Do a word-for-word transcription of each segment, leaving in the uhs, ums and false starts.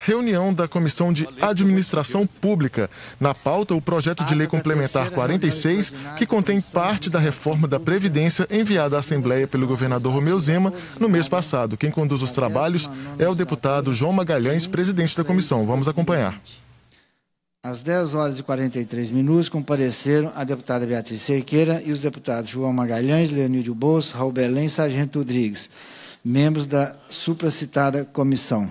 Reunião da Comissão de Administração Pública. Na pauta, o projeto de lei complementar quarenta e seis, que contém parte da reforma da Previdência enviada à Assembleia pelo governador Romeu Zema no mês passado. Quem conduz os trabalhos é o deputado João Magalhães, presidente da comissão. Vamos acompanhar. Às dez horas e quarenta e três minutos, compareceram a deputada Beatriz Cerqueira e os deputados João Magalhães, Leonídio Bolso, Raul Belém e Sargento Rodrigues, membros da supracitada comissão.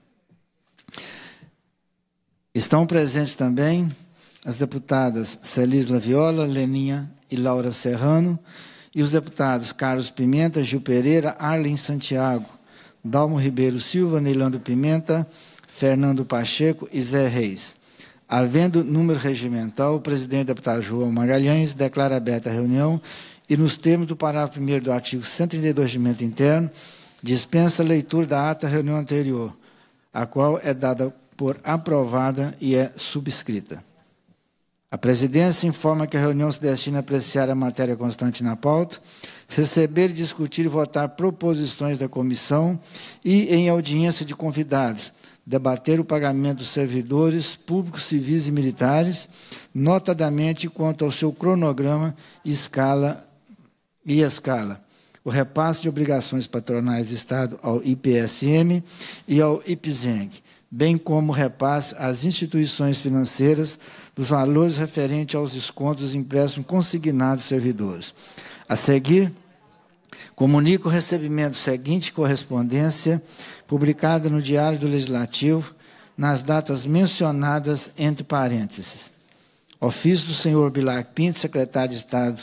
Estão presentes também as deputadas Celisla Viola, Leninha e Laura Serrano, e os deputados Carlos Pimenta, Gil Pereira, Arlen Santiago, Dalmo Ribeiro Silva, Neilando Pimenta, Fernando Pacheco e Zé Reis. Havendo número regimental, o presidente deputado João Magalhães declara aberta a reunião e, nos termos do parágrafo primeiro do artigo cento e trinta e dois do Regimento Interno, dispensa a leitura da ata da reunião anterior, a qual é dada por aprovada e é subscrita. A presidência informa que a reunião se destina a apreciar a matéria constante na pauta, receber, discutir e votar proposições da comissão e, em audiência de convidados, debater o pagamento dos servidores públicos, civis e militares, notadamente quanto ao seu cronograma e escala, e escala, o repasse de obrigações patronais do Estado ao I P S M e ao I P Z E N G, bem como o repasse às instituições financeiras dos valores referentes aos descontos dos empréstimos consignados aos servidores. A seguir, comunico o recebimento seguinte correspondência publicada no Diário do Legislativo, nas datas mencionadas entre parênteses. Ofício do senhor Bilac Pinto, secretário de Estado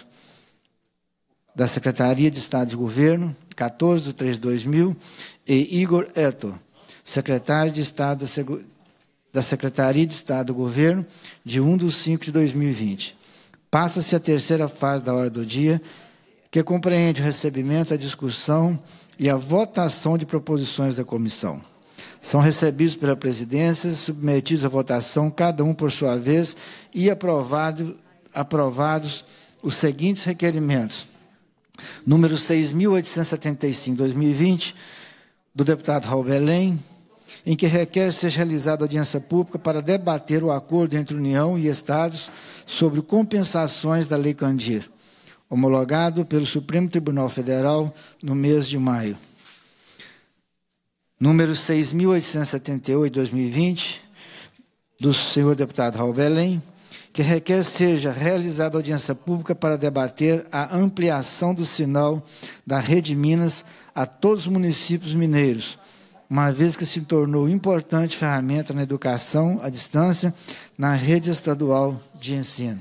da Secretaria de Estado de Governo, quatorze de três de dois mil, e Igor Eto, secretário de Estado da, Segu... da Secretaria de Estado do Governo, de um de cinco de dois mil e vinte. Passa-se a terceira fase da hora do dia, que compreende o recebimento, a discussão e a votação de proposições da comissão. São recebidos pela presidência, submetidos à votação, cada um por sua vez, e aprovado, aprovados os seguintes requerimentos. Número seis mil oitocentos e setenta e cinco, dois mil e vinte, do deputado Raul Belém, em que requer seja realizada audiência pública para debater o acordo entre União e Estados sobre compensações da Lei Candir, homologado pelo Supremo Tribunal Federal no mês de maio. Número seis mil oitocentos e setenta e oito, dois mil e vinte, do senhor deputado Raul Belém, que requer seja realizada audiência pública para debater a ampliação do sinal da Rede Minas a todos os municípios mineiros, uma vez que se tornou importante ferramenta na educação à distância na rede estadual de ensino.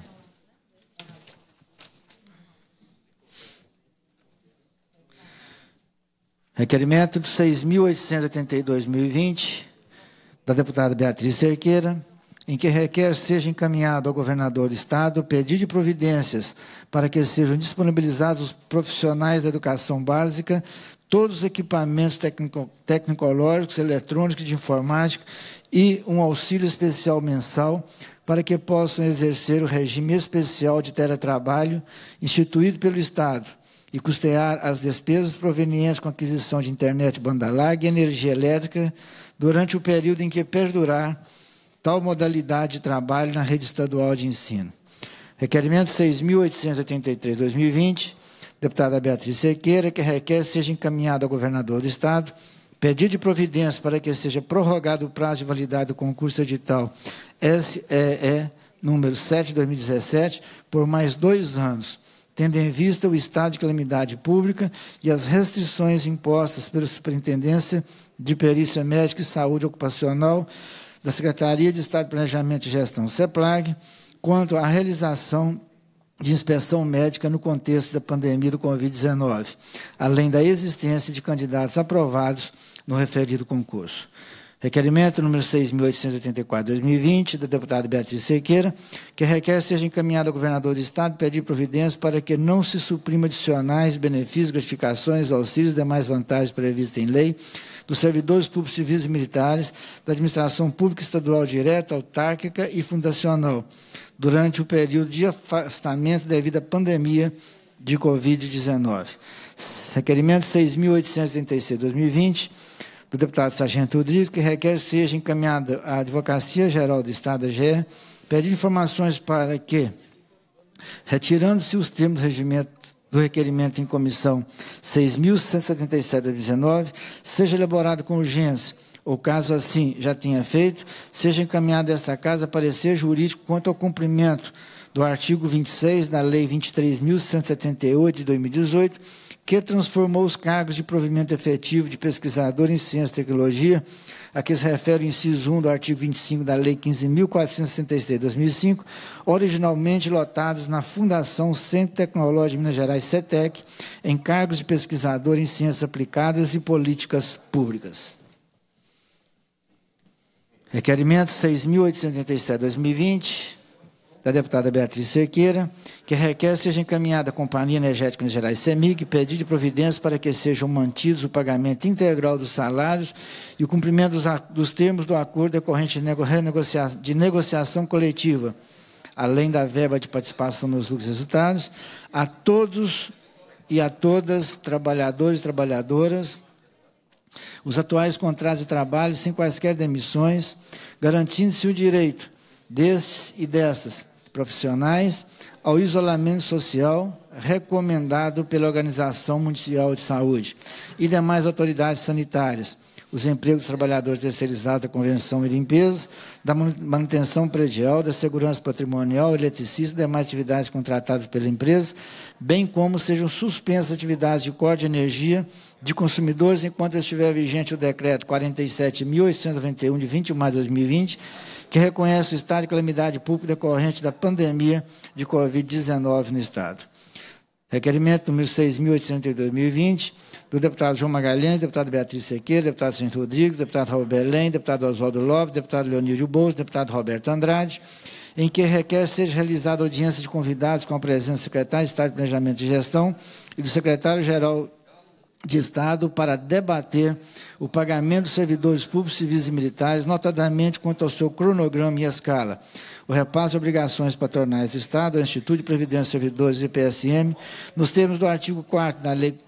Requerimento de seis mil oitocentos e oitenta e dois, dois mil e vinte, da deputada Beatriz Cerqueira, em que requer seja encaminhado ao governador do Estado o pedido de providências para que sejam disponibilizados os profissionais da educação básica todos os equipamentos tecnico, tecnológicos, eletrônicos, de informática e um auxílio especial mensal para que possam exercer o regime especial de teletrabalho instituído pelo Estado e custear as despesas provenientes com a aquisição de internet banda larga e energia elétrica durante o período em que perdurar tal modalidade de trabalho na rede estadual de ensino. Requerimento seis mil oitocentos e oitenta e três, dois mil e vinte, deputada Beatriz Cerqueira, que requer seja encaminhado ao governador do Estado pedido de providência para que seja prorrogado o prazo de validade do concurso edital S E E número sete de dois mil e dezessete por mais dois anos, tendo em vista o estado de calamidade pública e as restrições impostas pela Superintendência de Perícia Médica e Saúde Ocupacional da Secretaria de Estado de Planejamento e Gestão, CEPLAG, quanto à realização de inspeção médica no contexto da pandemia do Covid dezenove, além da existência de candidatos aprovados no referido concurso. Requerimento número seis mil oitocentos e oitenta e quatro, dois mil e vinte, da deputada Beatriz Cerqueira, que requer seja encaminhado ao governador do Estado pedir providência para que não se suprima adicionais, benefícios, gratificações, auxílios e demais vantagens previstas em lei dos servidores públicos civis e militares da administração pública estadual direta, autárquica e fundacional, durante o período de afastamento devido à pandemia de Covid dezenove. Requerimento seis mil oitocentos e trinta e seis, dois mil e vinte, do deputado Sargento Rodrigues, que requer seja encaminhada à Advocacia Geral do Estado, A G E, pedindo informações para que, retirando-se os termos do regimento do requerimento em comissão seis mil cento e setenta e sete barra dezenove, seja elaborado com urgência, ou caso assim já tenha feito, seja encaminhado a esta Casa parecer jurídico quanto ao cumprimento do artigo vinte e seis da Lei vinte e três mil cento e setenta e oito de dois mil e dezoito, que transformou os cargos de provimento efetivo de pesquisador em ciência e tecnologia, a que se refere o inciso um do artigo vinte e cinco da Lei quinze mil quatrocentos e sessenta e seis de dois mil e cinco, originalmente lotados na Fundação Centro Tecnológico de Minas Gerais, CETEC, em cargos de pesquisador em ciências aplicadas e políticas públicas. Requerimento seis mil oitocentos e oitenta e sete barra dois mil e vinte, da deputada Beatriz Cerqueira, que requer seja encaminhada à Companhia Energética Minas Gerais, CEMIG, pedido de providência para que sejam mantidos o pagamento integral dos salários e o cumprimento dos, dos termos do acordo decorrente de, nego, renegocia, de negociação coletiva, além da verba de participação nos lucros e resultados, a todos e a todas, trabalhadores e trabalhadoras, os atuais contratos de trabalho sem quaisquer demissões, garantindo-se o direito destes e destas profissionais ao isolamento social recomendado pela Organização Mundial de Saúde e demais autoridades sanitárias, os empregos dos trabalhadores terceirizados da Convenção e Limpeza, da manutenção predial, da segurança patrimonial, eletricista e demais atividades contratadas pela empresa, bem como sejam suspensas atividades de corte de energia de consumidores enquanto estiver vigente o decreto quarenta e sete mil oitocentos e noventa e um, de vinte e um de maio de dois mil e vinte, que reconhece o estado de calamidade pública decorrente da pandemia de covid dezenove no Estado. Requerimento número seis mil oitocentos e dois barra dois mil e vinte, do deputado João Magalhães, deputado Beatriz Cerqueira, deputado Sargento Rodrigues, deputado Raul Belém, deputado Oswaldo Lopes, deputado Leonídio Bolso, deputado Roberto Andrade, em que requer seja realizada audiência de convidados com a presença do secretário de Estado de Planejamento e Gestão e do secretário-geral de Estado para debater o pagamento dos servidores públicos, civis e militares, notadamente quanto ao seu cronograma e escala, o repasse de obrigações patronais do Estado, ao Instituto de Previdência de Servidores e I P S M, nos termos do artigo quarto da Lei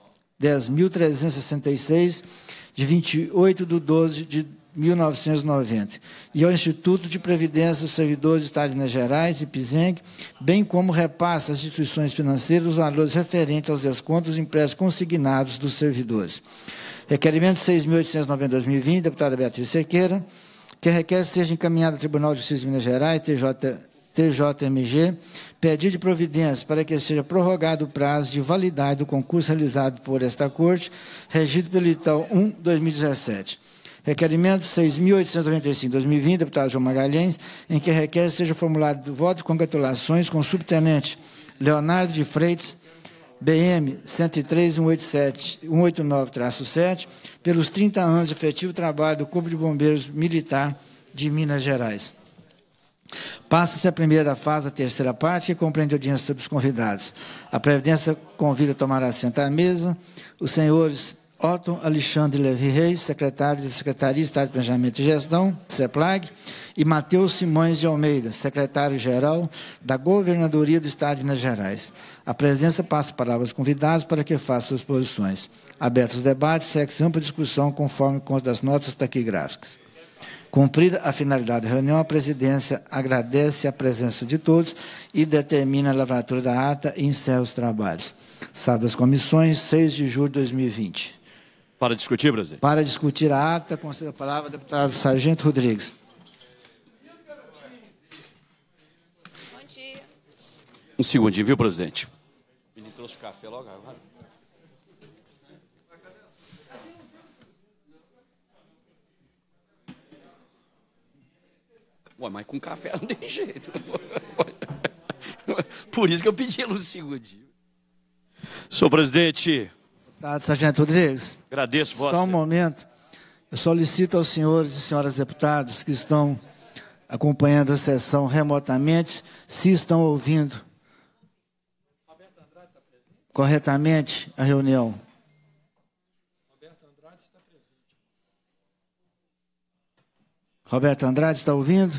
dez mil trezentos e sessenta e seis, de vinte e oito de doze de mil novecentos e noventa, e ao Instituto de Previdência dos Servidores do Estado de Minas Gerais, I P S E N G, bem como repasse às instituições financeiras os valores referentes aos descontos dos empréstimos consignados dos servidores. Requerimento seis mil oitocentos e noventa barra dois mil e vinte, deputada Beatriz Cerqueira, que requer seja encaminhado ao Tribunal de Justiça de Minas Gerais, T J, T J M G, pedido de providência para que seja prorrogado o prazo de validade do concurso realizado por esta Corte, regido pelo edital um barra dois mil e dezessete. Requerimento seis mil oitocentos e noventa e cinco barra dois mil e vinte, deputado João Magalhães, em que requer seja formulado voto de congratulações com o subtenente Leonardo de Freitas, B M cento e três ponto cento e oitenta e nove traço sete, pelos trinta anos de efetivo trabalho do Corpo de Bombeiros Militar de Minas Gerais. Passa-se a primeira fase da terceira parte, que compreende a audiência dos convidados. A Previdência convida a tomar assento à mesa os senhores Otton Alexandre Levi Reis, secretário da Secretaria de Estado de Planejamento e Gestão, CEPLAG, e Matheus Simões de Almeida, secretário-geral da Governadoria do Estado de Minas Gerais. A presidência passa a palavra aos convidados para que façam suas posições. Abertos os debates, segue-se ampla discussão conforme consta das notas taquigráficas. Cumprida a finalidade da reunião, a presidência agradece a presença de todos e determina a lavratura da ata e encerra os trabalhos. Sala das Comissões, seis de julho de dois mil e vinte. Para discutir, presidente. Para discutir a ata, conceda a palavra ao deputado Sargento Rodrigues. Bom dia. Um segundinho, viu, presidente? Ele trouxe café logo agora. Ué, mas com café não tem jeito. Por isso que eu pedi um segundinho. Senhor presidente. Deputado Sargento Rodrigues. Agradeço, vossa. Só um momento. Eu solicito aos senhores e senhoras deputados que estão acompanhando a sessão remotamente, se estão ouvindo corretamente a reunião. Roberto Andrade está presente. Roberto Andrade está ouvindo?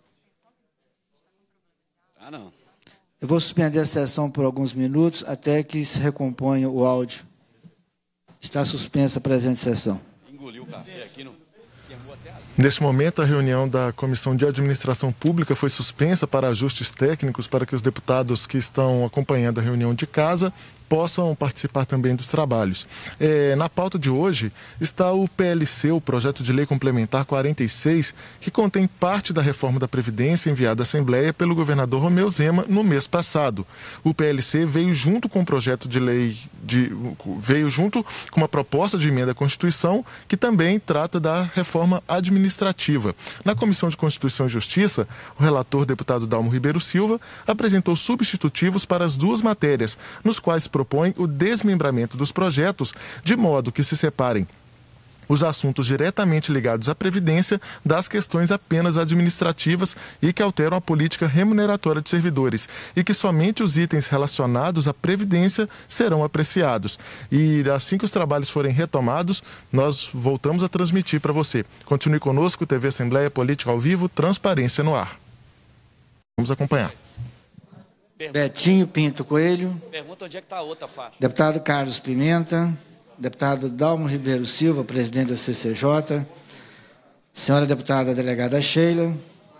Ah, não. Eu vou suspender a sessão por alguns minutos até que se recomponha o áudio. Está suspensa a presente sessão. engoliu o café aqui, não? Neste momento, a reunião da Comissão de Administração Pública foi suspensa para ajustes técnicos para que os deputados que estão acompanhando a reunião de casa possam participar também dos trabalhos. É, na pauta de hoje está o P L C, o Projeto de Lei Complementar quarenta e seis, que contém parte da reforma da Previdência enviada à Assembleia pelo governador Romeu Zema no mês passado. O P L C veio junto com o projeto de lei, de, veio junto com uma proposta de emenda à Constituição que também trata da reforma administrativa. Na Comissão de Constituição e Justiça, o relator, deputado Dalmo Ribeiro Silva, apresentou substitutivos para as duas matérias, nos quais propõe o desmembramento dos projetos, de modo que se separem os assuntos diretamente ligados à Previdência das questões apenas administrativas e que alteram a política remuneratória de servidores, e que somente os itens relacionados à Previdência serão apreciados. E assim que os trabalhos forem retomados, nós voltamos a transmitir para você. Continue conosco, T V Assembleia Política ao Vivo, transparência no ar. Vamos acompanhar. Betinho Pinto Coelho. Pergunta onde é que está a outra faixa. Deputado Carlos Pimenta. Deputado Dalmo Ribeiro Silva, presidente da C C J. Senhora deputada delegada Sheila.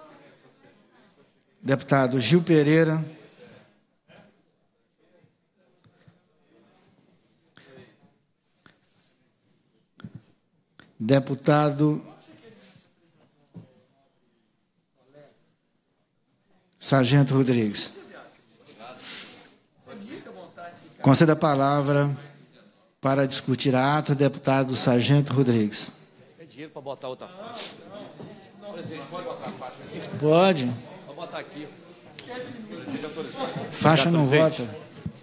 Deputado Gil Pereira. Deputado Sargento Rodrigues. Conceda a palavra para discutir a ata, deputado Sargento Rodrigues. É dinheiro para botar outra faixa. Presidente, pode botar a faixa aqui? Pode. Pode botar aqui. Faixa não vota.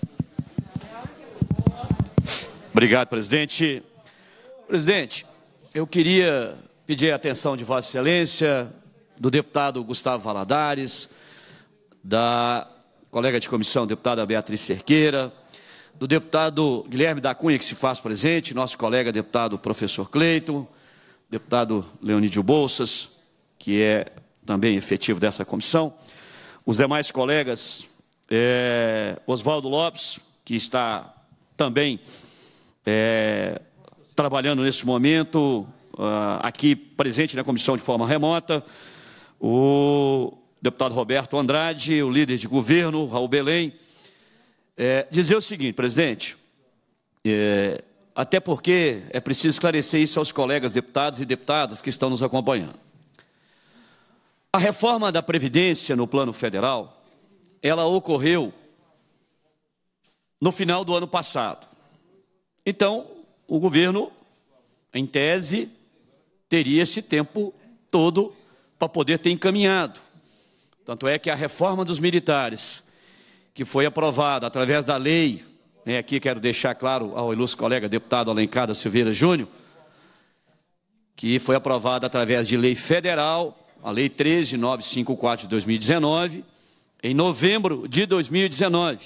Obrigado, presidente. Presidente, eu queria pedir a atenção de Vossa Excelência, do deputado Gustavo Valadares, da colega de comissão, deputada Beatriz Cerqueira, do deputado Guilherme da Cunha, que se faz presente, nosso colega deputado professor Cleiton, deputado Leonídio Bolsas, que é também efetivo dessa comissão, os demais colegas, é, Oswaldo Lopes, que está também é, trabalhando nesse momento, uh, aqui presente na comissão de forma remota, o deputado Roberto Andrade, o líder de governo, Raul Belém. É, dizer o seguinte, presidente, é, até porque é preciso esclarecer isso aos colegas deputados e deputadas que estão nos acompanhando. A reforma da Previdência no plano federal, ela ocorreu no final do ano passado. Então, o governo, em tese, teria esse tempo todo para poder ter encaminhado. Tanto é que a reforma dos militares, que foi aprovada através da lei, né, aqui quero deixar claro ao ilustre colega deputado Alencar da Silveira Júnior, que foi aprovada através de lei federal, a lei treze mil novecentos e cinquenta e quatro de dois mil e dezenove, em novembro de dois mil e dezenove.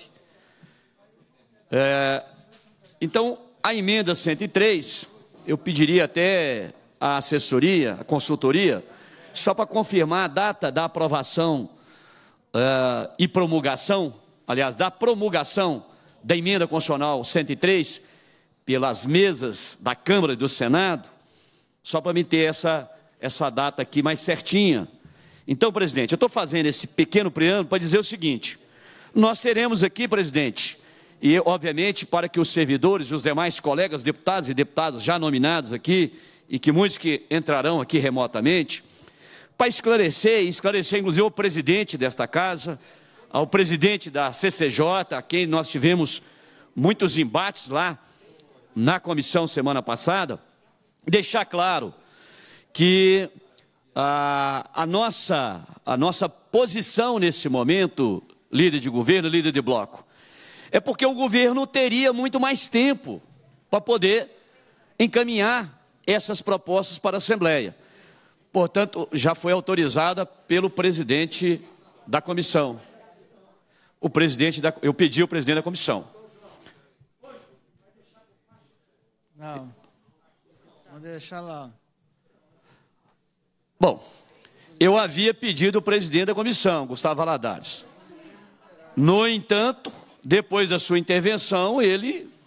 É, então, a emenda cento e três, eu pediria até a assessoria, a consultoria, só para confirmar a data da aprovação uh, e promulgação, aliás, da promulgação da emenda constitucional cento e três pelas mesas da Câmara e do Senado, só para me ter essa, essa data aqui mais certinha. Então, presidente, eu estou fazendo esse pequeno preâmbulo para dizer o seguinte: nós teremos aqui, presidente, e obviamente para que os servidores e os demais colegas deputados e deputadas já nominados aqui, e que muitos que entrarão aqui remotamente, para esclarecer, e esclarecer inclusive o presidente desta casa, ao presidente da C C J, a quem nós tivemos muitos embates lá na comissão semana passada, deixar claro que a, a, nossa, a nossa posição nesse momento, líder de governo, líder de bloco, é porque o governo teria muito mais tempo para poder encaminhar essas propostas para a Assembleia. Portanto, já foi autorizada pelo presidente da comissão. O presidente da, eu pedi ao presidente da comissão. Não, vamos deixar lá. Bom, eu havia pedido ao presidente da comissão, Gustavo Valadares. No entanto, depois da sua intervenção, ele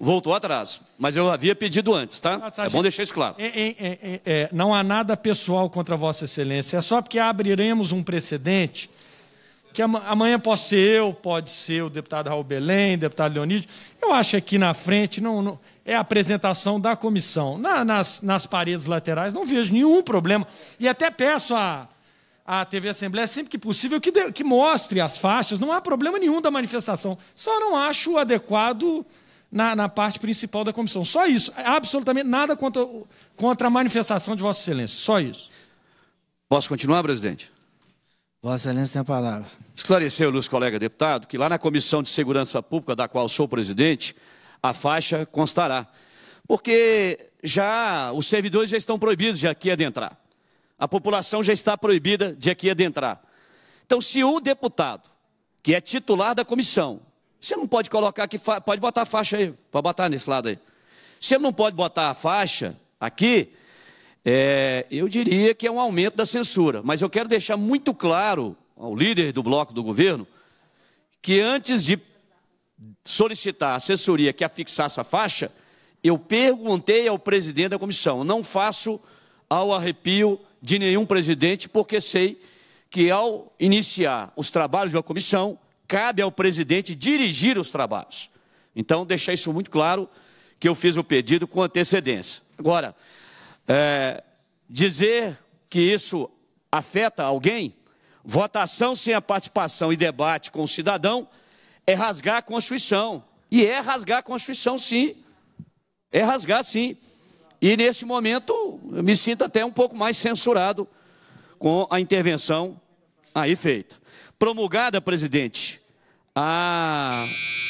voltou atrás. Mas eu havia pedido antes, tá? É bom deixar isso claro. É, é, é, é, não há nada pessoal contra Vossa Excelência. É só porque abriremos um precedente que amanhã pode ser eu, pode ser o deputado Raul Belém, deputado Leonídio. Eu acho que aqui na frente não, não, é a apresentação da comissão. Na, nas, nas paredes laterais não vejo nenhum problema. E até peço a, a T V Assembleia, sempre que possível, que, de, que mostre as faixas. Não há problema nenhum da manifestação. Só não acho adequado na, na parte principal da comissão. Só isso. Absolutamente nada contra, contra a manifestação de Vossa Excelência. Só isso. Posso continuar, presidente? Vossa Excelência tem a palavra. Esclareceu, Luz, colega deputado, que lá na Comissão de Segurança Pública, da qual sou presidente, a faixa constará. Porque já os servidores já estão proibidos de aqui adentrar. A população já está proibida de aqui adentrar. Então, se o deputado, que é titular da comissão, você não pode colocar aqui, pode botar a faixa aí, pode botar nesse lado aí. Se ele não pode botar a faixa aqui, É, eu diria que é um aumento da censura, mas eu quero deixar muito claro ao líder do bloco do governo que antes de solicitar a assessoria que afixasse a faixa, eu perguntei ao presidente da comissão. Não faço ao arrepio de nenhum presidente, porque sei que ao iniciar os trabalhos da comissão, cabe ao presidente dirigir os trabalhos. Então, deixar isso muito claro, que eu fiz o pedido com antecedência. Agora, É, dizer que isso afeta alguém, votação sem a participação e debate com o cidadão, é rasgar a Constituição. E é rasgar a Constituição, sim. É rasgar, sim. E, nesse momento, eu me sinto até um pouco mais censurado com a intervenção aí feita. Promulgada, presidente, a...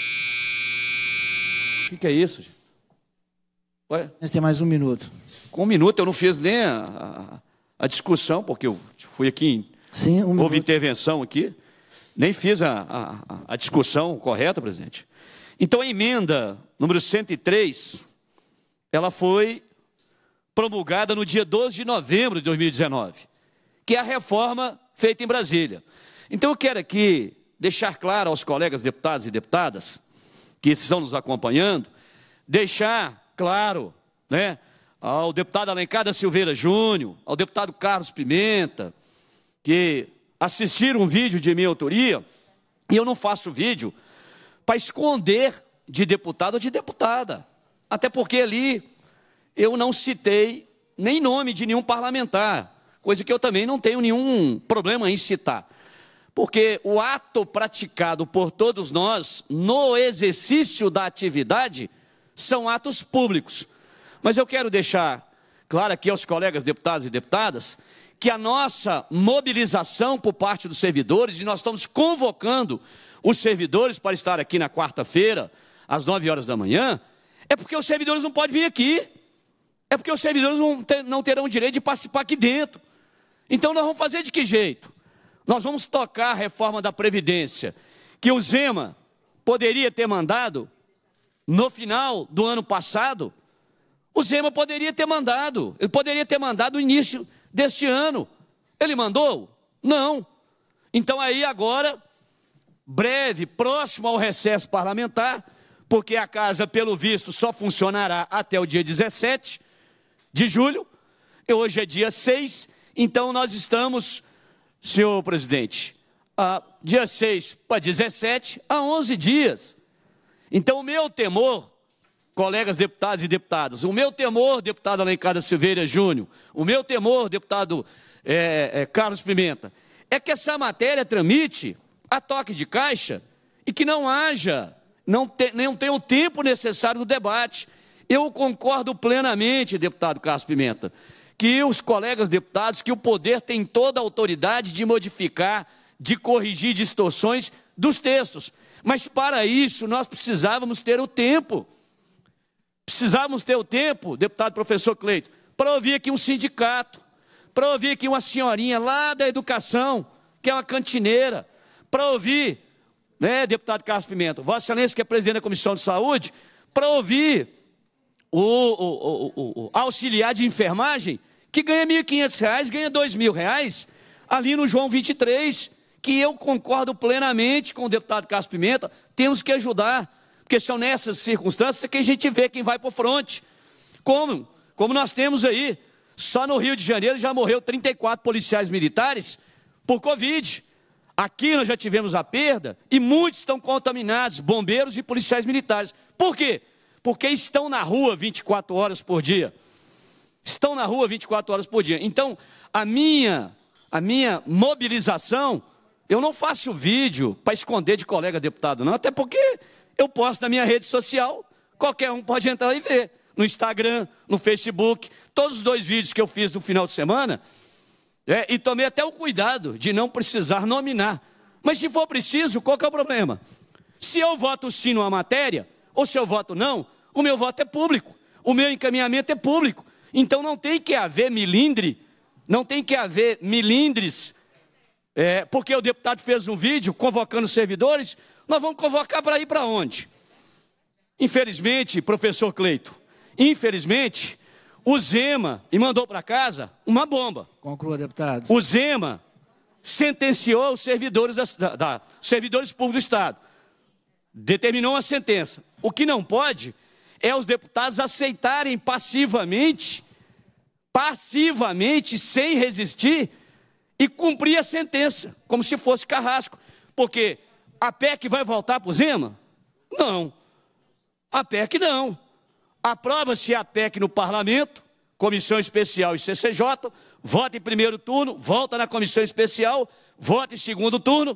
O que, que é isso, gente? Ué? Nós temos mais um minuto. Com um minuto eu não fiz nem a, a, a discussão, porque eu fui aqui, Sim, um houve minuto. intervenção aqui, nem fiz a, a, a discussão correta, presidente. Então, a emenda número cento e três, ela foi promulgada no dia doze de novembro de dois mil e dezenove, que é a reforma feita em Brasília. Então, eu quero aqui deixar claro aos colegas deputados e deputadas que estão nos acompanhando, deixar claro, né, ao deputado Alencar da Silveira Júnior, ao deputado Carlos Pimenta, que assistiram um vídeo de minha autoria, e eu não faço vídeo para esconder de deputado ou de deputada, até porque ali eu não citei nem nome de nenhum parlamentar, coisa que eu também não tenho nenhum problema em citar, porque o ato praticado por todos nós no exercício da atividade são atos públicos. Mas eu quero deixar claro aqui aos colegas deputados e deputadas que a nossa mobilização por parte dos servidores, e nós estamos convocando os servidores para estar aqui na quarta-feira, às nove horas da manhã, é porque os servidores não podem vir aqui, é porque os servidores não, ter, não terão o direito de participar aqui dentro. Então nós vamos fazer de que jeito? Nós vamos tocar a reforma da Previdência, que o Zema poderia ter mandado no final do ano passado. O Zema poderia ter mandado, ele poderia ter mandado no início deste ano. Ele mandou? Não. Então aí agora, breve, próximo ao recesso parlamentar, porque a casa, pelo visto, só funcionará até o dia dezessete de julho, e hoje é dia seis, então nós estamos, senhor presidente, a dia seis para dezessete, a onze dias. Então o meu temor, colegas deputados e deputadas, o meu temor, deputado Alencar da Silveira Júnior, o meu temor, deputado é, é, Carlos Pimenta, é que essa matéria tramite a toque de caixa e que não haja, não, te, não tenha o tempo necessário do debate. Eu concordo plenamente, deputado Carlos Pimenta, que os colegas deputados, que o poder tem toda a autoridade de modificar, de corrigir distorções dos textos. Mas para isso nós precisávamos ter o tempo. Precisávamos ter o tempo, deputado professor Cleito, para ouvir aqui um sindicato, para ouvir aqui uma senhorinha lá da educação, que é uma cantineira, para ouvir, né, deputado Carlos Pimenta, Vossa Excelência, que é presidente da Comissão de Saúde, para ouvir o, o, o, o auxiliar de enfermagem, que ganha mil e quinhentos reais, ganha dois mil reais, ali no João vinte e três, que eu concordo plenamente com o deputado Carlos Pimenta, temos que ajudar. Porque porque são nessas circunstâncias que a gente vê quem vai para o fronte. Como? Como nós temos aí, só no Rio de Janeiro já morreu trinta e quatro policiais militares por Covid. Aqui nós já tivemos a perda e muitos estão contaminados, bombeiros e policiais militares. Por quê? Porque estão na rua vinte e quatro horas por dia. Estão na rua vinte e quatro horas por dia. Então, a minha, a minha mobilização, eu não faço vídeo para esconder de colega deputado, não. Até porque eu posto na minha rede social, qualquer um pode entrar e ver. No Instagram, no Facebook, todos os dois vídeos que eu fiz no final de semana, é, e tomei até o cuidado de não precisar nominar. Mas se for preciso, qual que é o problema? Se eu voto sim numa matéria, ou se eu voto não, o meu voto é público, o meu encaminhamento é público. Então não tem que haver milindre, não tem que haver milindres, é, porque o deputado fez um vídeo convocando servidores, nós vamos convocar para ir para onde? Infelizmente, professor Cleito, infelizmente, o Zema e mandou para casa uma bomba. Conclua, deputado. O Zema sentenciou os servidores, da, da, servidores públicos do Estado. Determinou uma sentença. O que não pode é os deputados aceitarem passivamente, passivamente, sem resistir, e cumprir a sentença, como se fosse carrasco. Porque a P E C vai voltar para o Zema? Não. A P E C não. Aprova-se a P E C no Parlamento, Comissão Especial e C C J, vota em primeiro turno, volta na Comissão Especial, vota em segundo turno.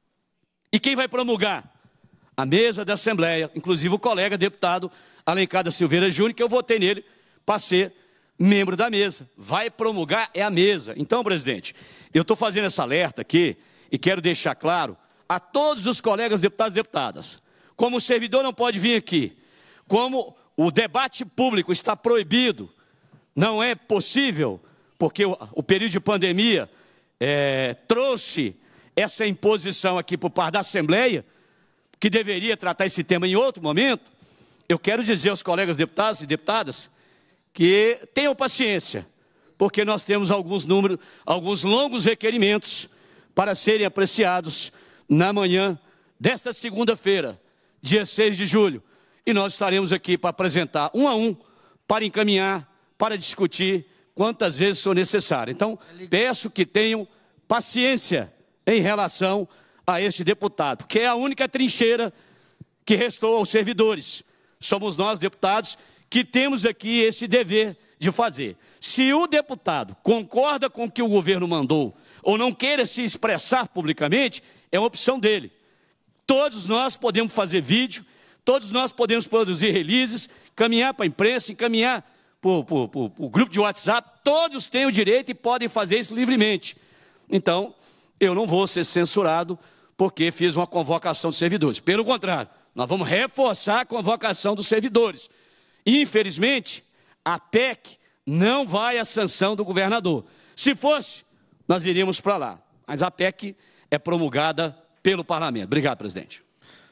E quem vai promulgar? A mesa da Assembleia, inclusive o colega deputado Alencar da Silveira Júnior, que eu votei nele para ser membro da mesa. Vai promulgar é a mesa. Então, presidente, eu estou fazendo essa alerta aqui e quero deixar claro a todos os colegas deputados e deputadas, como o servidor não pode vir aqui, como o debate público está proibido, não é possível, porque o, o período de pandemia é, trouxe essa imposição aqui por parte da Assembleia, que deveria tratar esse tema em outro momento. Eu quero dizer aos colegas deputados e deputadas que tenham paciência, porque nós temos alguns números, alguns longos requerimentos para serem apreciados na manhã desta segunda-feira, dia seis de julho. E nós estaremos aqui para apresentar um a um, para encaminhar, para discutir quantas vezes for necessário. Então, peço que tenham paciência em relação a este deputado, que é a única trincheira que restou aos servidores. Somos nós, deputados, que temos aqui esse dever de fazer. Se o deputado concorda com o que o governo mandou, ou não queira se expressar publicamente, é uma opção dele. Todos nós podemos fazer vídeo, todos nós podemos produzir releases, caminhar para a imprensa, encaminhar para o grupo de WhatsApp, todos têm o direito e podem fazer isso livremente. Então, eu não vou ser censurado porque fiz uma convocação de servidores. Pelo contrário, nós vamos reforçar a convocação dos servidores. Infelizmente, a P E C não vai à sanção do governador. Se fosse, nós iríamos para lá. Mas a P E C é promulgada pelo Parlamento. Obrigado, presidente.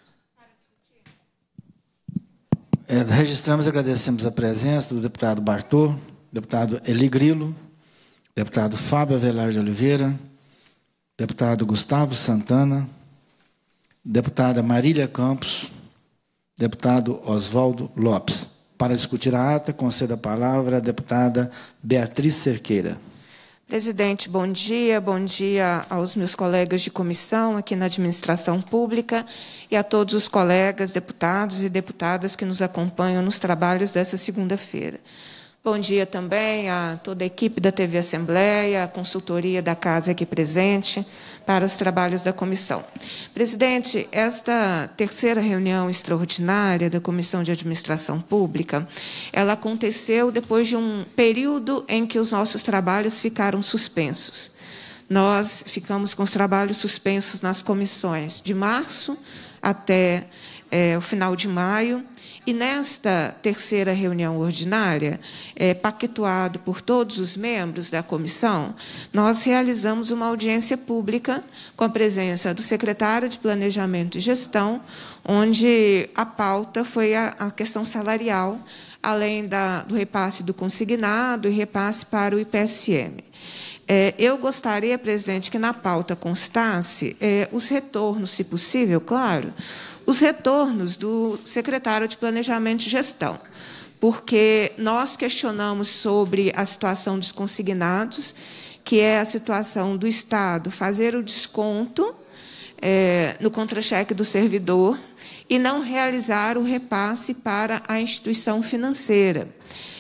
É, registramos e agradecemos a presença do deputado Bartô, deputado Eli Grilo, deputado Fábio Avelar de Oliveira, deputado Gustavo Santana, deputada Marília Campos, deputado Oswaldo Lopes. Para discutir a ata, conceda a palavra à deputada Beatriz Cerqueira. Presidente, bom dia. Bom dia aos meus colegas de comissão aqui na Administração Pública e a todos os colegas, deputados e deputadas que nos acompanham nos trabalhos dessa segunda-feira. Bom dia também a toda a equipe da T V Assembleia, a consultoria da Casa aqui presente, para os trabalhos da comissão. Presidente, esta terceira reunião extraordinária da Comissão de Administração Pública, ela aconteceu depois de um período em que os nossos trabalhos ficaram suspensos. Nós ficamos com os trabalhos suspensos nas comissões de março até é, o final de maio, e nesta terceira reunião ordinária, é, pactuado por todos os membros da comissão, nós realizamos uma audiência pública com a presença do secretário de Planejamento e Gestão, onde a pauta foi a, a questão salarial, além da, do repasse do consignado e repasse para o I P S M. É, eu gostaria, presidente, que na pauta constasse é, os retornos, se possível, claro, os retornos do secretário de Planejamento e Gestão, porque nós questionamos sobre a situação dos consignados, que é a situação do Estado fazer o desconto é, no contra-cheque do servidor e não realizar o repasse para a instituição financeira.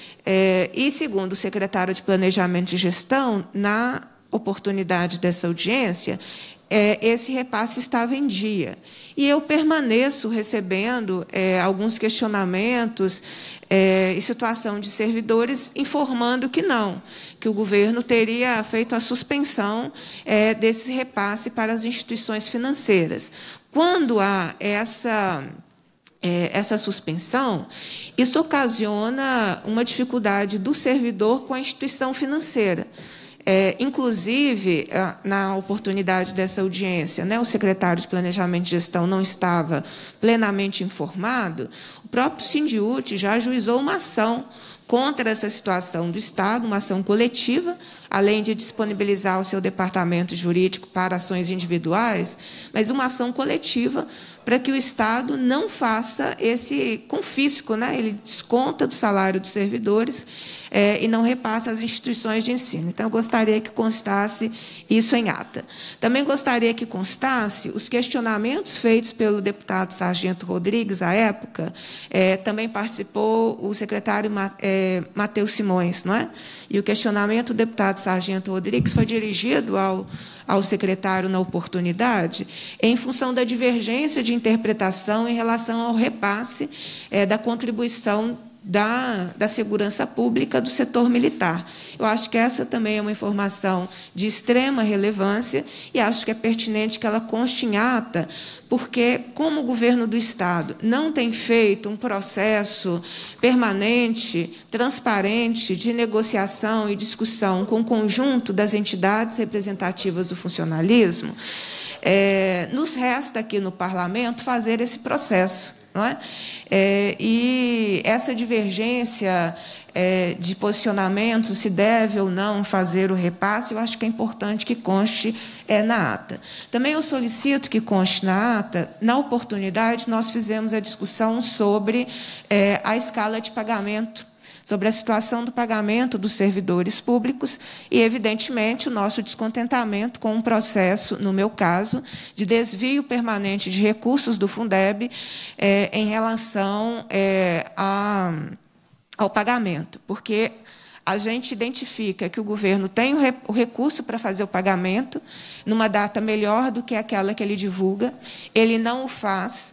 É, e, segundo o secretário de Planejamento e Gestão, na oportunidade dessa audiência, é, esse repasse estava em dia. E eu permaneço recebendo é, alguns questionamentos é, e situação de servidores informando que não, que o governo teria feito a suspensão é, desse repasse para as instituições financeiras. Quando há essa... É, essa suspensão, isso ocasiona uma dificuldade do servidor com a instituição financeira. É, inclusive, na oportunidade dessa audiência, né, o secretário de Planejamento e Gestão não estava plenamente informado, o próprio Sindiúti já ajuizou uma ação contra essa situação do Estado, uma ação coletiva, além de disponibilizar o seu departamento jurídico para ações individuais, mas uma ação coletiva para que o Estado não faça esse confisco, né? Ele desconta do salário dos servidores é, e não repassa às instituições de ensino. Então, eu gostaria que constasse isso em ata. Também gostaria que constasse os questionamentos feitos pelo deputado Sargento Rodrigues, à época, é, também participou o secretário é, Matheus Simões, não é? E o questionamento do deputado Sargento Rodrigues foi dirigido ao ao secretário na oportunidade, em função da divergência de interpretação em relação ao repasse é, da contribuição da, da segurança pública do setor militar. Eu acho que essa também é uma informação de extrema relevância e acho que é pertinente que ela conste em ata, porque, como o governo do Estado não tem feito um processo permanente, transparente, de negociação e discussão com o conjunto das entidades representativas do funcionalismo, é, nos resta aqui no Parlamento fazer esse processo. Não é? É, e essa divergência é, de posicionamento, se deve ou não fazer o repasse, eu acho que é importante que conste é, na ata. Também eu solicito que conste na ata, na oportunidade, nós fizemos a discussão sobre é, a escala de pagamento, sobre a situação do pagamento dos servidores públicos e, evidentemente, o nosso descontentamento com um processo, no meu caso, de desvio permanente de recursos do Fundeb é, em relação é, a, ao pagamento, porque a gente identifica que o governo tem o recurso para fazer o pagamento numa data melhor do que aquela que ele divulga, ele não o faz,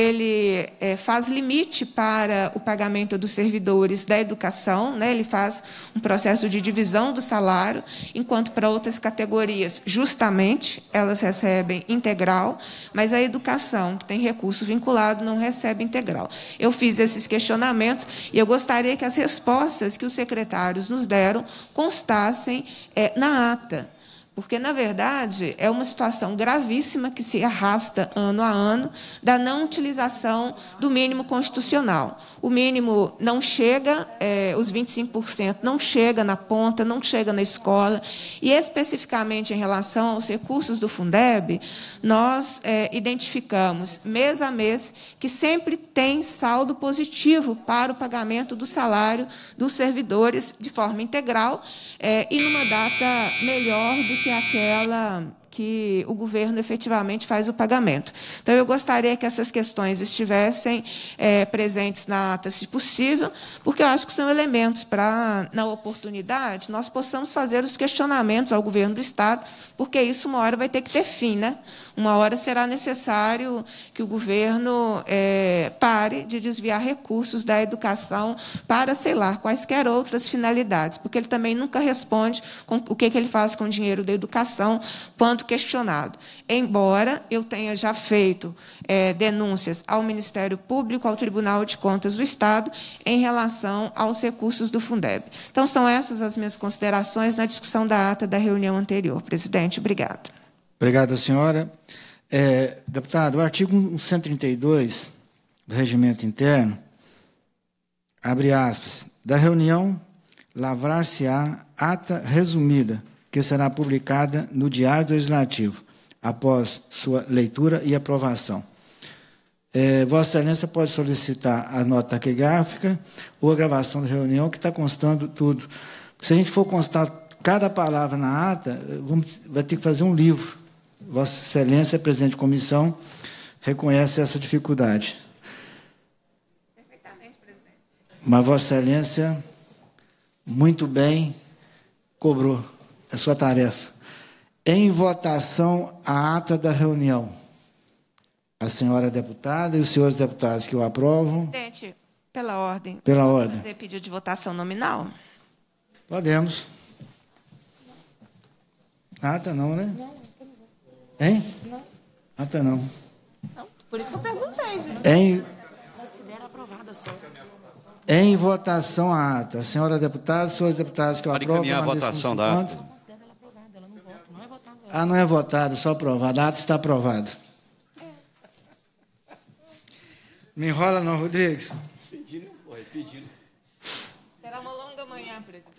ele é, faz limite para o pagamento dos servidores da educação, né? Ele faz um processo de divisão do salário, enquanto para outras categorias, justamente, elas recebem integral, mas a educação, que tem recurso vinculado, não recebe integral. Eu fiz esses questionamentos e eu gostaria que as respostas que os secretários nos deram constassem é, na ata, porque, na verdade, é uma situação gravíssima que se arrasta ano a ano da não utilização do mínimo constitucional. O mínimo não chega, é, os vinte e cinco por cento não chega na ponta, não chega na escola, e, especificamente, em relação aos recursos do Fundeb, nós é, identificamos, mês a mês, que sempre tem saldo positivo para o pagamento do salário dos servidores de forma integral é, e numa data melhor do que aquela que o governo efetivamente faz o pagamento. Então, eu gostaria que essas questões estivessem é, presentes na ata, se possível, porque eu acho que são elementos para, na oportunidade, nós possamos fazer os questionamentos ao governo do Estado, porque isso uma hora vai ter que ter fim, né? Uma hora será necessário que o governo é, pare de desviar recursos da educação para, sei lá, quaisquer outras finalidades, porque ele também nunca responde com o que, que ele faz com o dinheiro da educação quando questionado. Embora eu tenha já feito é, denúncias ao Ministério Público, ao Tribunal de Contas do Estado, em relação aos recursos do Fundeb. Então, são essas as minhas considerações na discussão da ata da reunião anterior. Presidente, obrigado. Obrigado, senhora. É, deputado, o artigo cento e trinta e dois do Regimento Interno, abre aspas, da reunião lavrar-se-á ata resumida, que será publicada no Diário Legislativo, após sua leitura e aprovação. É, Vossa Excelência pode solicitar a nota taquigráfica ou a gravação da reunião, que está constando tudo. Se a gente for constar cada palavra na ata, vamos, vai ter que fazer um livro. Vossa Excelência, presidente de comissão, reconhece essa dificuldade. Perfeitamente, presidente. Mas Vossa Excelência, muito bem, cobrou a sua tarefa. Em votação, a ata da reunião. A senhora deputada e os senhores deputados que o aprovam. Presidente, pela ordem. Pela ordem. Fazer pedido de votação nominal? Podemos. Ata não, né? Hein? Não. Ata não. Não, por isso que eu perguntei, gente. Em, Considera aprovada só. em votação a ata. A senhora deputada, os senhores deputados que o Pode aprovam. encaminhar a votação da ata. Ah, não é votada, só aprovada. A ata está aprovada. Me enrola não, Rodrigues. Pedindo, pedindo. Será uma longa manhã, presidente.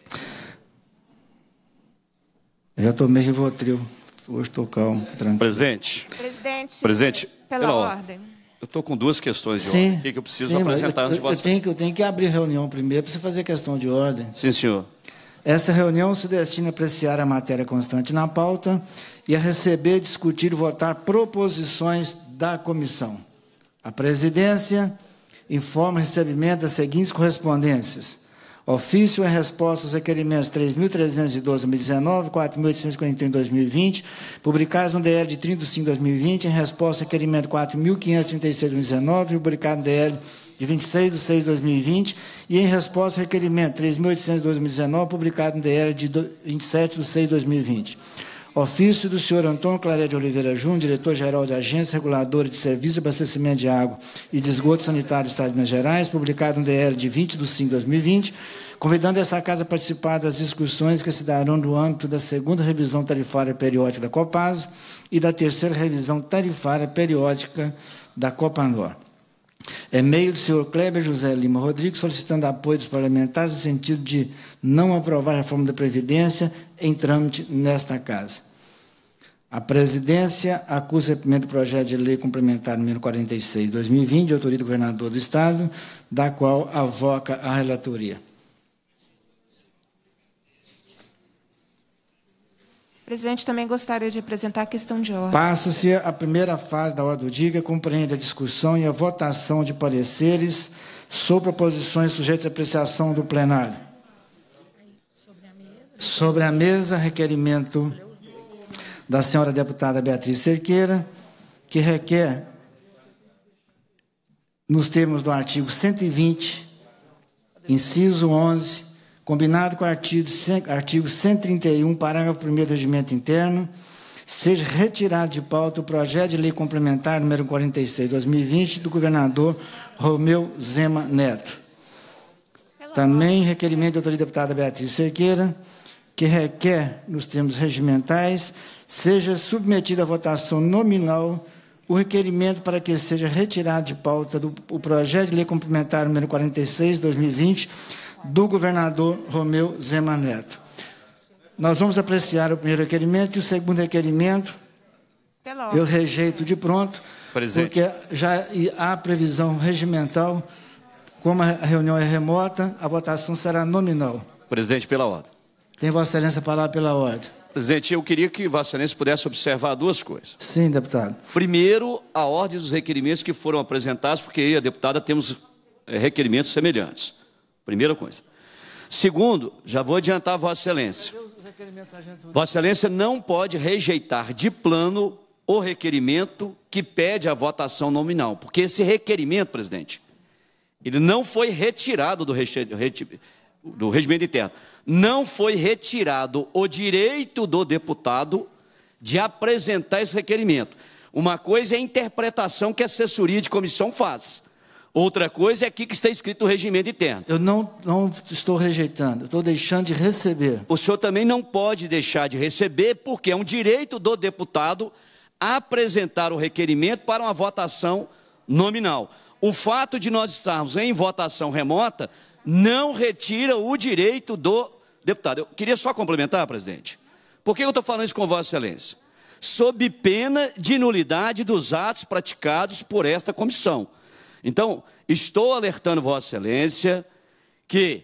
Eu já tomei Rivotril. Hoje estou calmo, tranquilo. Presidente. Presidente. Presidente, Pela, pela ordem. Eu estou com duas questões de Sim, ordem aqui que eu preciso sim, apresentar eu, antes de eu, eu, você. tenho que, eu tenho que abrir reunião primeiro para você fazer questão de ordem. Sim, senhor. Esta reunião se destina a apreciar a matéria constante na pauta e a receber, discutir e votar proposições da comissão. A presidência informa o recebimento das seguintes correspondências. Ofício em resposta aos requerimentos três mil trezentos e doze de dois mil e dezenove, quatro mil oitocentos e quarenta e um de dois mil e vinte, publicados no D L de trinta de cinco de dois mil e vinte, em resposta ao requerimento quatro mil quinhentos e trinta e seis de dois mil e dezenove, publicado no D L de vinte e seis de seis de dois mil e vinte, e em resposta ao requerimento três mil oitocentos de dois mil e dezenove, publicado no D L de vinte e sete de seis de dois mil e vinte. Ofício do senhor Antônio Claré de Oliveira Júnior, diretor-geral de Agência Reguladora de Serviço de Abastecimento de Água e de Esgoto Sanitário do Estado de Minas Gerais, publicado no D L de vinte de cinco de dois mil e vinte, convidando essa casa a participar das discussões que se darão no âmbito da segunda revisão tarifária periódica da Copasa e da terceira revisão tarifária periódica da Copanor. E-mail do senhor Kleber José Lima Rodrigues, solicitando apoio dos parlamentares no sentido de não aprovar a reforma da Previdência em trâmite nesta casa. A presidência acusa o recebimento do projeto de lei complementar número quarenta e seis de dois mil e vinte, de autoria do governador do Estado, da qual avoca a relatoria. Presidente, também gostaria de apresentar a questão de ordem. Passa-se a primeira fase da ordem do dia, que compreende a discussão e a votação de pareceres sobre proposições sujeitas à apreciação do plenário. Sobre a mesa, requerimento da senhora deputada Beatriz Cerqueira, que requer, nos termos do artigo cento e vinte, inciso onze, combinado com o artigo, artigo cento e trinta e um, parágrafo primeiro do Regimento Interno, seja retirado de pauta o projeto de lei complementar número quarenta e seis de dois mil e vinte do governador Romeu Zema Neto. Também requerimento da autoria deputada Beatriz Cerqueira, que requer, nos termos regimentais, seja submetido à votação nominal o requerimento para que seja retirado de pauta do, o projeto de lei complementar número quarenta e seis de dois mil e vinte do governador Romeu Zema Neto. Nós vamos apreciar o primeiro requerimento e o segundo requerimento eu rejeito de pronto, Presidente. Porque já há previsão regimental, como a reunião é remota, a votação será nominal. Presidente, pela ordem. Tem Vossa Excelência a palavra pela ordem. Presidente, eu queria que Vossa Excelência pudesse observar duas coisas. Sim, deputado. Primeiro, a ordem dos requerimentos que foram apresentados, porque eu e a deputada temos é, requerimentos semelhantes. Primeira coisa. Segundo, já vou adiantar a Vossa Excelência. Vossa Excelência não pode rejeitar de plano o requerimento que pede a votação nominal, porque esse requerimento, presidente, ele não foi retirado do, do regimento interno. Não foi retirado o direito do deputado de apresentar esse requerimento. Uma coisa é a interpretação que a assessoria de comissão faz. Outra coisa é aqui que está escrito o regimento interno. Eu não, não estou rejeitando, eu estou deixando de receber. O senhor também não pode deixar de receber, porque é um direito do deputado apresentar o requerimento para uma votação nominal. O fato de nós estarmos em votação remota não retira o direito do deputado. Eu queria só complementar, presidente. Por que eu estou falando isso com Vossa Excelência? sob pena de nulidade dos atos praticados por esta comissão. Então, estou alertando Vossa Excelência que,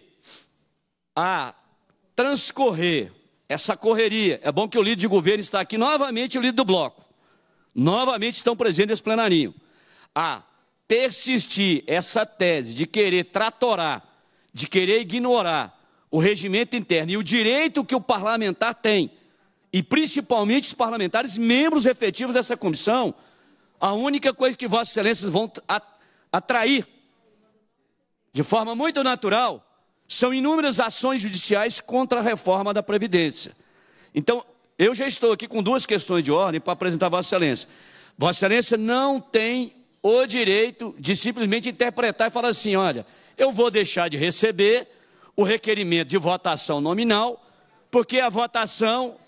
a transcorrer essa correria, é bom que o líder de governo está aqui, novamente o líder do bloco, novamente estão presentes nesse plenarinho, a persistir essa tese de querer tratorar, de querer ignorar o regimento interno e o direito que o parlamentar tem, e principalmente os parlamentares membros efetivos dessa comissão, a única coisa que Vossas Excelências vão atrair de forma muito natural são inúmeras ações judiciais contra a reforma da Previdência. Então, eu já estou aqui com duas questões de ordem para apresentar a Vossa Excelência. Vossa Excelência não tem o direito de simplesmente interpretar e falar assim, olha, eu vou deixar de receber o requerimento de votação nominal, porque a votação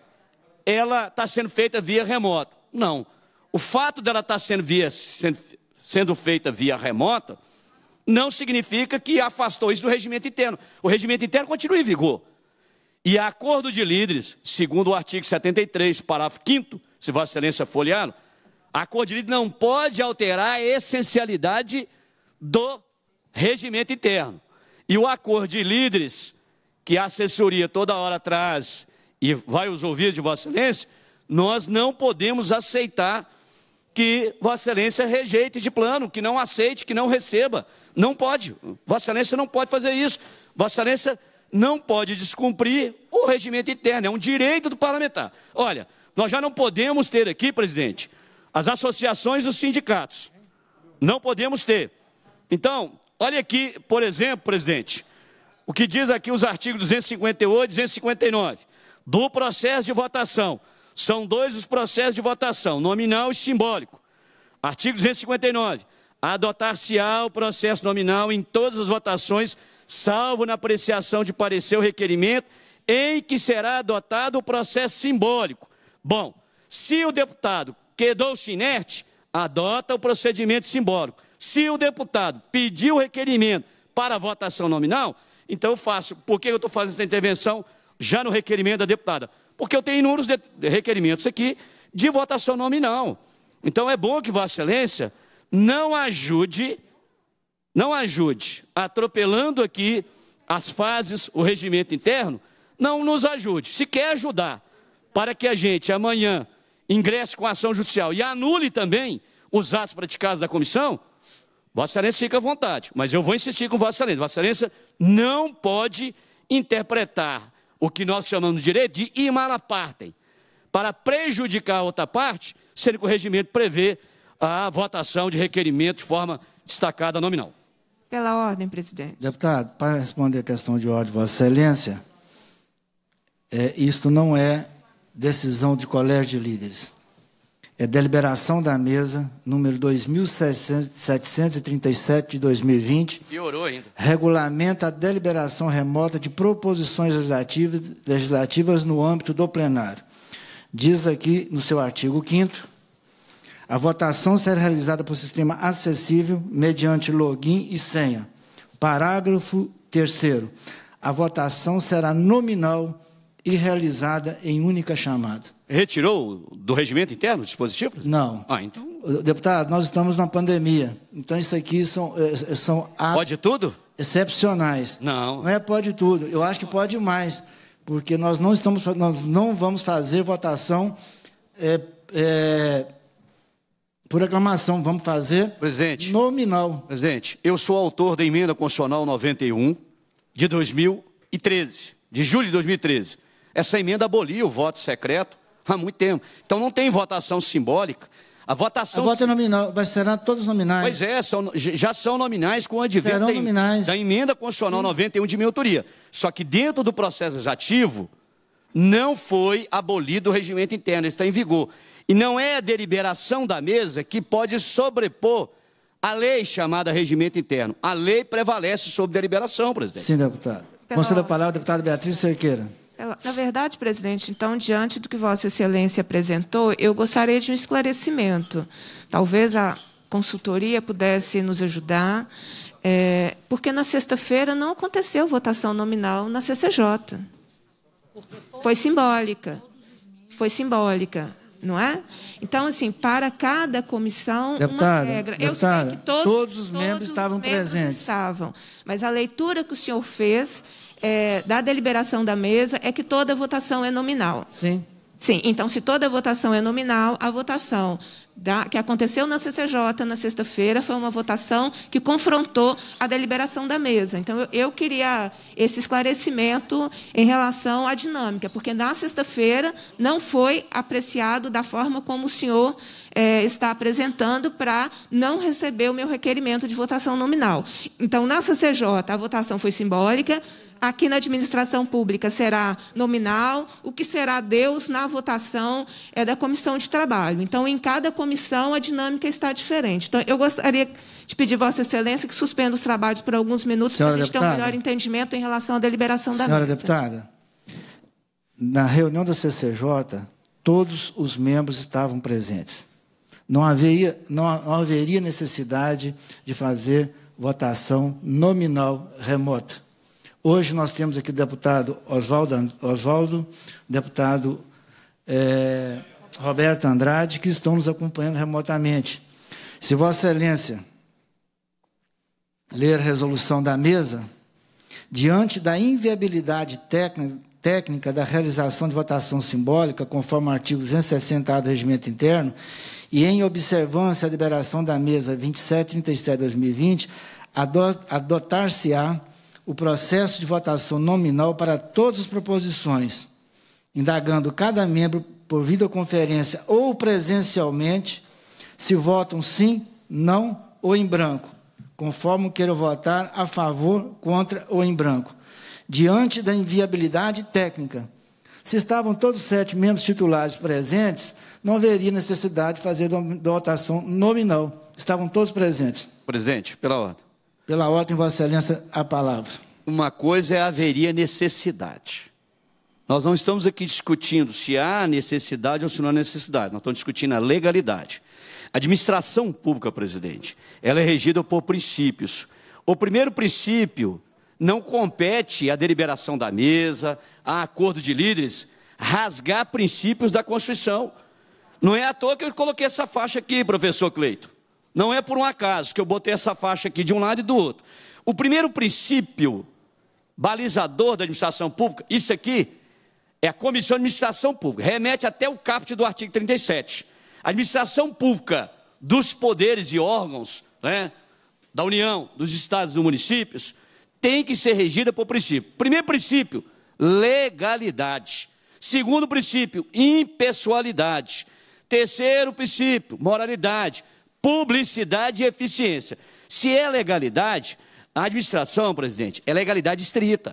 ela está sendo feita via remota. Não. O fato dela estar sendo, via, sendo, sendo feita via remota não significa que afastou isso do regimento interno. O regimento interno continua em vigor. E a acordo de líderes, segundo o artigo setenta e três, parágrafo quinto, se Vossa Excelência folheá-lo, a acordo de líderes não pode alterar a essencialidade do regimento interno. E o acordo de líderes, que a assessoria toda hora traz e vai os ouvidos de Vossa Excelência, nós não podemos aceitar que Vossa Excelência rejeite de plano, que não aceite, que não receba. Não pode. Vossa Excelência não pode fazer isso. Vossa Excelência não pode descumprir o regimento interno. É um direito do parlamentar. Olha, nós já não podemos ter aqui, presidente, as associações dos sindicatos. Não podemos ter. Então, olha aqui, por exemplo, presidente, o que diz aqui os artigos duzentos e cinquenta e oito e duzentos e cinquenta e nove do processo de votação. São dois os processos de votação, nominal e simbólico. Artigo duzentos e cinquenta e nove. Adotar-se-á o processo nominal em todas as votações, salvo na apreciação de parecer o requerimento, em que será adotado o processo simbólico. Bom, se o deputado quedou-se inerte, adota o procedimento simbólico. Se o deputado pediu o requerimento para a votação nominal, então eu faço. Por que eu estou fazendo essa intervenção já no requerimento da deputada? Porque eu tenho inúmeros requerimentos aqui de votação nominal. Então é bom que Vossa Excelência não ajude, não ajude, atropelando aqui as fases, o regimento interno, não nos ajude. Se quer ajudar para que a gente amanhã ingresse com ação judicial e anule também os atos praticados da comissão, Vossa Excelência fica à vontade. Mas eu vou insistir com Vossa Excelência. Vossa Excelência não pode interpretar o que nós chamamos de direito de imala partem, para prejudicar a outra parte, sendo que o regimento prevê a votação de requerimento de forma destacada nominal. Pela ordem, presidente. Deputado, para responder a questão de ordem, Vossa Excelência, é, isto não é decisão de colégio de líderes. É deliberação da mesa, número dois mil setecentos e trinta e sete de dois mil e vinte. Piorou ainda. Regulamenta a deliberação remota de proposições legislativas, legislativas no âmbito do plenário. Diz aqui no seu artigo quinto, a votação será realizada por sistema acessível mediante login e senha. Parágrafo terceiro. A votação será nominal e realizada em única chamada. Retirou do regimento interno o dispositivo? Não. Ah, então... Deputado, nós estamos na pandemia. Então, isso aqui são, são atos pode tudo? excepcionais. Não. Não é pode tudo. Eu acho que pode mais, porque nós não, estamos, nós não vamos fazer votação é, é, por aclamação. Vamos fazer presidente, nominal. Presidente, eu sou autor da emenda constitucional noventa e um de dois mil e treze, de julho de dois mil e treze. Essa emenda abolia o voto secreto há muito tempo. Então, não tem votação simbólica. A votação... A voto é nominal, vai ser todos nominais. Pois é, são, já são nominais com o advento da, nominais. da emenda constitucional Sim. noventa e um de minha autoria. Só que dentro do processo legislativo, não foi abolido o regimento interno, ele está em vigor. E não é a deliberação da mesa que pode sobrepor a lei chamada regimento interno. A lei prevalece sobre deliberação, presidente. Sim, deputado. Pela... Concedo a palavra, deputada Beatriz Cerqueira. Na verdade, presidente, então, diante do que Vossa Excelência apresentou, eu gostaria de um esclarecimento. Talvez a consultoria pudesse nos ajudar, é, porque na sexta-feira não aconteceu votação nominal na C C J. Foi simbólica. Foi simbólica. não é? Então, assim, para cada comissão, deputada, uma regra. Deputada, Eu sei que todos, todos os todos membros os estavam membros presentes. Estavam, mas a leitura que o senhor fez é, da deliberação da mesa é que toda votação é nominal. Sim. Sim, então, se toda a votação é nominal, a votação da, que aconteceu na C C J na sexta-feira foi uma votação que confrontou a deliberação da mesa. Então, eu, eu queria esse esclarecimento em relação à dinâmica, porque na sexta-feira não foi apreciado da forma como o senhor é, está apresentando para não receber o meu requerimento de votação nominal. Então, na C C J, a votação foi simbólica. Aqui na administração pública será nominal, o que será Deus na votação é da comissão de trabalho. Então, em cada comissão, a dinâmica está diferente. Então, eu gostaria de pedir Vossa Excelência que suspenda os trabalhos por alguns minutos para a gente ter um melhor entendimento em relação à deliberação da mesa. Senhora deputada, na reunião da C C J, todos os membros estavam presentes. Não haveria, não, não haveria necessidade de fazer votação nominal remota. Hoje nós temos aqui o deputado Oswaldo, Oswaldo deputado é, Roberto Andrade, que estão nos acompanhando remotamente. Se Vossa Excelência ler a resolução da mesa, diante da inviabilidade técnica, técnica da realização de votação simbólica, conforme o artigo duzentos e sessenta A do Regimento Interno, e em observância à deliberação da mesa vinte e sete trinta e sete de dois mil e vinte, adotar-se-á o processo de votação nominal para todas as proposições, indagando cada membro por videoconferência ou presencialmente, se votam sim, não ou em branco, conforme queiram votar a favor, contra ou em branco. Diante da inviabilidade técnica, se estavam todos os sete membros titulares presentes, não haveria necessidade de fazer votação nominal. Estavam todos presentes. Presidente, pela ordem. Pela ordem, Vossa Excelência, a palavra. Uma coisa é haveria necessidade. Nós não estamos aqui discutindo se há necessidade ou se não há necessidade. Nós estamos discutindo a legalidade. A administração pública, presidente, ela é regida por princípios. O primeiro princípio, não compete à deliberação da mesa, a acordo de líderes, rasgar princípios da Constituição. Não é à toa que eu coloquei essa faixa aqui, professor Cleito. Não é por um acaso que eu botei essa faixa aqui de um lado e do outro. O primeiro princípio balizador da administração pública, isso aqui é a Comissão de Administração Pública, remete até o caput do artigo trinta e sete. A administração pública dos poderes e órgãos, né, da União, dos estados e dos municípios, tem que ser regida por princípio. Primeiro princípio, legalidade. Segundo princípio, impessoalidade. Terceiro princípio, moralidade. Publicidade e eficiência. Se é legalidade, a administração, presidente, é legalidade estrita.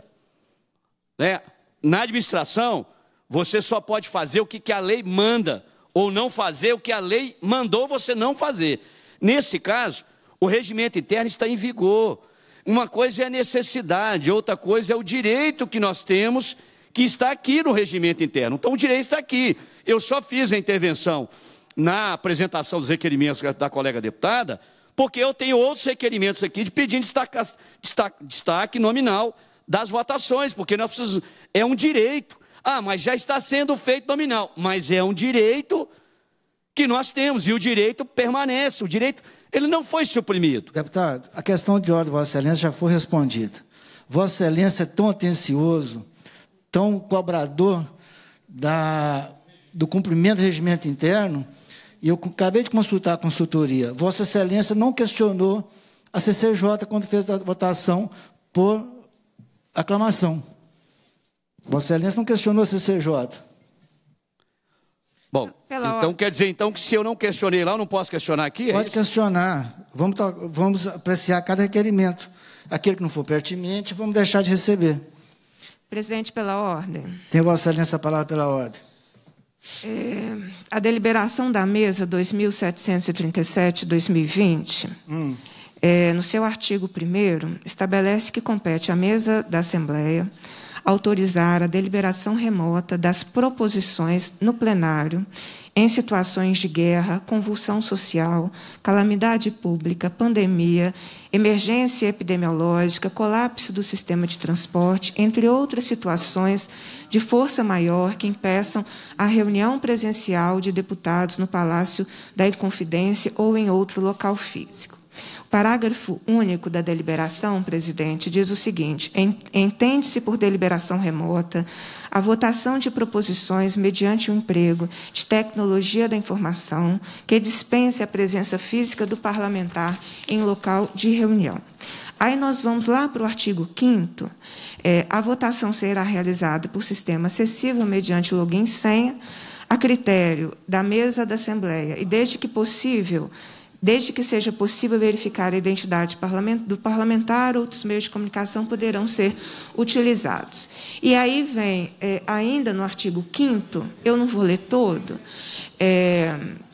Né? Na administração, você só pode fazer o que a lei manda, ou não fazer o que a lei mandou você não fazer. Nesse caso, o regimento interno está em vigor. Uma coisa é a necessidade, outra coisa é o direito que nós temos, que está aqui no regimento interno. Então, o direito está aqui. Eu só fiz a intervenção na apresentação dos requerimentos da colega deputada, porque eu tenho outros requerimentos aqui de pedindo destaque, destaque, destaque nominal das votações, porque nós precisamos, é um direito. Ah, mas já está sendo feito nominal, mas é um direito que nós temos, e o direito permanece, o direito, ele não foi suprimido. Deputado, a questão de ordem, Vossa Excelência, já foi respondida. Vossa Excelência é tão atencioso, tão cobrador da, do cumprimento do regimento interno, e eu acabei de consultar a consultoria. Vossa Excelência não questionou a C C J quando fez a votação por aclamação. Vossa Excelência não questionou a C C J. Bom, Pela então hora. Quer dizer então que se eu não questionei lá, eu não posso questionar aqui? Pode é questionar. Vamos, vamos apreciar cada requerimento. Aquele que não for pertinente, vamos deixar de receber. Presidente, pela ordem. Tem Vossa Excelência a palavra pela ordem. É, a deliberação da mesa dois mil setecentos e trinta e sete de dois mil e vinte, hum. é, no seu artigo primeiro, estabelece que compete à mesa da Assembleia autorizar a deliberação remota das proposições no plenário em situações de guerra, convulsão social, calamidade pública, pandemia, emergência epidemiológica, colapso do sistema de transporte, entre outras situações de força maior que impeçam a reunião presencial de deputados no Palácio da Inconfidência ou em outro local físico. O parágrafo único da deliberação, presidente, diz o seguinte: entende-se por deliberação remota a votação de proposições mediante o emprego de tecnologia da informação que dispense a presença física do parlamentar em local de reunião. Aí nós vamos lá para o artigo quinto. É, a votação será realizada por sistema acessível mediante login e senha, a critério da mesa da Assembleia, e desde que possível, desde que seja possível verificar a identidade do parlamentar, outros meios de comunicação poderão ser utilizados. E aí vem, é, ainda no artigo quinto, eu não vou ler todo, é,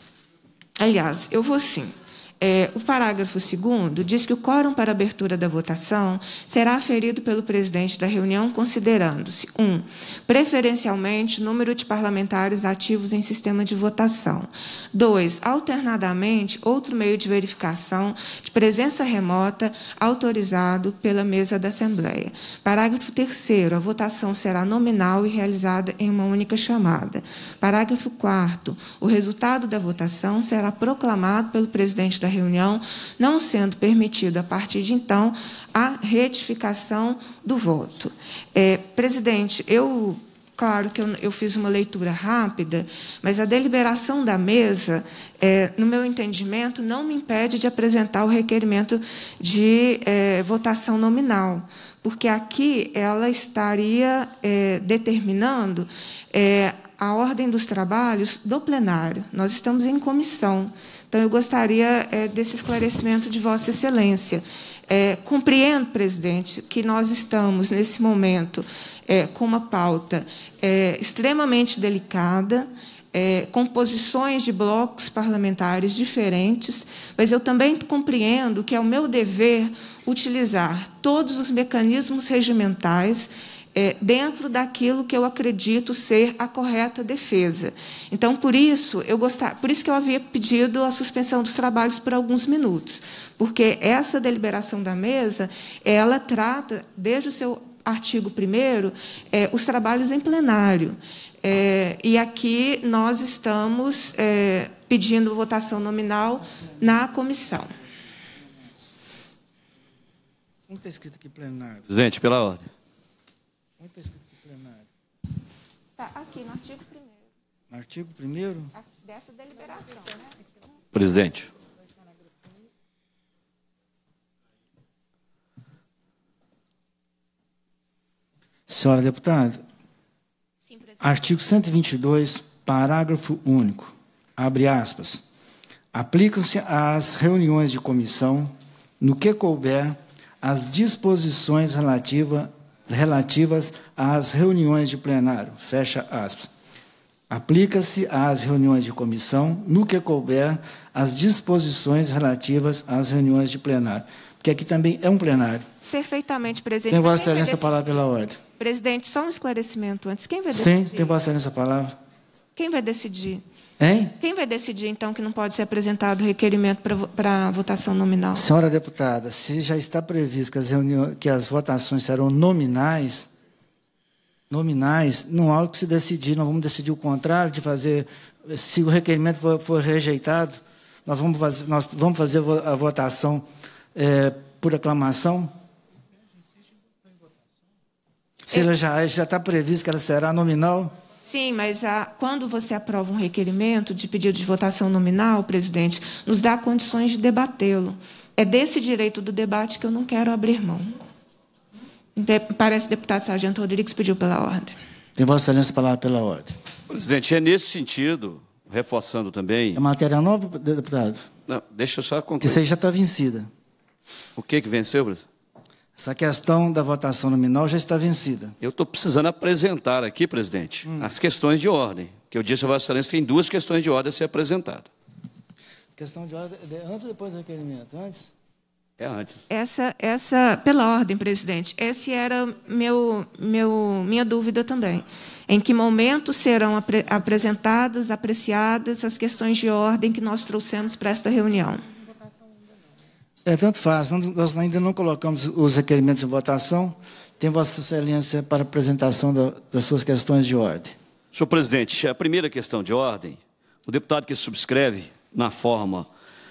aliás, eu vou sim. É, o parágrafo segundo diz que o quórum para abertura da votação será aferido pelo presidente da reunião, considerando-se, um, preferencialmente, o número de parlamentares ativos em sistema de votação. Dois, alternadamente, outro meio de verificação de presença remota autorizado pela mesa da Assembleia. Parágrafo terceiro, a votação será nominal e realizada em uma única chamada. Parágrafo quarto, o resultado da votação será proclamado pelo presidente da reunião, não sendo permitido, a partir de então, a retificação do voto. É, presidente, eu, claro que eu, eu fiz uma leitura rápida, mas a deliberação da mesa, é, no meu entendimento, não me impede de apresentar o requerimento de é, votação nominal, porque aqui ela estaria é, determinando é, a ordem dos trabalhos do plenário. Nós estamos em comissão. Então, eu gostaria é, desse esclarecimento de Vossa Excelência. É, compreendo, presidente, que nós estamos, nesse momento, é, com uma pauta é, extremamente delicada, é, com posições de blocos parlamentares diferentes, mas eu também compreendo que é o meu dever utilizar todos os mecanismos regimentais É, dentro daquilo que eu acredito ser a correta defesa. Então, por isso, eu gostar, por isso que eu havia pedido a suspensão dos trabalhos por alguns minutos, porque essa deliberação da mesa, ela trata, desde o seu artigo primeiro, é, os trabalhos em plenário. É, e aqui nós estamos é, pedindo votação nominal na comissão. Como está escrito aqui plenário? Presidente, pela ordem. Onde está escrito aqui plenário? Está aqui, no artigo primeiro. No artigo primeiro? Dessa deliberação, né? Presidente. Senhora deputada, Sim, presidente. artigo cento e vinte e dois, parágrafo único, abre aspas, aplicam-se às reuniões de comissão, no que couber, as disposições relativas relativas às reuniões de plenário, fecha aspas. Aplica-se às reuniões de comissão, no que couber, as disposições relativas às reuniões de plenário. Porque aqui também é um plenário. Perfeitamente, presidente. Tem Vossa Quem vai Excelência a decidir? palavra pela ordem. Presidente, só um esclarecimento antes. Quem vai decidir? Sim, tem Vossa Excelência a palavra. Quem vai decidir? Hein? Quem vai decidir, então, que não pode ser apresentado requerimento para votação nominal? Senhora deputada, se já está previsto que as, reuniões, que as votações serão nominais, nominais, não há o que se decidir, nós vamos decidir o contrário, de fazer, se o requerimento for, for rejeitado, nós vamos fazer, nós vamos fazer a votação é, por aclamação? Se ela já, já está previsto que ela será nominal? Sim, mas a, quando você aprova um requerimento de pedido de votação nominal, presidente, nos dá condições de debatê-lo. É desse direito do debate que eu não quero abrir mão. De, parece que o deputado Sargento Rodrigues pediu pela ordem. Tem Vossa Excelência a palavra pela ordem. Presidente, é nesse sentido, reforçando também... É matéria nova, deputado? Não, deixa eu só Que concluir. isso aí já está vencida. O que que venceu, presidente? Essa questão da votação nominal já está vencida. Eu estou precisando apresentar aqui, presidente, hum. as questões de ordem, que eu disse a Vossa Excelência que tem duas questões de ordem a ser apresentadas. Questão de ordem, antes ou depois do requerimento? Antes? É antes. Essa, essa, pela ordem, presidente, essa era meu, meu, minha dúvida também. Em que momento serão apre, apresentadas, apreciadas as questões de ordem que nós trouxemos para esta reunião? É tanto faz. Nós ainda não colocamos os requerimentos em votação. Tem Vossa Excelência para apresentação da, das suas questões de ordem. Senhor presidente, a primeira questão de ordem, o deputado que subscreve na forma,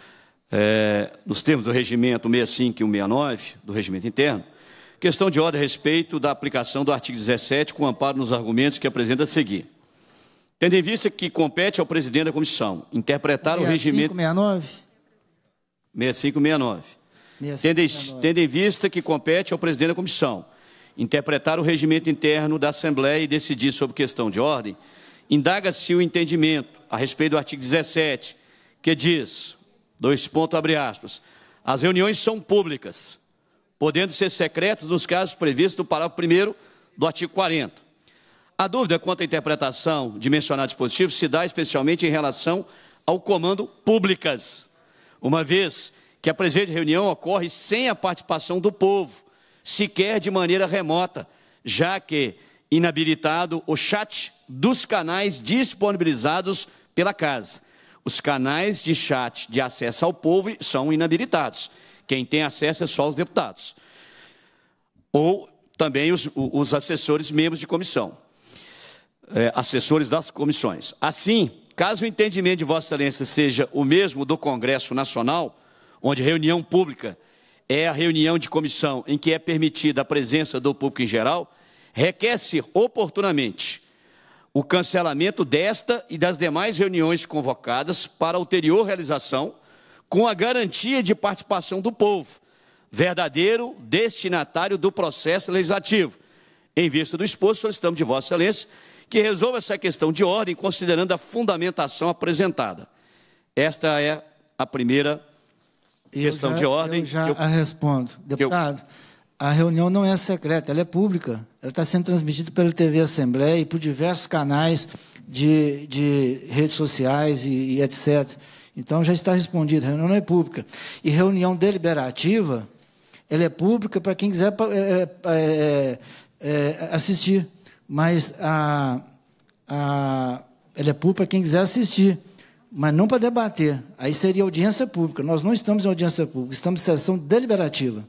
é, nos termos do regimento sessenta e cinco e cento e sessenta e nove, do regimento interno, questão de ordem a respeito da aplicação do artigo dezessete, com amparo nos argumentos que apresenta a seguir. Tendo em vista que compete ao presidente da comissão interpretar o regimento... sessenta e cinco, sessenta e nove? sessenta e cinco e sessenta e nove. Tendo em, tendo em vista que compete ao presidente da comissão interpretar o regimento interno da Assembleia e decidir sobre questão de ordem, indaga-se o entendimento a respeito do artigo dezessete, que diz, dois pontos, abre aspas, as reuniões são públicas, podendo ser secretas nos casos previstos no parágrafo primeiro do artigo quarenta. A dúvida quanto à interpretação de mencionado dispositivo se dá especialmente em relação ao comando públicas, uma vez que a presente reunião ocorre sem a participação do povo, sequer de maneira remota, já que inabilitado o chat dos canais disponibilizados pela Casa. Os canais de chat de acesso ao povo são inabilitados. Quem tem acesso é só os deputados. Ou também os, os assessores membros de comissão. É, assessores das comissões. Assim, caso o entendimento de Vossa Excelência seja o mesmo do Congresso Nacional, onde reunião pública é a reunião de comissão em que é permitida a presença do público em geral, requer-se oportunamente o cancelamento desta e das demais reuniões convocadas para ulterior realização, com a garantia de participação do povo, verdadeiro destinatário do processo legislativo. Em vista do exposto, solicitamos de Vossa Excelência que resolva essa questão de ordem, considerando a fundamentação apresentada. Esta é a primeira questão já, de ordem. Eu já eu, a respondo. Deputado, eu, a reunião não é secreta, ela é pública. Ela está sendo transmitida pela T V Assembleia e por diversos canais de, de redes sociais e, e etcétera. Então, já está respondido, a reunião não é pública. E reunião deliberativa, ela é pública para quem quiser é, é, é, assistir. Mas a, a, ela é pública para quem quiser assistir, mas não para debater. Aí seria audiência pública. Nós não estamos em audiência pública, estamos em sessão deliberativa.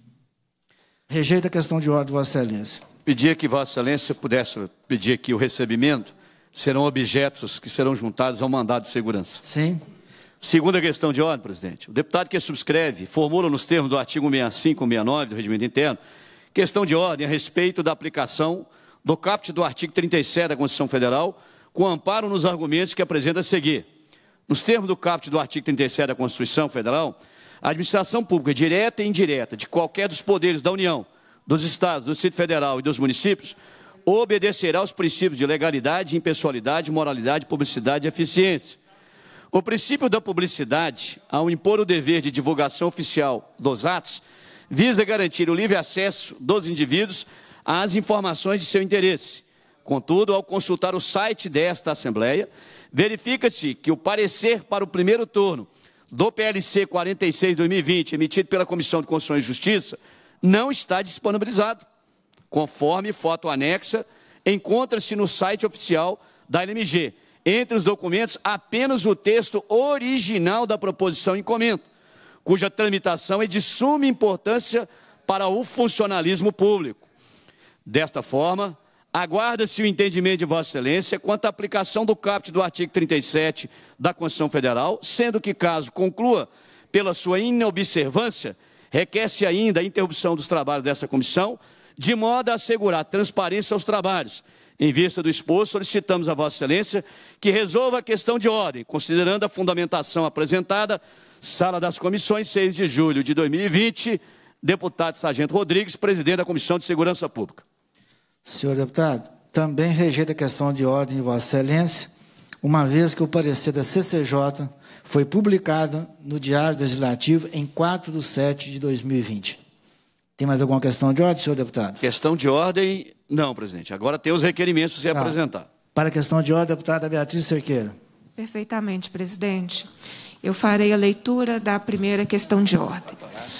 Rejeita a questão de ordem, Vossa Excelência. Pedia que Vossa Excelência pudesse pedir aqui o recebimento, serão objetos que serão juntados ao mandado de segurança. Sim. Segunda questão de ordem, presidente. O deputado que subscreve formula nos termos do artigo sessenta e cinco e sessenta e nove do regimento interno questão de ordem a respeito da aplicação do caput do artigo trinta e sete da Constituição Federal, com amparo nos argumentos que apresenta a seguir. Nos termos do caput do artigo trinta e sete da Constituição Federal, a administração pública direta e indireta de qualquer dos poderes da União, dos Estados, do Distrito Federal e dos municípios, obedecerá aos princípios de legalidade, impessoalidade, moralidade, publicidade e eficiência. O princípio da publicidade, ao impor o dever de divulgação oficial dos atos, visa garantir o livre acesso dos indivíduos às informações de seu interesse. Contudo, ao consultar o site desta Assembleia, verifica-se que o parecer para o primeiro turno do P L C quarenta e seis de dois mil e vinte, emitido pela Comissão de Constituição e Justiça, não está disponibilizado. Conforme foto anexa, encontra-se no site oficial da L M G, entre os documentos, apenas o texto original da proposição em comento, cuja tramitação é de suma importância para o funcionalismo público. Desta forma, aguarda-se o entendimento de Vossa Excelência quanto à aplicação do caput do artigo trinta e sete da Constituição Federal, sendo que, caso conclua pela sua inobservância, requer-se ainda a interrupção dos trabalhos dessa comissão, de modo a assegurar transparência aos trabalhos. Em vista do exposto, solicitamos a Vossa Excelência que resolva a questão de ordem, considerando a fundamentação apresentada, Sala das Comissões, seis de julho de dois mil e vinte, deputado Sargento Rodrigues, presidente da Comissão de Segurança Pública. Senhor deputado, também rejeita a questão de ordem de Vossa Excelência, uma vez que o parecer da C C J foi publicado no Diário Legislativo em quatro de setembro de dois mil e vinte. Tem mais alguma questão de ordem, senhor deputado? Questão de ordem, não, presidente. Agora tem os requerimentos a ser tá. apresentar. Para a questão de ordem, deputada Beatriz Cerqueira. Perfeitamente, presidente. Eu farei a leitura da primeira questão de ordem.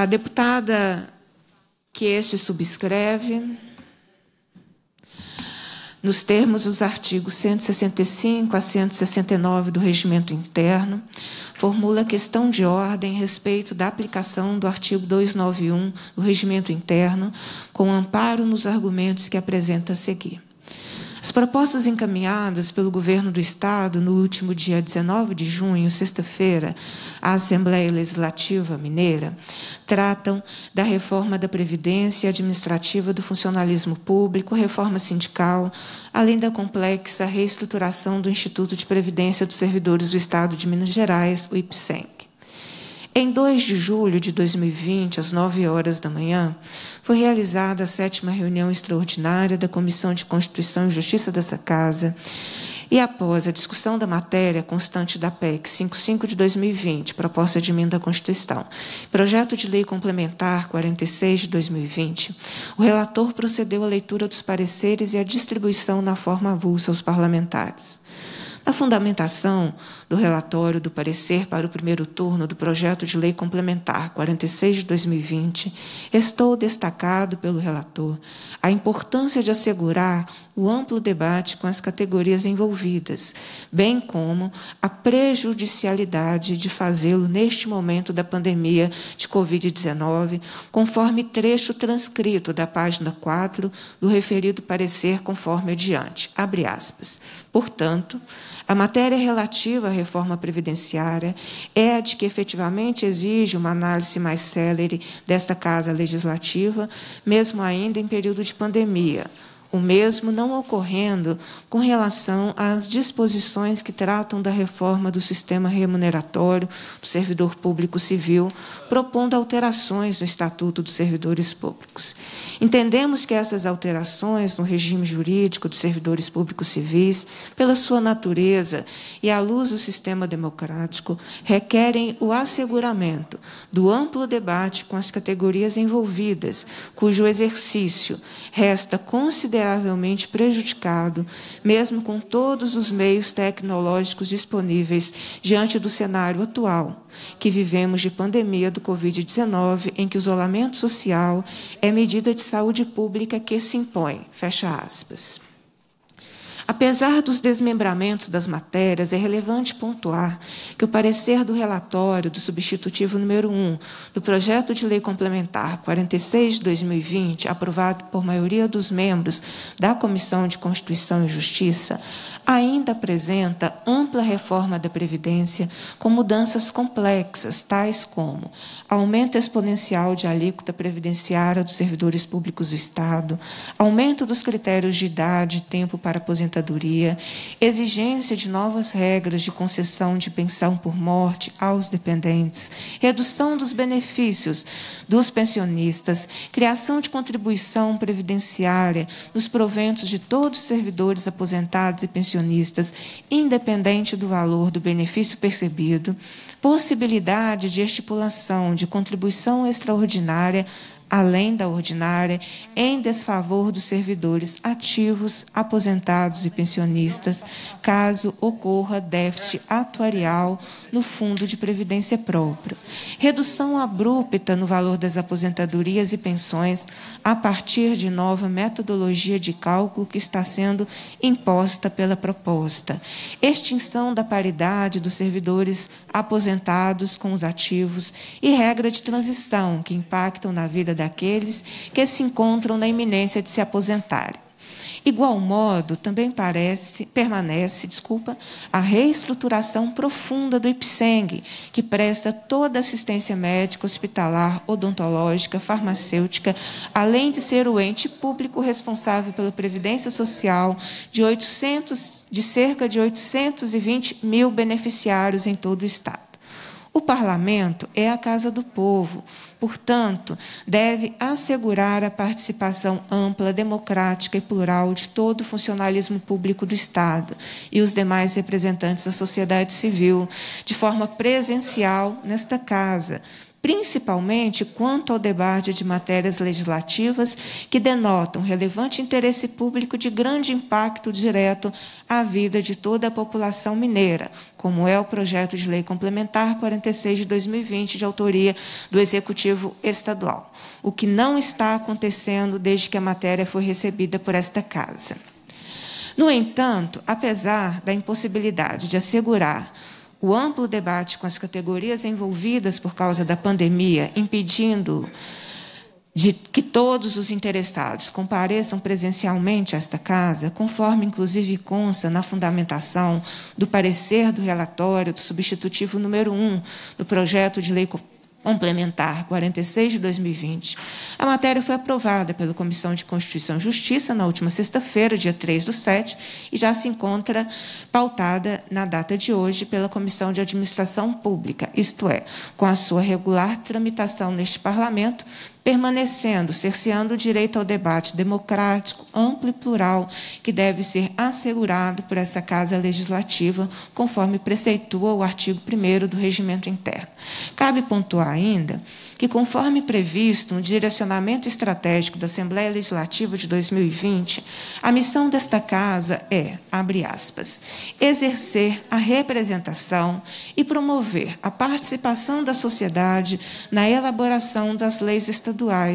A deputada que este subscreve, nos termos dos artigos cento e sessenta e cinco a cento e sessenta e nove do Regimento Interno, formula questão de ordem a respeito da aplicação do artigo duzentos e noventa e um do Regimento Interno, com amparo nos argumentos que apresenta a seguir. As propostas encaminhadas pelo Governo do Estado no último dia dezenove de junho, sexta-feira, à Assembleia Legislativa Mineira, tratam da reforma da Previdência Administrativa do Funcionalismo Público, reforma sindical, além da complexa reestruturação do Instituto de Previdência dos Servidores do Estado de Minas Gerais, o IPSENG. Em dois de julho de dois mil e vinte, às nove horas da manhã, foi realizada a sétima reunião extraordinária da Comissão de Constituição e Justiça dessa Casa, e após a discussão da matéria constante da P E C cinquenta e cinco de dois mil e vinte, proposta de emenda à Constituição, projeto de lei complementar quarenta e seis de dois mil e vinte, o relator procedeu à leitura dos pareceres e à distribuição na forma avulsa aos parlamentares. Na fundamentação do relatório do parecer para o primeiro turno do projeto de lei complementar quarenta e seis de dois mil e vinte, estou destacado pelo relator a importância de assegurar o amplo debate com as categorias envolvidas, bem como a prejudicialidade de fazê-lo neste momento da pandemia de covid dezenove, conforme trecho transcrito da página quatro do referido parecer conforme adiante. Abre aspas. Portanto, a matéria relativa à reforma previdenciária é a de que efetivamente exige uma análise mais célere desta Casa Legislativa, mesmo ainda em período de pandemia, o mesmo não ocorrendo com relação às disposições que tratam da reforma do sistema remuneratório do servidor público civil, propondo alterações no Estatuto dos Servidores Públicos. Entendemos que essas alterações no regime jurídico dos servidores públicos civis, pela sua natureza e à luz do sistema democrático, requerem o asseguramento do amplo debate com as categorias envolvidas, cujo exercício resta considerado consideravelmente prejudicado, mesmo com todos os meios tecnológicos disponíveis diante do cenário atual, que vivemos de pandemia do covid dezenove, em que o isolamento social é medida de saúde pública que se impõe. Fecha aspas. Apesar dos desmembramentos das matérias, é relevante pontuar que o parecer do relatório do substitutivo número um do projeto de lei complementar quarenta e seis de dois mil e vinte, aprovado por maioria dos membros da Comissão de Constituição e Justiça, ainda apresenta ampla reforma da Previdência com mudanças complexas, tais como aumento exponencial de alíquota previdenciária dos servidores públicos do Estado, aumento dos critérios de idade e tempo para aposentadoria, exigência de novas regras de concessão de pensão por morte aos dependentes, redução dos benefícios dos pensionistas, criação de contribuição previdenciária nos proventos de todos os servidores aposentados e pensionistas, independente do valor do benefício percebido, possibilidade de estipulação de contribuição extraordinária além da ordinária, em desfavor dos servidores ativos, aposentados e pensionistas, caso ocorra déficit atuarial no Fundo de Previdência Própria. Redução abrupta no valor das aposentadorias e pensões a partir de nova metodologia de cálculo que está sendo imposta pela proposta. Extinção da paridade dos servidores aposentados com os ativos e regra de transição que impactam na vida daqueles que se encontram na iminência de se aposentarem. Igual modo, também parece, permanece desculpa, a reestruturação profunda do IPSENG, que presta toda a assistência médica, hospitalar, odontológica, farmacêutica, além de ser o ente público responsável pela Previdência Social de, oitocentos, de cerca de oitocentos e vinte mil beneficiários em todo o Estado. O Parlamento é a casa do povo, portanto, deve assegurar a participação ampla, democrática e plural de todo o funcionalismo público do Estado e os demais representantes da sociedade civil, de forma presencial nesta casa, principalmente quanto ao debate de matérias legislativas que denotam relevante interesse público de grande impacto direto à vida de toda a população mineira, como é o projeto de lei complementar quarenta e seis de dois mil e vinte, de autoria do Executivo Estadual, o que não está acontecendo desde que a matéria foi recebida por esta Casa. No entanto, apesar da impossibilidade de assegurar o amplo debate com as categorias envolvidas por causa da pandemia, impedindo de que todos os interessados compareçam presencialmente a esta Casa, conforme, inclusive, consta na fundamentação do parecer do relatório do substitutivo número um do projeto de lei complementar quarenta e seis de dois mil e vinte, a matéria foi aprovada pela Comissão de Constituição e Justiça na última sexta-feira, dia três do sete, e já se encontra pautada na data de hoje pela Comissão de Administração Pública, isto é, com a sua regular tramitação neste Parlamento, permanecendo, cerceando o direito ao debate democrático, amplo e plural, que deve ser assegurado por essa Casa Legislativa, conforme preceitua o artigo primeiro do Regimento Interno. Cabe pontuar ainda que, conforme previsto no direcionamento estratégico da Assembleia Legislativa de dois mil e vinte, a missão desta Casa é, abre aspas, exercer a representação e promover a participação da sociedade na elaboração das leis estaduais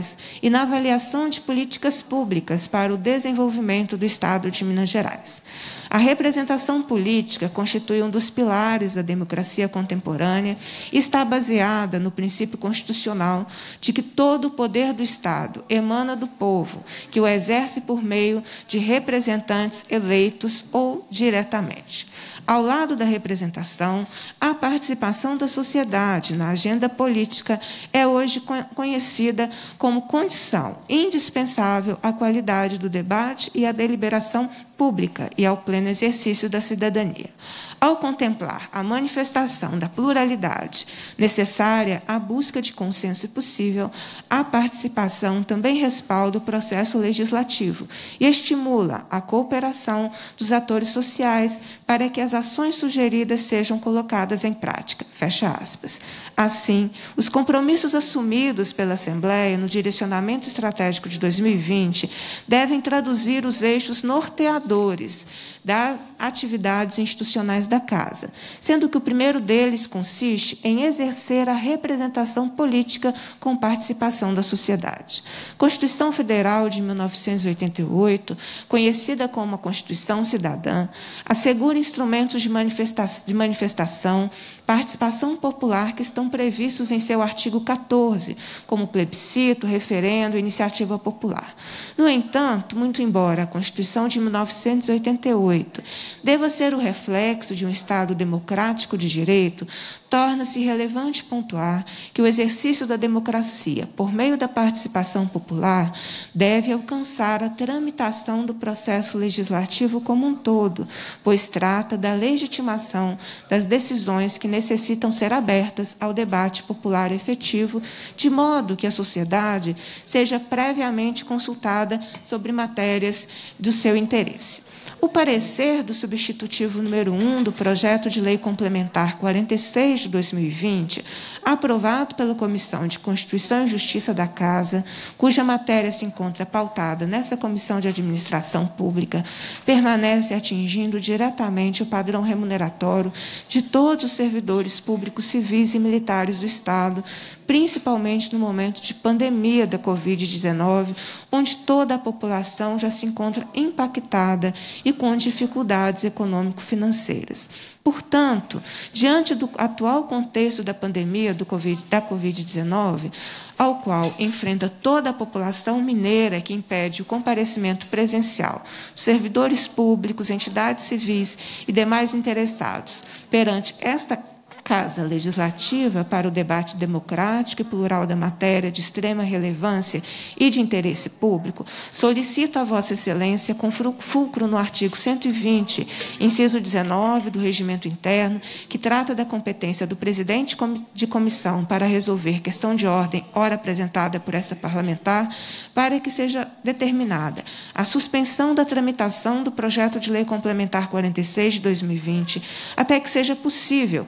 e na avaliação de políticas públicas para o desenvolvimento do Estado de Minas Gerais. A representação política constitui um dos pilares da democracia contemporânea e está baseada no princípio constitucional de que todo o poder do Estado emana do povo, que o exerce por meio de representantes eleitos ou diretamente. Ao lado da representação, a participação da sociedade na agenda política é hoje conhecida como condição indispensável à qualidade do debate e à deliberação pública e ao pleno exercício da cidadania. Ao contemplar a manifestação da pluralidade necessária à busca de consenso possível, a participação também respalda o processo legislativo e estimula a cooperação dos atores sociais para que as ações sugeridas sejam colocadas em prática. Fecha aspas. Assim, os compromissos assumidos pela Assembleia no direcionamento estratégico de dois mil e vinte devem traduzir os eixos norteadores das atividades institucionais da Casa, sendo que o primeiro deles consiste em exercer a representação política com participação da sociedade. Constituição Federal de mil novecentos e oitenta e oito, conhecida como a Constituição Cidadã, assegura instrumentos de, manifesta de manifestação, participação popular que estão previstos em seu artigo quatorze, como plebiscito, referendo, iniciativa popular. No entanto, muito embora a Constituição de mil novecentos e oitenta e oito deva ser o reflexo de um Estado democrático de direito, torna-se relevante pontuar que o exercício da democracia, por meio da participação popular, deve alcançar a tramitação do processo legislativo como um todo, pois trata da legitimação das decisões que necessitam ser abertas ao debate popular efetivo, de modo que a sociedade seja previamente consultada sobre matérias do seu interesse. O parecer do substitutivo número um do projeto de lei complementar quarenta e seis de dois mil e vinte, aprovado pela Comissão de Constituição e Justiça da Casa, cuja matéria se encontra pautada nessa Comissão de Administração Pública, permanece atingindo diretamente o padrão remuneratório de todos os servidores públicos civis e militares do Estado, principalmente no momento de pandemia da Covid dezenove, onde toda a população já se encontra impactada e com dificuldades econômico-financeiras. Portanto, diante do atual contexto da pandemia do COVID, da Covid dezenove, ao qual enfrenta toda a população mineira que impede o comparecimento presencial, servidores públicos, entidades civis e demais interessados, perante esta Casa Legislativa para o debate democrático e plural da matéria de extrema relevância e de interesse público, solicito a Vossa Excelência, com fulcro no artigo cento e vinte, inciso dezenove do Regimento Interno, que trata da competência do presidente de comissão para resolver questão de ordem, ora apresentada por essa parlamentar, para que seja determinada a suspensão da tramitação do projeto de lei complementar quarenta e seis de dois mil e vinte, até que seja possível a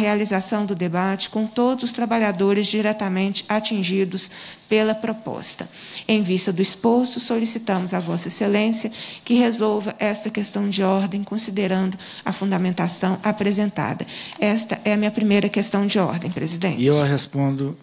realização do debate com todos os trabalhadores diretamente atingidos pela proposta. Em vista do exposto, solicitamos a Vossa Excelência que resolva esta questão de ordem, considerando a fundamentação apresentada. Esta é a minha primeira questão de ordem, presidente. E eu respondo,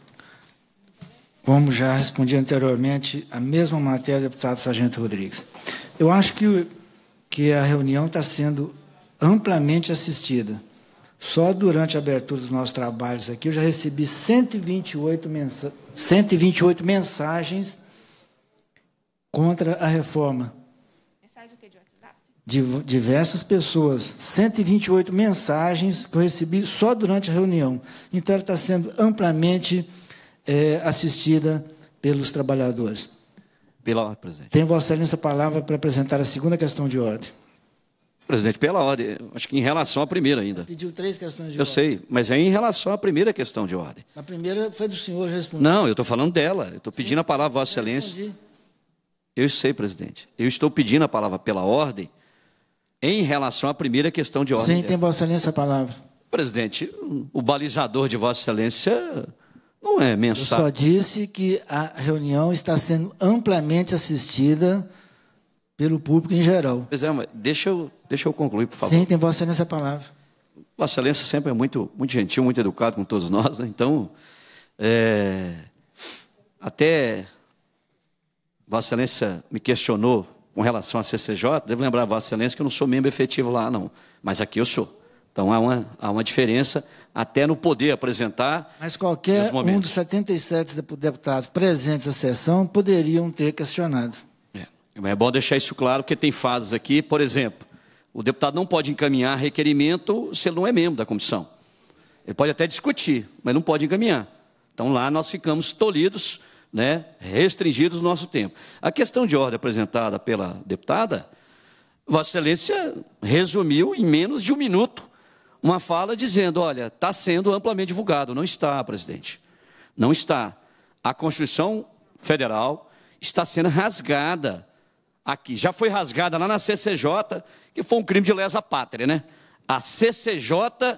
como já respondi anteriormente, a mesma matéria, deputado Sargento Rodrigues. Eu acho que, que a reunião está sendo amplamente assistida. Só durante a abertura dos nossos trabalhos aqui, eu já recebi cento e vinte e oito, mensa cento e vinte e oito mensagens contra a reforma. Mensagem o quê, de WhatsApp? De diversas pessoas. cento e vinte e oito mensagens que eu recebi só durante a reunião. Então, ela está sendo amplamente é, assistida pelos trabalhadores. Pela ordem, presidente. Tem Vossa Excelência a palavra para apresentar a segunda questão de ordem. Presidente, pela ordem, acho que em relação à primeira ainda. Pediu três questões de eu ordem. Eu sei, mas é em relação à primeira questão de ordem. A primeira foi do senhor responder. Não, eu estou falando dela. Eu estou pedindo a palavra a Vossa Excelência. Eu sei, presidente. Eu estou pedindo a palavra pela ordem em relação à primeira questão de ordem. Sim, tem Vossa Excelência a palavra. Presidente, o balizador de Vossa Excelência não é mensagem. Eu só disse que a reunião está sendo amplamente assistida pelo público em geral. Pois é, mas deixa eu, deixa eu concluir, por favor. Sim, tem Vossa Excelência a palavra. Vossa Excelência sempre é muito, muito gentil, muito educado com todos nós, né? Então, é, até Vossa Excelência me questionou com relação à C C J, devo lembrar a Vossa Excelência que eu não sou membro efetivo lá, não, mas aqui eu sou. Então, há uma, há uma diferença até no poder apresentar. Mas qualquer um dos setenta e sete deputados presentes à sessão poderiam ter questionado. É bom deixar isso claro, porque tem fases aqui, por exemplo, o deputado não pode encaminhar requerimento se ele não é membro da comissão. Ele pode até discutir, mas não pode encaminhar. Então, lá nós ficamos tolhidos, né, restringidos no nosso tempo. A questão de ordem apresentada pela deputada, Vossa Excelência resumiu em menos de um minuto uma fala dizendo, olha, está sendo amplamente divulgado. Não está, presidente. Não está. A Constituição Federal está sendo rasgada aqui. Já foi rasgada lá na C C J, que foi um crime de lesa pátria, né? A C C J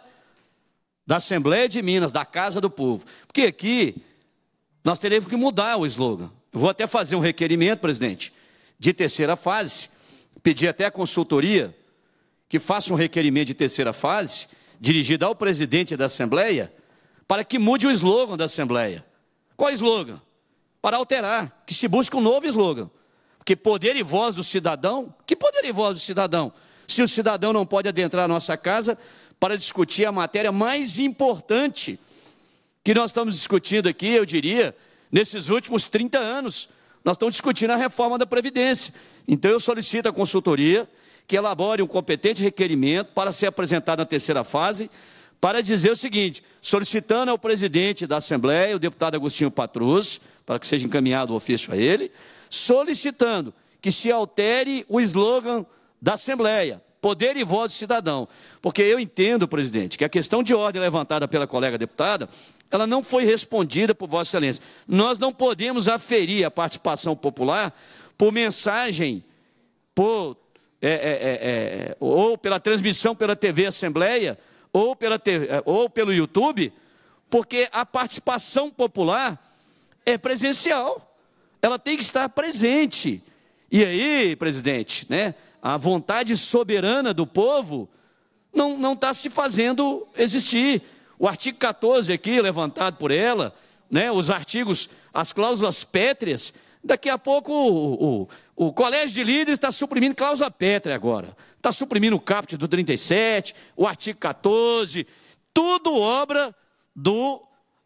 da Assembleia de Minas, da Casa do Povo. Porque aqui nós teremos que mudar o slogan. Eu vou até fazer um requerimento, presidente, de terceira fase, pedir até a consultoria que faça um requerimento de terceira fase, dirigido ao presidente da Assembleia, para que mude o slogan da Assembleia. Qual slogan? Para alterar, que se busque um novo slogan. Porque poder e voz do cidadão, que poder e voz do cidadão? Se o cidadão não pode adentrar a nossa casa para discutir a matéria mais importante que nós estamos discutindo aqui, eu diria, nesses últimos trinta anos, nós estamos discutindo a reforma da Previdência. Então, eu solicito à consultoria que elabore um competente requerimento para ser apresentado na terceira fase, para dizer o seguinte, solicitando ao presidente da Assembleia, o deputado Agostinho Patrus, para que seja encaminhado o ofício a ele, solicitando que se altere o slogan da Assembleia, poder e voz do cidadão. Porque eu entendo, presidente, que a questão de ordem levantada pela colega deputada, ela não foi respondida por Vossa Excelência. Nós não podemos aferir a participação popular por mensagem, por, é, é, é, ou pela transmissão pela T V Assembleia, ou, pela T V, ou pelo YouTube, porque a participação popular é presencial. Ela tem que estar presente. E aí, presidente, né, a vontade soberana do povo não não está se fazendo existir. O artigo quatorze aqui, levantado por ela, né, os artigos, as cláusulas pétreas, daqui a pouco o, o, o Colégio de Líderes está suprimindo cláusula pétrea agora. Está suprimindo o caput do trinta e sete, o artigo quatorze, tudo obra do...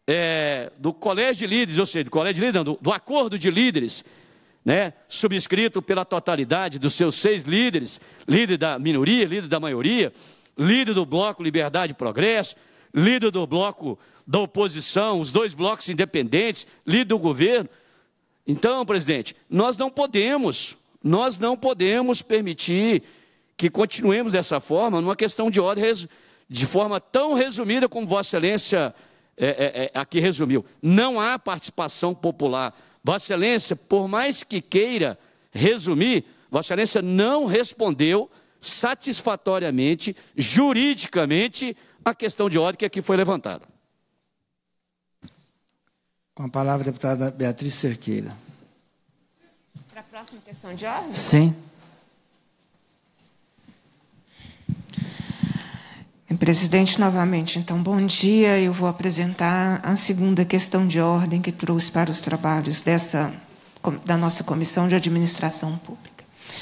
É, do Colégio de Líderes, ou seja, do Colégio de Líderes, não, do, do Acordo de Líderes, né, subscrito pela totalidade dos seus seis líderes, líder da minoria, líder da maioria, líder do Bloco Liberdade e Progresso, líder do Bloco da Oposição, os dois blocos independentes, líder do governo. Então, presidente, nós não podemos, nós não podemos permitir que continuemos dessa forma, numa questão de ordem, de forma tão resumida como Vossa Excelência É, é, é, aqui resumiu. Não há participação popular. Vossa Excelência, por mais que queira resumir, Vossa Excelência não respondeu satisfatoriamente, juridicamente, a questão de ordem que aqui foi levantada. Com a palavra, a deputada Beatriz Cerqueira. Para a próxima questão de ordem? Sim. Presidente, novamente, então, bom dia. Eu vou apresentar a segunda questão de ordem que trouxe para os trabalhos dessa, da nossa Comissão de Administração Pública.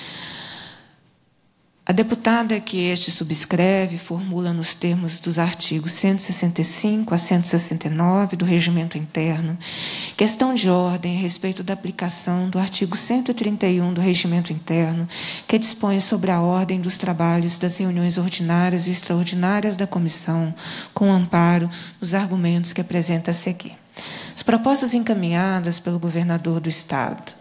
A deputada que este subscreve formula nos termos dos artigos cento e sessenta e cinco a cento e sessenta e nove do Regimento Interno questão de ordem a respeito da aplicação do artigo cento e trinta e um do Regimento Interno, que dispõe sobre a ordem dos trabalhos das reuniões ordinárias e extraordinárias da Comissão, com amparo nos argumentos que apresenta a seguir. As propostas encaminhadas pelo governador do Estado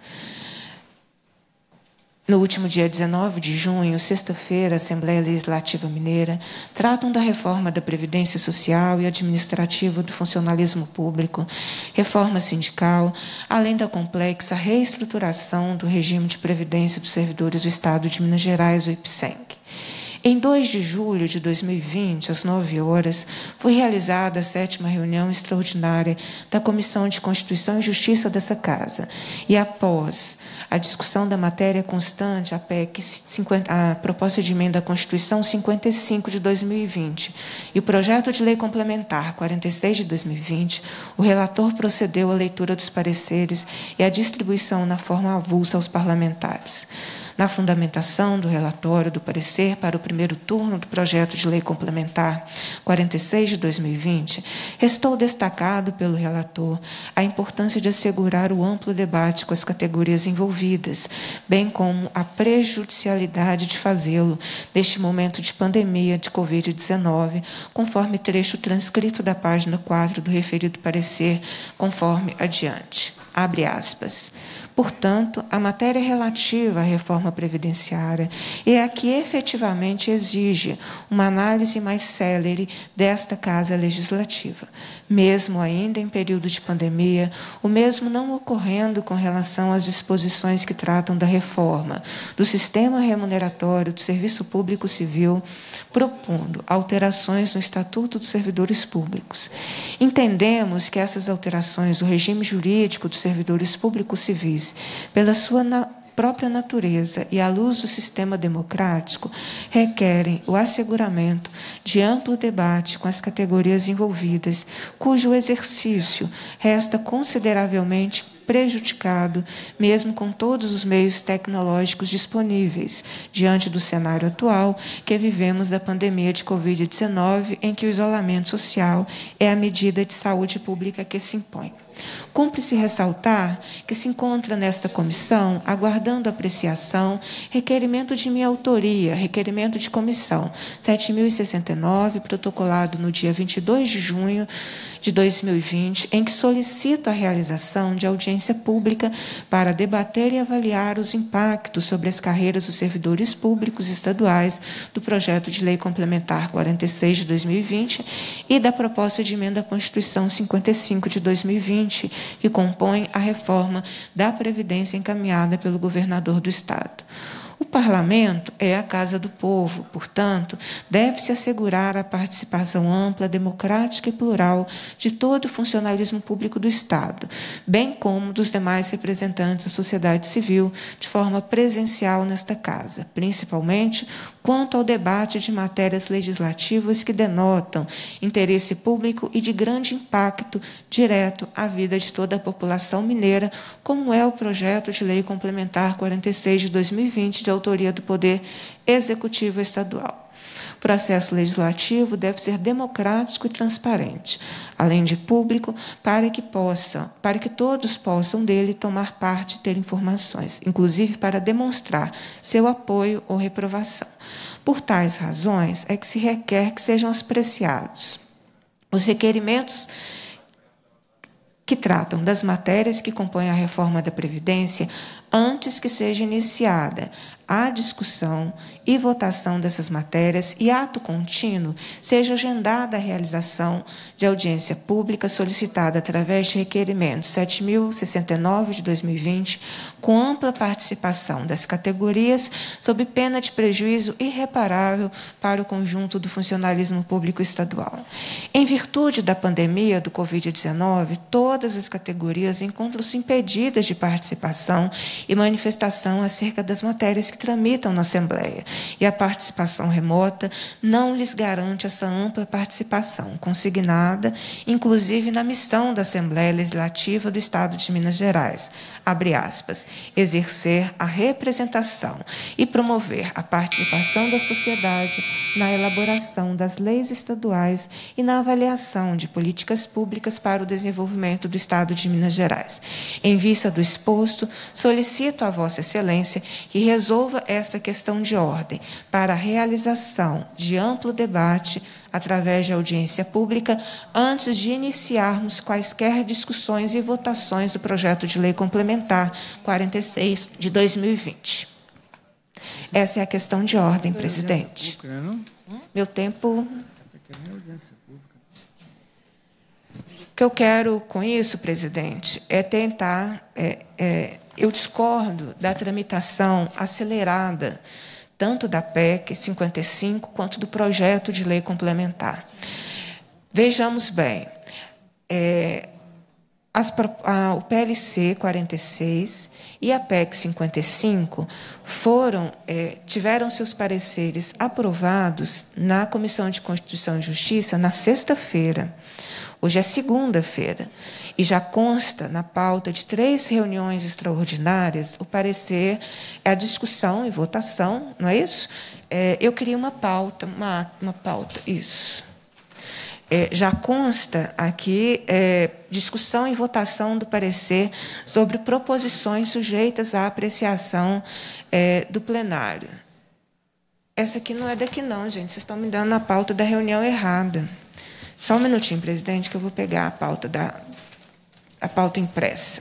no último dia dezenove de junho, sexta-feira, Assembleia Legislativa Mineira, tratam da reforma da Previdência Social e administrativa do funcionalismo público, reforma sindical, além da complexa reestruturação do regime de previdência dos servidores do Estado de Minas Gerais, o IPSENG. Em dois de julho de dois mil e vinte, às nove horas, foi realizada a sétima reunião extraordinária da Comissão de Constituição e Justiça dessa Casa. E após a discussão da matéria constante, a P E C cinquenta, a proposta de emenda à Constituição cinquenta e cinco de dois mil e vinte e o projeto de lei complementar quarenta e seis de dois mil e vinte, o relator procedeu à leitura dos pareceres e à distribuição na forma avulsa aos parlamentares. Na fundamentação do relatório do parecer para o primeiro turno do projeto de lei complementar quarenta e seis de dois mil e vinte, restou destacado pelo relator a importância de assegurar o amplo debate com as categorias envolvidas, bem como a prejudicialidade de fazê-lo neste momento de pandemia de covid dezenove, conforme trecho transcrito da página quatro do referido parecer, conforme adiante. Abre aspas. Portanto, a matéria relativa à reforma previdenciária é a que efetivamente exige uma análise mais célere desta Casa Legislativa. Mesmo ainda em período de pandemia, o mesmo não ocorrendo com relação às disposições que tratam da reforma do sistema remuneratório do Serviço Público Civil, propondo alterações no Estatuto dos Servidores Públicos. Entendemos que essas alterações do regime jurídico dos servidores públicos civis, pela sua na própria natureza e à luz do sistema democrático, requerem o asseguramento de amplo debate com as categorias envolvidas, cujo exercício resta consideravelmente prejudicado, mesmo com todos os meios tecnológicos disponíveis, diante do cenário atual que vivemos da pandemia de covid dezenove, em que o isolamento social é a medida de saúde pública que se impõe. Cumpre-se ressaltar que se encontra nesta comissão, aguardando apreciação, requerimento de minha autoria, requerimento de comissão sete mil e sessenta e nove, protocolado no dia vinte e dois de junho de dois mil e vinte, em que solicito a realização de audiência pública para debater e avaliar os impactos sobre as carreiras dos servidores públicos estaduais do projeto de lei complementar quarenta e seis de dois mil e vinte e da proposta de emenda à Constituição cinquenta e cinco de dois mil e vinte, que compõe a reforma da Previdência encaminhada pelo governador do Estado. O Parlamento é a Casa do Povo, portanto, deve-se assegurar a participação ampla, democrática e plural de todo o funcionalismo público do Estado, bem como dos demais representantes da sociedade civil, de forma presencial nesta Casa, principalmente quanto ao debate de matérias legislativas que denotam interesse público e de grande impacto direto à vida de toda a população mineira, como é o projeto de lei complementar quarenta e seis de dois mil e vinte, de autoria do Poder Executivo Estadual. O processo legislativo deve ser democrático e transparente, além de público, para que possa, para que todos possam dele tomar parte e ter informações, inclusive para demonstrar seu apoio ou reprovação. Por tais razões, é que se requer que sejam apreciados os requerimentos que tratam das matérias que compõem a reforma da Previdência antes que seja iniciada a discussão e votação dessas matérias e, ato contínuo, seja agendada a realização de audiência pública solicitada através de requerimento sete mil e sessenta e nove de dois mil e vinte, com ampla participação das categorias, sob pena de prejuízo irreparável para o conjunto do funcionalismo público estadual. Em virtude da pandemia do Covid dezenove, todas as categorias encontram-se impedidas de participação e manifestação acerca das matérias que tramitam na Assembleia, e a participação remota não lhes garante essa ampla participação, consignada, inclusive, na missão da Assembleia Legislativa do Estado de Minas Gerais, abre aspas, exercer a representação e promover a participação da sociedade na elaboração das leis estaduais e na avaliação de políticas públicas para o desenvolvimento do Estado de Minas Gerais. Em vista do exposto, solicito a Vossa Excelência que resolva esta questão de ordem para a realização de amplo debate através de audiência pública antes de iniciarmos quaisquer discussões e votações do projeto de lei complementar quarenta e seis de dois mil e vinte. Essa é a questão de ordem, presidente. Meu tempo... O que eu quero com isso, presidente, é tentar... É, é, eu discordo da tramitação acelerada, tanto da P E C cinquenta e cinco quanto do projeto de lei complementar. Vejamos bem, é, as, a, o P L C quarenta e seis e a P E C cinquenta e cinco foram, é, tiveram seus pareceres aprovados na Comissão de Constituição e Justiça na sexta-feira. Hoje é segunda-feira, e já consta na pauta de três reuniões extraordinárias o parecer, a discussão e votação, não é isso? É, eu queria uma pauta, uma, uma pauta, isso. É, já consta aqui é, discussão e votação do parecer sobre proposições sujeitas à apreciação é, do plenário. Essa aqui não é daqui não, gente, vocês estão me dando a pauta da reunião errada. Só um minutinho, presidente, que eu vou pegar a pauta, da, a pauta impressa.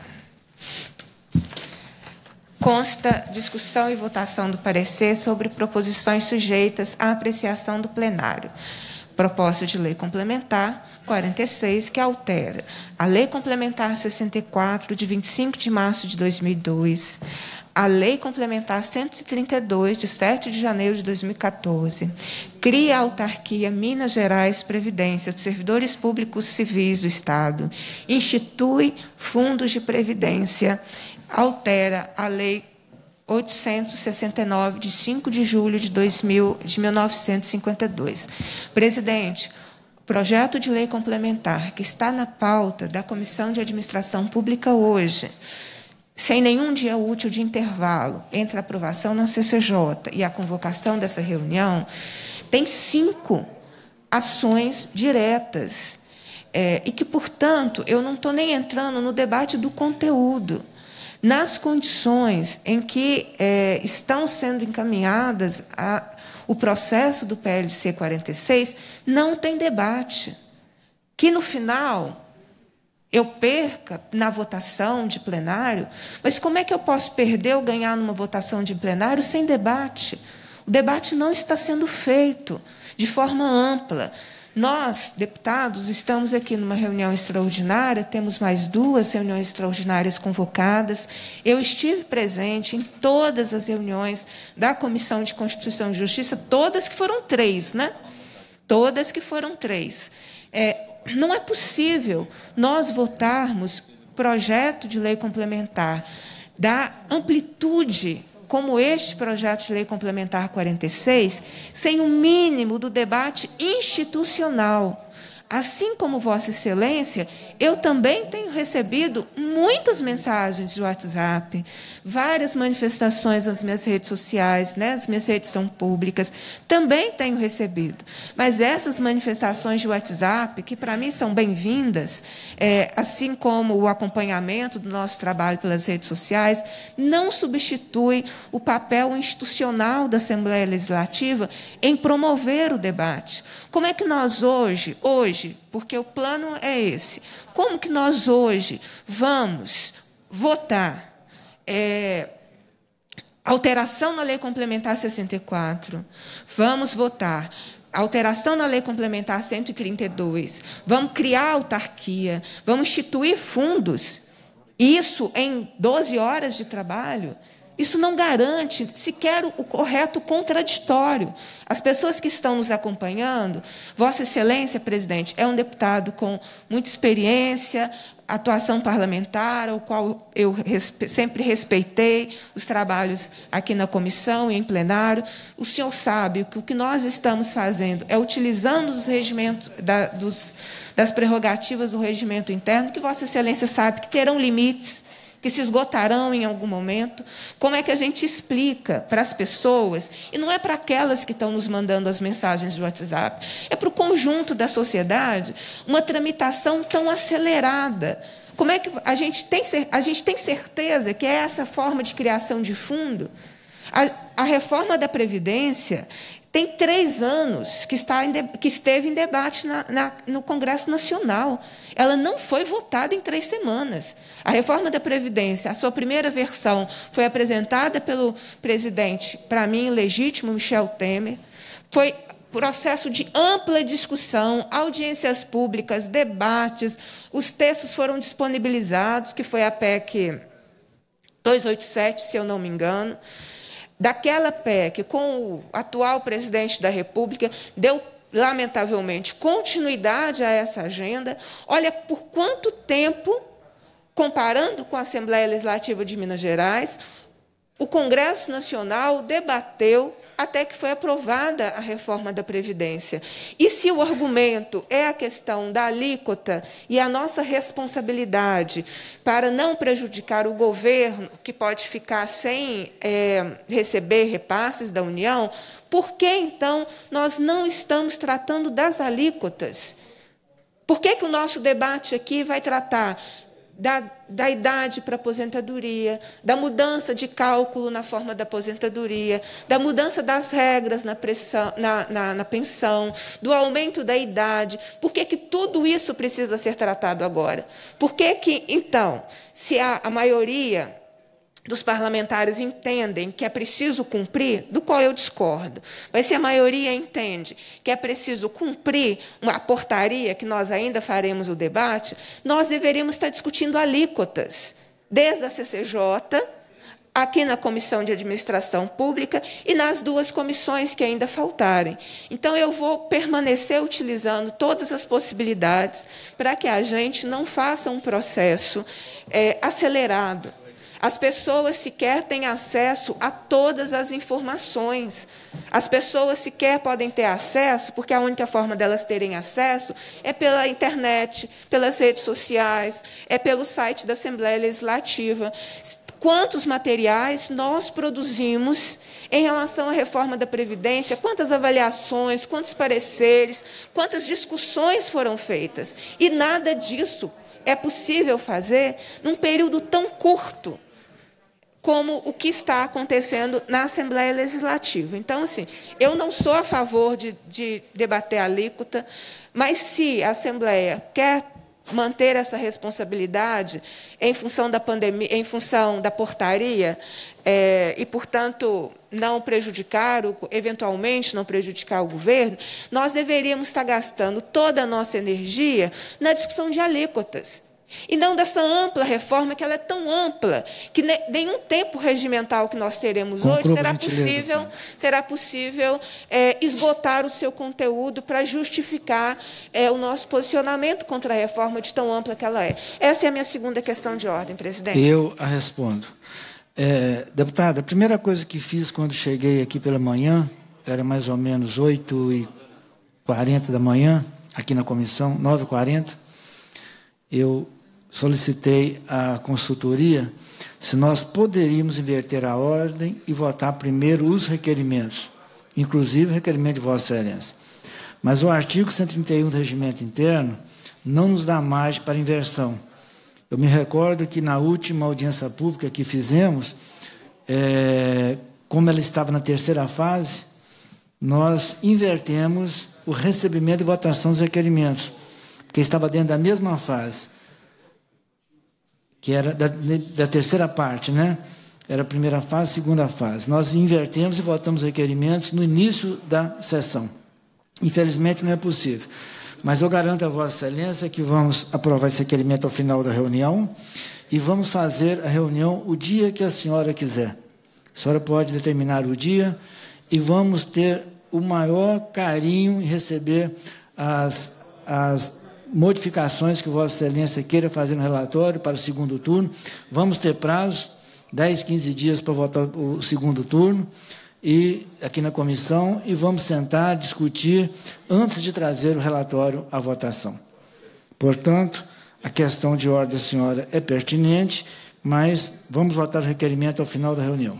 Consta discussão e votação do parecer sobre proposições sujeitas à apreciação do plenário. Proposta de lei complementar quarenta e seis, que altera a Lei Complementar sessenta e quatro, de vinte e cinco de março de dois mil e dois, a Lei Complementar cento e trinta e dois, de sete de janeiro de dois mil e quatorze, cria a autarquia Minas Gerais Previdência dos Servidores Públicos Civis do Estado, institui fundos de previdência, altera a Lei oitocentos e sessenta e nove, de cinco de julho de, dois mil, de mil novecentos e cinquenta e dois. Presidente, o projeto de lei complementar que está na pauta da Comissão de Administração Pública hoje, sem nenhum dia útil de intervalo entre a aprovação na C C J e a convocação dessa reunião, tem cinco ações diretas, é, e que, portanto, eu não estou nem entrando no debate do conteúdo. Nas condições em que é, estão sendo encaminhadas a, o processo do P L C quarenta e seis, não tem debate. Que, no final, eu perca na votação de plenário, mas como é que eu posso perder ou ganhar numa votação de plenário sem debate? O debate não está sendo feito de forma ampla. Nós, deputados, estamos aqui numa reunião extraordinária, temos mais duas reuniões extraordinárias convocadas. Eu estive presente em todas as reuniões da Comissão de Constituição e Justiça, todas que foram três, né? Todas que foram três. É, não é possível nós votarmos projeto de lei complementar da amplitude como este projeto de lei complementar quarenta e seis, sem o mínimo do debate institucional. Assim como Vossa Excelência, eu também tenho recebido muitas mensagens de WhatsApp, várias manifestações nas minhas redes sociais, né? As minhas redes são públicas, também tenho recebido. Mas essas manifestações de WhatsApp, que para mim são bem-vindas, é, assim como o acompanhamento do nosso trabalho pelas redes sociais, não substitui o papel institucional da Assembleia Legislativa em promover o debate. Como é que nós hoje, hoje, porque o plano é esse, como que nós hoje vamos votar é, alteração na Lei Complementar sessenta e quatro. Vamos votar alteração na Lei Complementar cento e trinta e dois. Vamos criar autarquia. Vamos instituir fundos. Isso em doze horas de trabalho. Isso não garante sequer o correto contraditório. As pessoas que estão nos acompanhando, Vossa Excelência, presidente, é um deputado com muita experiência, atuação parlamentar, ao qual eu respe- sempre respeitei os trabalhos aqui na comissão e em plenário. O senhor sabe que o que nós estamos fazendo é utilizando os regimentos da, dos, das prerrogativas do regimento interno, que Vossa Excelência sabe que terão limites, que se esgotarão em algum momento. Como é que a gente explica para as pessoas, e não é para aquelas que estão nos mandando as mensagens de WhatsApp, é para o conjunto da sociedade, uma tramitação tão acelerada? Como é que a gente tem, a gente tem certeza que é essa forma de criação de fundo? A, a reforma da Previdência tem três anos que, está em de, que esteve em debate na, na, no Congresso Nacional. Ela não foi votada em três semanas. A reforma da Previdência, a sua primeira versão, foi apresentada pelo presidente, para mim, legítimo, Michel Temer. Foi processo de ampla discussão, audiências públicas, debates. Os textos foram disponibilizados, que foi a P E C duzentos e oitenta e sete, se eu não me engano. Daquela P E C, com o atual presidente da República, deu, lamentavelmente, continuidade a essa agenda. Olha, por quanto tempo, comparando com a Assembleia Legislativa de Minas Gerais, o Congresso Nacional debateu até que foi aprovada a reforma da Previdência. E se o argumento é a questão da alíquota e a nossa responsabilidade para não prejudicar o governo, que pode ficar sem é, receber repasses da União, por que, então, nós não estamos tratando das alíquotas? Por que, que o nosso debate aqui vai tratar Da, da idade para aposentadoria, da mudança de cálculo na forma da aposentadoria, da mudança das regras na, pressão, na, na, na pensão, do aumento da idade? Por que, que tudo isso precisa ser tratado agora? Por que, que então, se a, a maioria dos parlamentares entendem que é preciso cumprir, do qual eu discordo, mas se a maioria entende que é preciso cumprir uma portaria, que nós ainda faremos o debate, nós deveríamos estar discutindo alíquotas, desde a C C J, aqui na Comissão de Administração Pública e nas duas comissões que ainda faltarem. Então, eu vou permanecer utilizando todas as possibilidades para que a gente não faça um processo é, acelerado. As pessoas sequer têm acesso a todas as informações. As pessoas sequer podem ter acesso, porque a única forma delas terem acesso é pela internet, pelas redes sociais, é pelo site da Assembleia Legislativa. Quantos materiais nós produzimos em relação à reforma da Previdência, quantas avaliações, quantos pareceres, quantas discussões foram feitas. E nada disso é possível fazer num período tão curto como o que está acontecendo na Assembleia Legislativa. Então, assim, eu não sou a favor de, de debater a alíquota, mas se a Assembleia quer manter essa responsabilidade em função da pandemia, em função da portaria, é, e, portanto, não prejudicar, o, eventualmente não prejudicar o governo, nós deveríamos estar gastando toda a nossa energia na discussão de alíquotas. E não dessa ampla reforma, que ela é tão ampla, que nenhum tempo regimental que nós teremos Conclua, hoje será possível, será possível é, esgotar o seu conteúdo para justificar é, o nosso posicionamento contra a reforma de tão ampla que ela é. Essa é a minha segunda questão de ordem, presidente. Eu a respondo. É, deputada, a primeira coisa que fiz quando cheguei aqui pela manhã, era mais ou menos oito e quarenta da manhã, aqui na comissão, nove e quarenta, eu solicitei à consultoria se nós poderíamos inverter a ordem e votar primeiro os requerimentos, inclusive o requerimento de Vossa Excelência. Mas o artigo cento e trinta e um do Regimento Interno não nos dá margem para inversão. Eu me recordo que na última audiência pública que fizemos, é, como ela estava na terceira fase, nós invertemos o recebimento e votação dos requerimentos, porque estava dentro da mesma fase, que era da, da terceira parte, né? Era a primeira fase, segunda fase. Nós invertemos e votamos requerimentos no início da sessão. Infelizmente, não é possível. Mas eu garanto a Vossa Excelência que vamos aprovar esse requerimento ao final da reunião e vamos fazer a reunião o dia que a senhora quiser. A senhora pode determinar o dia e vamos ter o maior carinho em receber as, as modificações que Vossa Excelência queira fazer no relatório para o segundo turno. Vamos ter prazo, dez, quinze dias para votar o segundo turno, e aqui na comissão, e vamos sentar, discutir, antes de trazer o relatório à votação. Portanto, a questão de ordem da senhora é pertinente, mas vamos votar o requerimento ao final da reunião.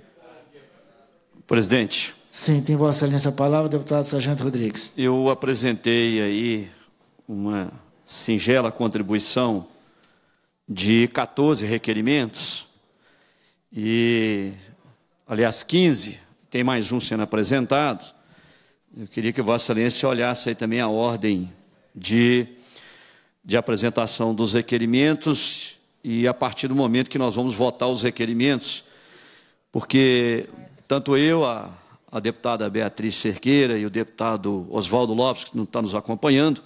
Presidente. Sim, tem Vossa Excelência a palavra, deputado Sargento Rodrigues. Eu apresentei aí uma singela contribuição de quatorze requerimentos, e, aliás, quinze, tem mais um sendo apresentado. Eu queria que Vossa Excelência olhasse aí também a ordem de, de apresentação dos requerimentos e a partir do momento que nós vamos votar os requerimentos, porque tanto eu, a, a deputada Beatriz Cerqueira e o deputado Oswaldo Lopes, que não está nos acompanhando,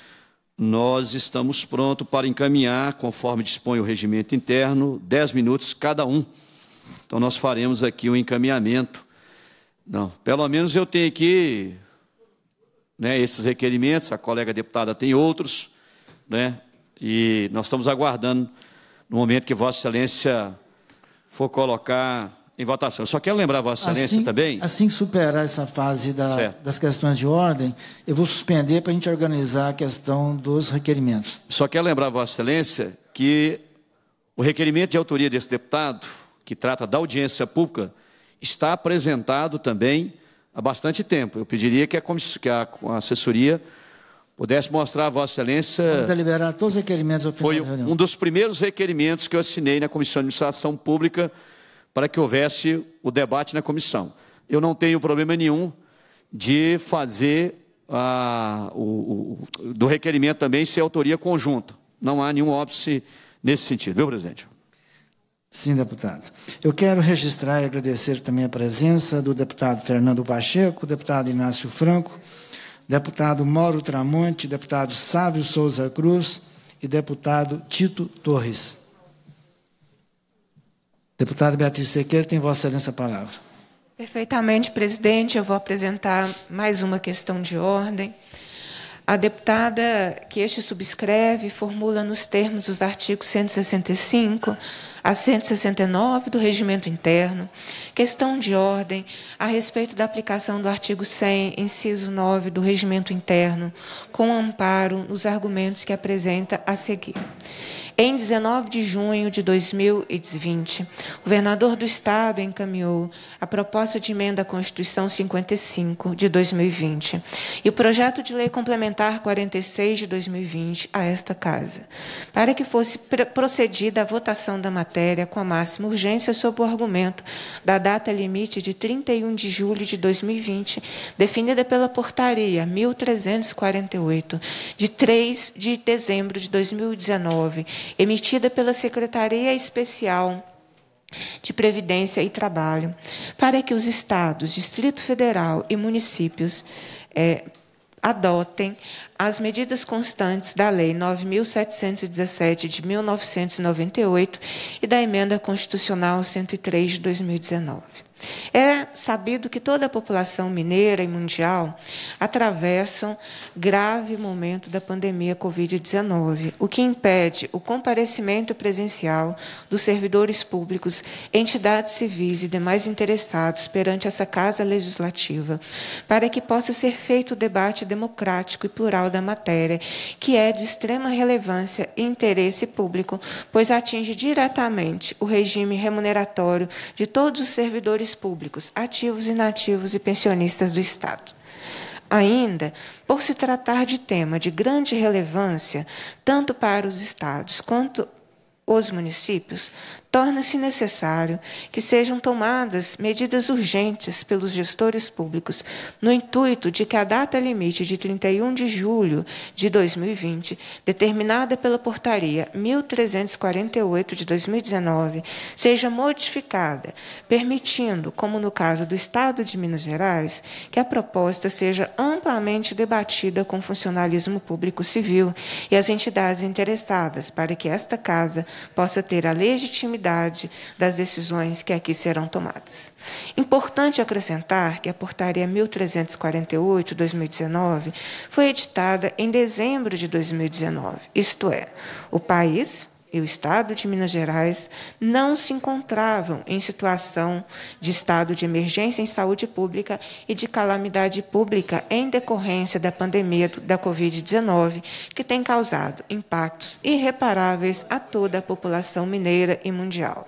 nós estamos prontos para encaminhar, conforme dispõe o regimento interno, dez minutos cada um. Então, nós faremos aqui um encaminhamento. Não, pelo menos eu tenho aqui, né, esses requerimentos, a colega deputada tem outros, né, e nós estamos aguardando no momento que Vossa Excelência for colocar em votação. Eu só quero lembrar Vossa Excelência assim, também... Assim que superar essa fase da, das questões de ordem, eu vou suspender para a gente organizar a questão dos requerimentos. Só quero lembrar Vossa Excelência que o requerimento de autoria desse deputado, que trata da audiência pública, está apresentado também há bastante tempo. Eu pediria que a, que a, a assessoria pudesse mostrar a Vossa Excelência... Vamos deliberar todos os requerimentos ao final Foi da reunião. um dos primeiros requerimentos que eu assinei na Comissão de Administração Pública para que houvesse o debate na comissão. Eu não tenho problema nenhum de fazer ah, o, o, do requerimento também ser autoria conjunta. Não há nenhum óbice nesse sentido, viu, presidente? Sim, deputado. Eu quero registrar e agradecer também a presença do deputado Fernando Pacheco, deputado Inácio Franco, deputado Mauro Tramonte, deputado Sávio Souza Cruz e deputado Tito Torres. Deputada Beatriz Cerqueira, tem Vossa Excelência a palavra. Perfeitamente, presidente. Eu vou apresentar mais uma questão de ordem. A deputada que este subscreve formula nos termos dos artigos cento e sessenta e cinco a cento e sessenta e nove do Regimento Interno, questão de ordem a respeito da aplicação do artigo cem, inciso nove do Regimento Interno, com amparo nos argumentos que apresenta a seguir. Em dezenove de junho de dois mil e vinte, o governador do Estado encaminhou a proposta de emenda à Constituição cinquenta e cinco de dois mil e vinte e o projeto de lei complementar quarenta e seis de dois mil e vinte a esta Casa, para que fosse procedida a votação da matéria com a máxima urgência sob o argumento da data limite de trinta e um de julho de dois mil e vinte, definida pela Portaria mil trezentos e quarenta e oito, de três de dezembro de dois mil e dezenove, emitida pela Secretaria Especial de Previdência e Trabalho, para que os Estados, Distrito Federal e municípios é, adotem as medidas constantes da Lei nove mil setecentos e dezessete de mil novecentos e noventa e oito e da Emenda Constitucional cento e três de dois mil e dezenove. É sabido que toda a população mineira e mundial atravessam grave momento da pandemia covid dezenove, o que impede o comparecimento presencial dos servidores públicos, entidades civis e demais interessados perante essa Casa Legislativa, para que possa ser feito o debate democrático e plural da matéria, que é de extrema relevância e interesse público, pois atinge diretamente o regime remuneratório de todos os servidores públicos, ativos, inativos e pensionistas do Estado. Ainda, por se tratar de tema de grande relevância, tanto para os estados quanto os municípios, torna-se necessário que sejam tomadas medidas urgentes pelos gestores públicos, no intuito de que a data limite de trinta e um de julho de dois mil e vinte, determinada pela Portaria mil trezentos e quarenta e oito de dois mil e dezenove, seja modificada, permitindo, como no caso do Estado de Minas Gerais, que a proposta seja amplamente debatida com o funcionalismo público civil e as entidades interessadas, para que esta Casa possa ter a legitimidade das decisões que aqui serão tomadas. Importante acrescentar que a Portaria mil trezentos e quarenta e oito de dois mil e dezenove foi editada em dezembro de dois mil e dezenove, isto é, o país e o Estado de Minas Gerais não se encontravam em situação de estado de emergência em saúde pública e de calamidade pública em decorrência da pandemia da Covid dezenove, que tem causado impactos irreparáveis a toda a população mineira e mundial.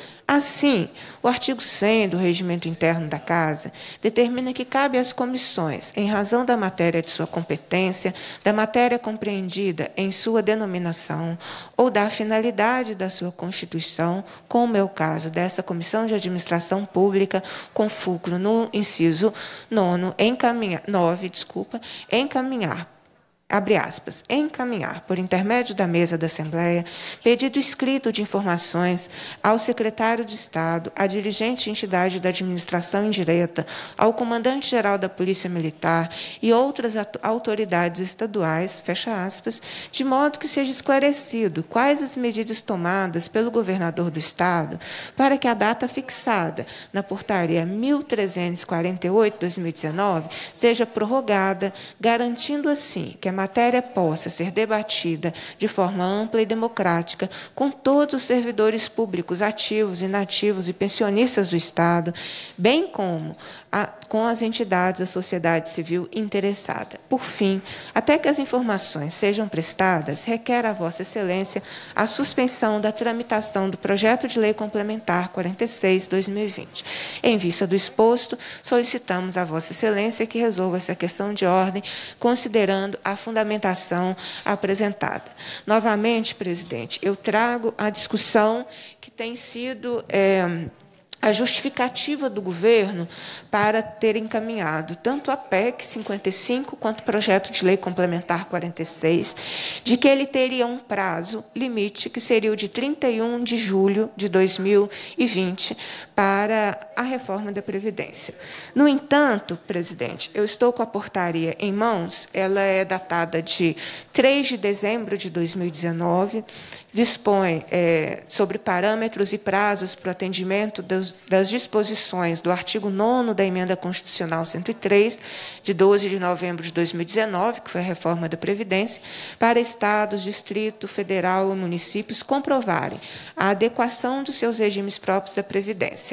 Assim, o artigo cem do Regimento Interno da Casa determina que cabe às comissões, em razão da matéria de sua competência, da matéria compreendida em sua denominação ou da finalidade da sua constituição, como é o caso dessa Comissão de Administração Pública, com fulcro no inciso nono, encaminhar, nove, desculpa, encaminhar, abre aspas, encaminhar, por intermédio da mesa da Assembleia, pedido escrito de informações ao secretário de Estado, à dirigente entidade da administração indireta, ao comandante-geral da Polícia Militar e outras autoridades estaduais, fecha aspas, de modo que seja esclarecido quais as medidas tomadas pelo governador do Estado para que a data fixada na Portaria mil trezentos e quarenta e oito de dois mil e dezenove seja prorrogada, garantindo assim que a matéria possa ser debatida de forma ampla e democrática com todos os servidores públicos ativos, inativos e pensionistas do Estado, bem como a, com as entidades da sociedade civil interessada. Por fim, até que as informações sejam prestadas, requer a Vossa Excelência a suspensão da tramitação do projeto de lei complementar quarenta e seis de dois mil e vinte. Em vista do exposto, solicitamos a Vossa Excelência que resolva essa questão de ordem, considerando a fundamentação apresentada. Novamente, presidente, eu trago a discussão que tem sido é, a justificativa do governo para ter encaminhado tanto a P E C cinquenta e cinco quanto o projeto de lei complementar quarenta e seis, de que ele teria um prazo limite, que seria o de trinta e um de julho de dois mil e vinte, para a reforma da Previdência. No entanto, presidente, eu estou com a portaria em mãos, ela é datada de três de dezembro de dois mil e dezenove, dispõe é, sobre parâmetros e prazos para o atendimento dos, das disposições do artigo nono da Emenda Constitucional cento e três, de doze de novembro de dois mil e dezenove, que foi a reforma da Previdência, para estados, Distrito Federal e municípios comprovarem a adequação dos seus regimes próprios da Previdência.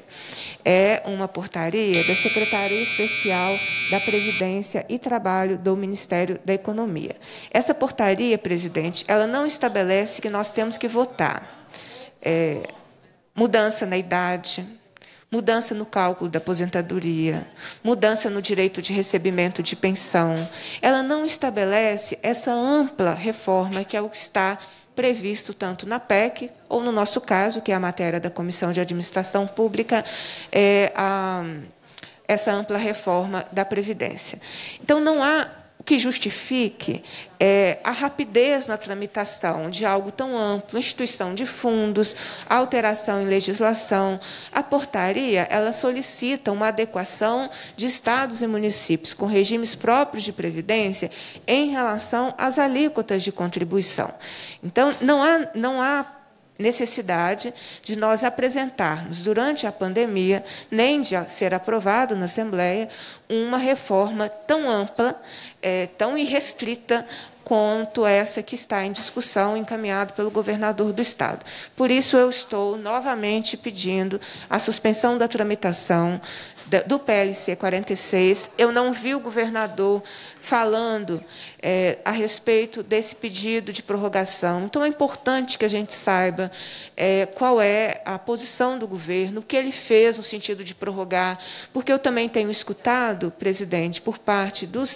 É uma portaria da Secretaria Especial da Previdência e Trabalho do Ministério da Economia. Essa portaria, presidente, ela não estabelece que nós temos que votar é, mudança na idade, mudança no cálculo da aposentadoria, mudança no direito de recebimento de pensão. Ela não estabelece essa ampla reforma que é o que está previsto tanto na P E C, ou no nosso caso, que é a matéria da Comissão de Administração Pública, é, a, essa ampla reforma da Previdência. Então, não há o que justifique é, a rapidez na tramitação de algo tão amplo, instituição de fundos, alteração em legislação. A portaria, ela solicita uma adequação de estados e municípios com regimes próprios de previdência em relação às alíquotas de contribuição. Então, não há, não há necessidade de nós apresentarmos, durante a pandemia, nem de ser aprovado na Assembleia, uma reforma tão ampla, é, tão irrestrita quanto essa que está em discussão, encaminhado pelo governador do Estado. Por isso, eu estou novamente pedindo a suspensão da tramitação do P L C quarenta e seis. Eu não vi o governador falando é, a respeito desse pedido de prorrogação. Então, é importante que a gente saiba é, qual é a posição do governo, o que ele fez no sentido de prorrogar, porque eu também tenho escutado, presidente, por parte dos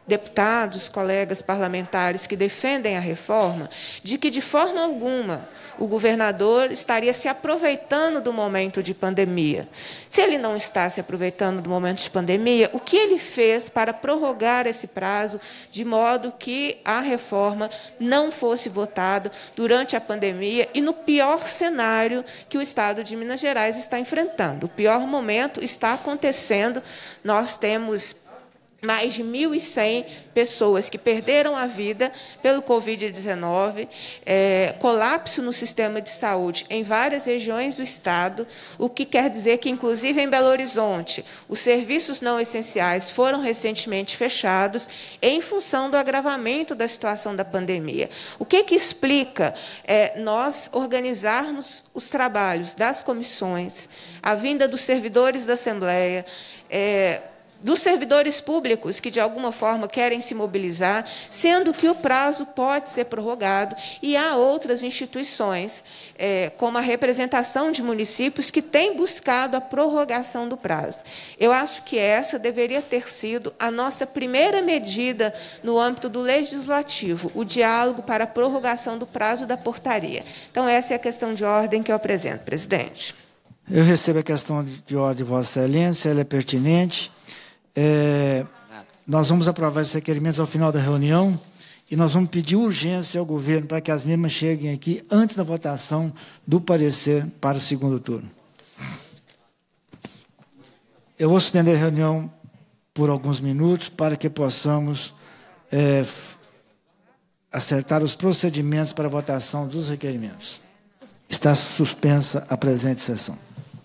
deputados, colegas parlamentares que defendem a reforma, de que, de forma alguma, o governador estaria se aproveitando do momento de pandemia. Se ele não está se aproveitando do momento de pandemia, o que ele fez para prorrogar esse prazo, de modo que a reforma não fosse votada durante a pandemia e no pior cenário que o Estado de Minas Gerais está enfrentando? O pior momento está acontecendo, nós temos mais de mil e cem pessoas que perderam a vida pelo Covid dezenove, é, colapso no sistema de saúde em várias regiões do Estado, o que quer dizer que, inclusive em Belo Horizonte, os serviços não essenciais foram recentemente fechados em função do agravamento da situação da pandemia. O que, que explica é, nós organizarmos os trabalhos das comissões, a vinda dos servidores da Assembleia, é, dos servidores públicos que, de alguma forma, querem se mobilizar, sendo que o prazo pode ser prorrogado, e há outras instituições, é, como a representação de municípios, que têm buscado a prorrogação do prazo. Eu acho que essa deveria ter sido a nossa primeira medida no âmbito do legislativo, o diálogo para a prorrogação do prazo da portaria. Então, essa é a questão de ordem que eu apresento, presidente. Eu recebo a questão de ordem de Vossa Excelência, ela é pertinente. É, nós vamos aprovar esses requerimentos ao final da reunião e nós vamos pedir urgência ao governo para que as mesmas cheguem aqui antes da votação do parecer para o segundo turno. Eu vou suspender a reunião por alguns minutos para que possamos é, acertar os procedimentos para a votação dos requerimentos. Está suspensa a presente sessão.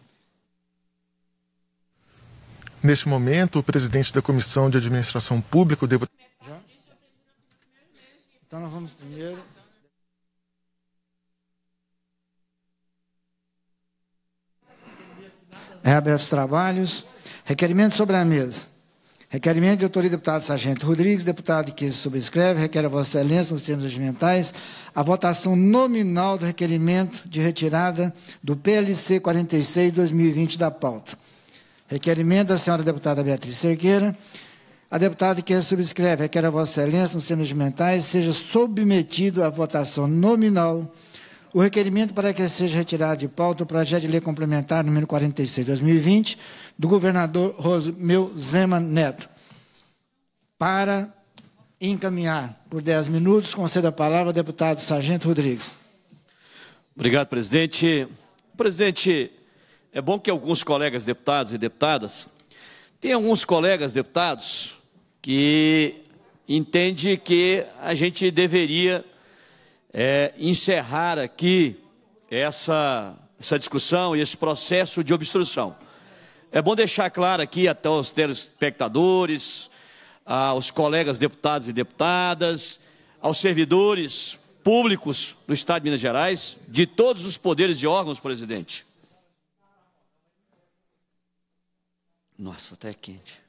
Neste momento, o presidente da Comissão de Administração Pública, o deputado... Já? Então, nós vamos primeiro... Reaberto os trabalhos. Requerimento sobre a mesa. Requerimento de autoria do deputado Sargento Rodrigues, deputado que subscreve, requer a Vossa Excelência, nos termos regimentais, a votação nominal do requerimento de retirada do P L C quarenta e seis, dois mil e vinte da pauta. Requerimento da senhora deputada Beatriz Cerqueira. A deputada que subscreve requer a Vossa Excelência, nos termos regimentais, seja submetido à votação nominal o requerimento para que seja retirado de pauta o projeto de lei complementar número quarenta e seis, dois mil e vinte, do governador Romeu Zema Neto. Para encaminhar por dez minutos, concedo a palavra ao deputado Sargento Rodrigues. Obrigado, presidente. Presidente, é bom que alguns colegas deputados e deputadas, tem alguns colegas deputados que entendem que a gente deveria é, encerrar aqui essa, essa discussão e esse processo de obstrução. É bom deixar claro aqui até aos telespectadores, aos colegas deputados e deputadas, aos servidores públicos do Estado de Minas Gerais, de todos os poderes e órgãos, presidente. Nossa, até é quente.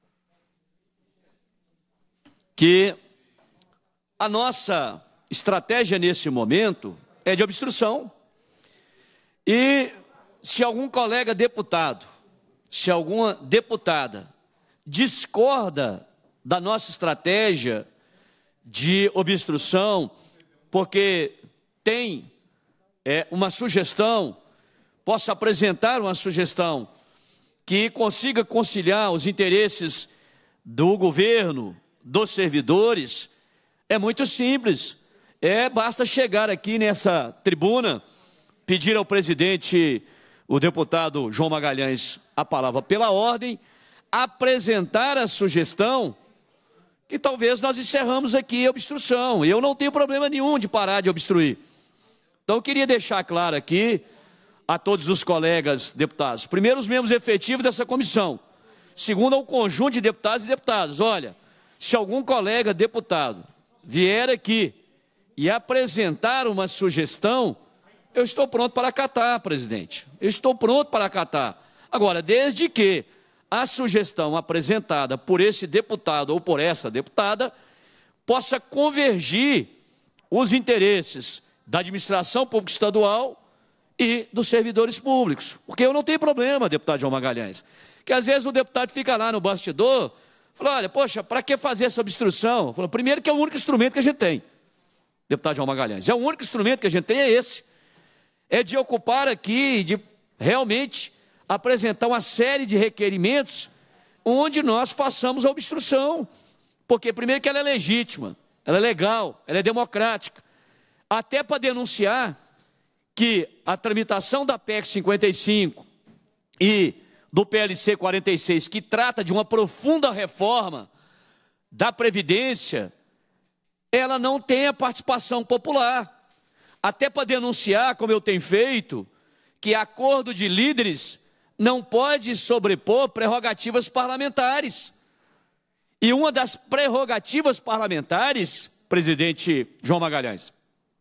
Que a nossa estratégia nesse momento é de obstrução. E se algum colega deputado, se alguma deputada discorda da nossa estratégia de obstrução, porque tem é, uma sugestão, possa apresentar uma sugestão que consiga conciliar os interesses do governo, dos servidores, é muito simples. É, basta chegar aqui nessa tribuna, pedir ao presidente, o deputado João Magalhães, a palavra pela ordem, apresentar a sugestão que talvez nós encerramos aqui a obstrução. Eu não tenho problema nenhum de parar de obstruir. Então, eu queria deixar claro aqui a todos os colegas deputados. Primeiro, os membros efetivos dessa comissão. Segundo, ao conjunto de deputados e deputadas. Olha, se algum colega deputado vier aqui e apresentar uma sugestão, eu estou pronto para acatar, presidente. Eu estou pronto para acatar. Agora, desde que a sugestão apresentada por esse deputado ou por essa deputada possa convergir os interesses da administração pública estadual e dos servidores públicos. Porque eu não tenho problema, deputado João Magalhães, que às vezes o deputado fica lá no bastidor Falou, olha, poxa, para que fazer essa obstrução? Falou, primeiro que é o único instrumento que a gente tem, deputado João Magalhães, é o único instrumento que a gente tem, é esse. É de ocupar aqui, de realmente apresentar uma série de requerimentos onde nós façamos a obstrução. Porque, primeiro, que ela é legítima, ela é legal, ela é democrática. Até para denunciar que a tramitação da P E C cinquenta e cinco e do P L C quarenta e seis, que trata de uma profunda reforma da Previdência, ela não tem a participação popular. Até para denunciar, como eu tenho feito, que acordo de líderes não pode sobrepor prerrogativas parlamentares. E uma das prerrogativas parlamentares, presidente João Magalhães,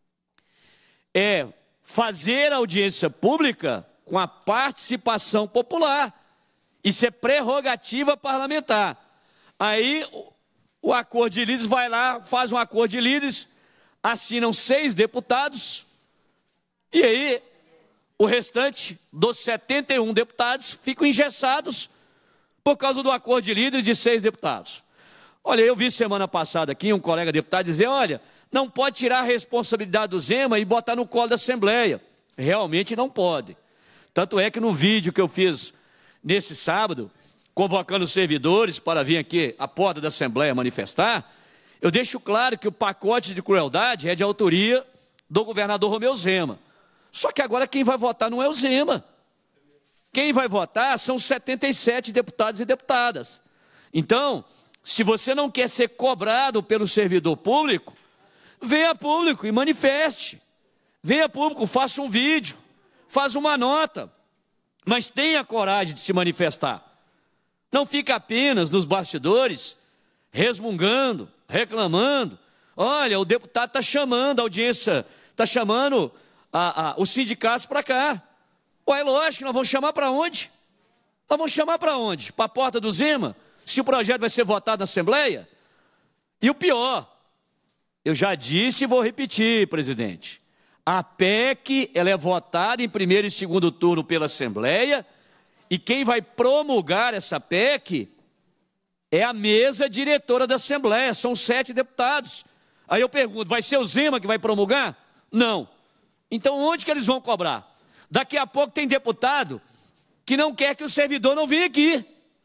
é fazer audiência pública com a participação popular. Isso é prerrogativa parlamentar. Aí o acordo de líderes vai lá, faz um acordo de líderes, assinam seis deputados, e aí o restante dos setenta e um deputados ficam engessados por causa do acordo de líderes de seis deputados. Olha, eu vi semana passada aqui um colega deputado dizer, olha, não pode tirar a responsabilidade do Zema e botar no colo da Assembleia. Realmente não pode. Tanto é que no vídeo que eu fiz nesse sábado, convocando os servidores para vir aqui à porta da Assembleia manifestar, eu deixo claro que o pacote de crueldade é de autoria do governador Romeu Zema. Só que agora quem vai votar não é o Zema. Quem vai votar são os setenta e sete deputados e deputadas. Então, se você não quer ser cobrado pelo servidor público, venha a público e manifeste. Venha a público, faça um vídeo, faça uma nota, mas tenha coragem de se manifestar. Não fica apenas nos bastidores, resmungando, reclamando. Olha, o deputado está chamando a audiência, está chamando a, a, os sindicatos para cá. Ué, lógico, nós vamos chamar para onde? Nós vamos chamar para onde? Para a porta do Zema? Se o projeto vai ser votado na Assembleia? E o pior, eu já disse e vou repetir, presidente, a P E C ela é votada em primeiro e segundo turno pela Assembleia, e quem vai promulgar essa P E C é a mesa diretora da Assembleia, são sete deputados. Aí eu pergunto, vai ser o Zema que vai promulgar? Não. Então onde que eles vão cobrar? Daqui a pouco tem deputado que não quer que o servidor não venha aqui.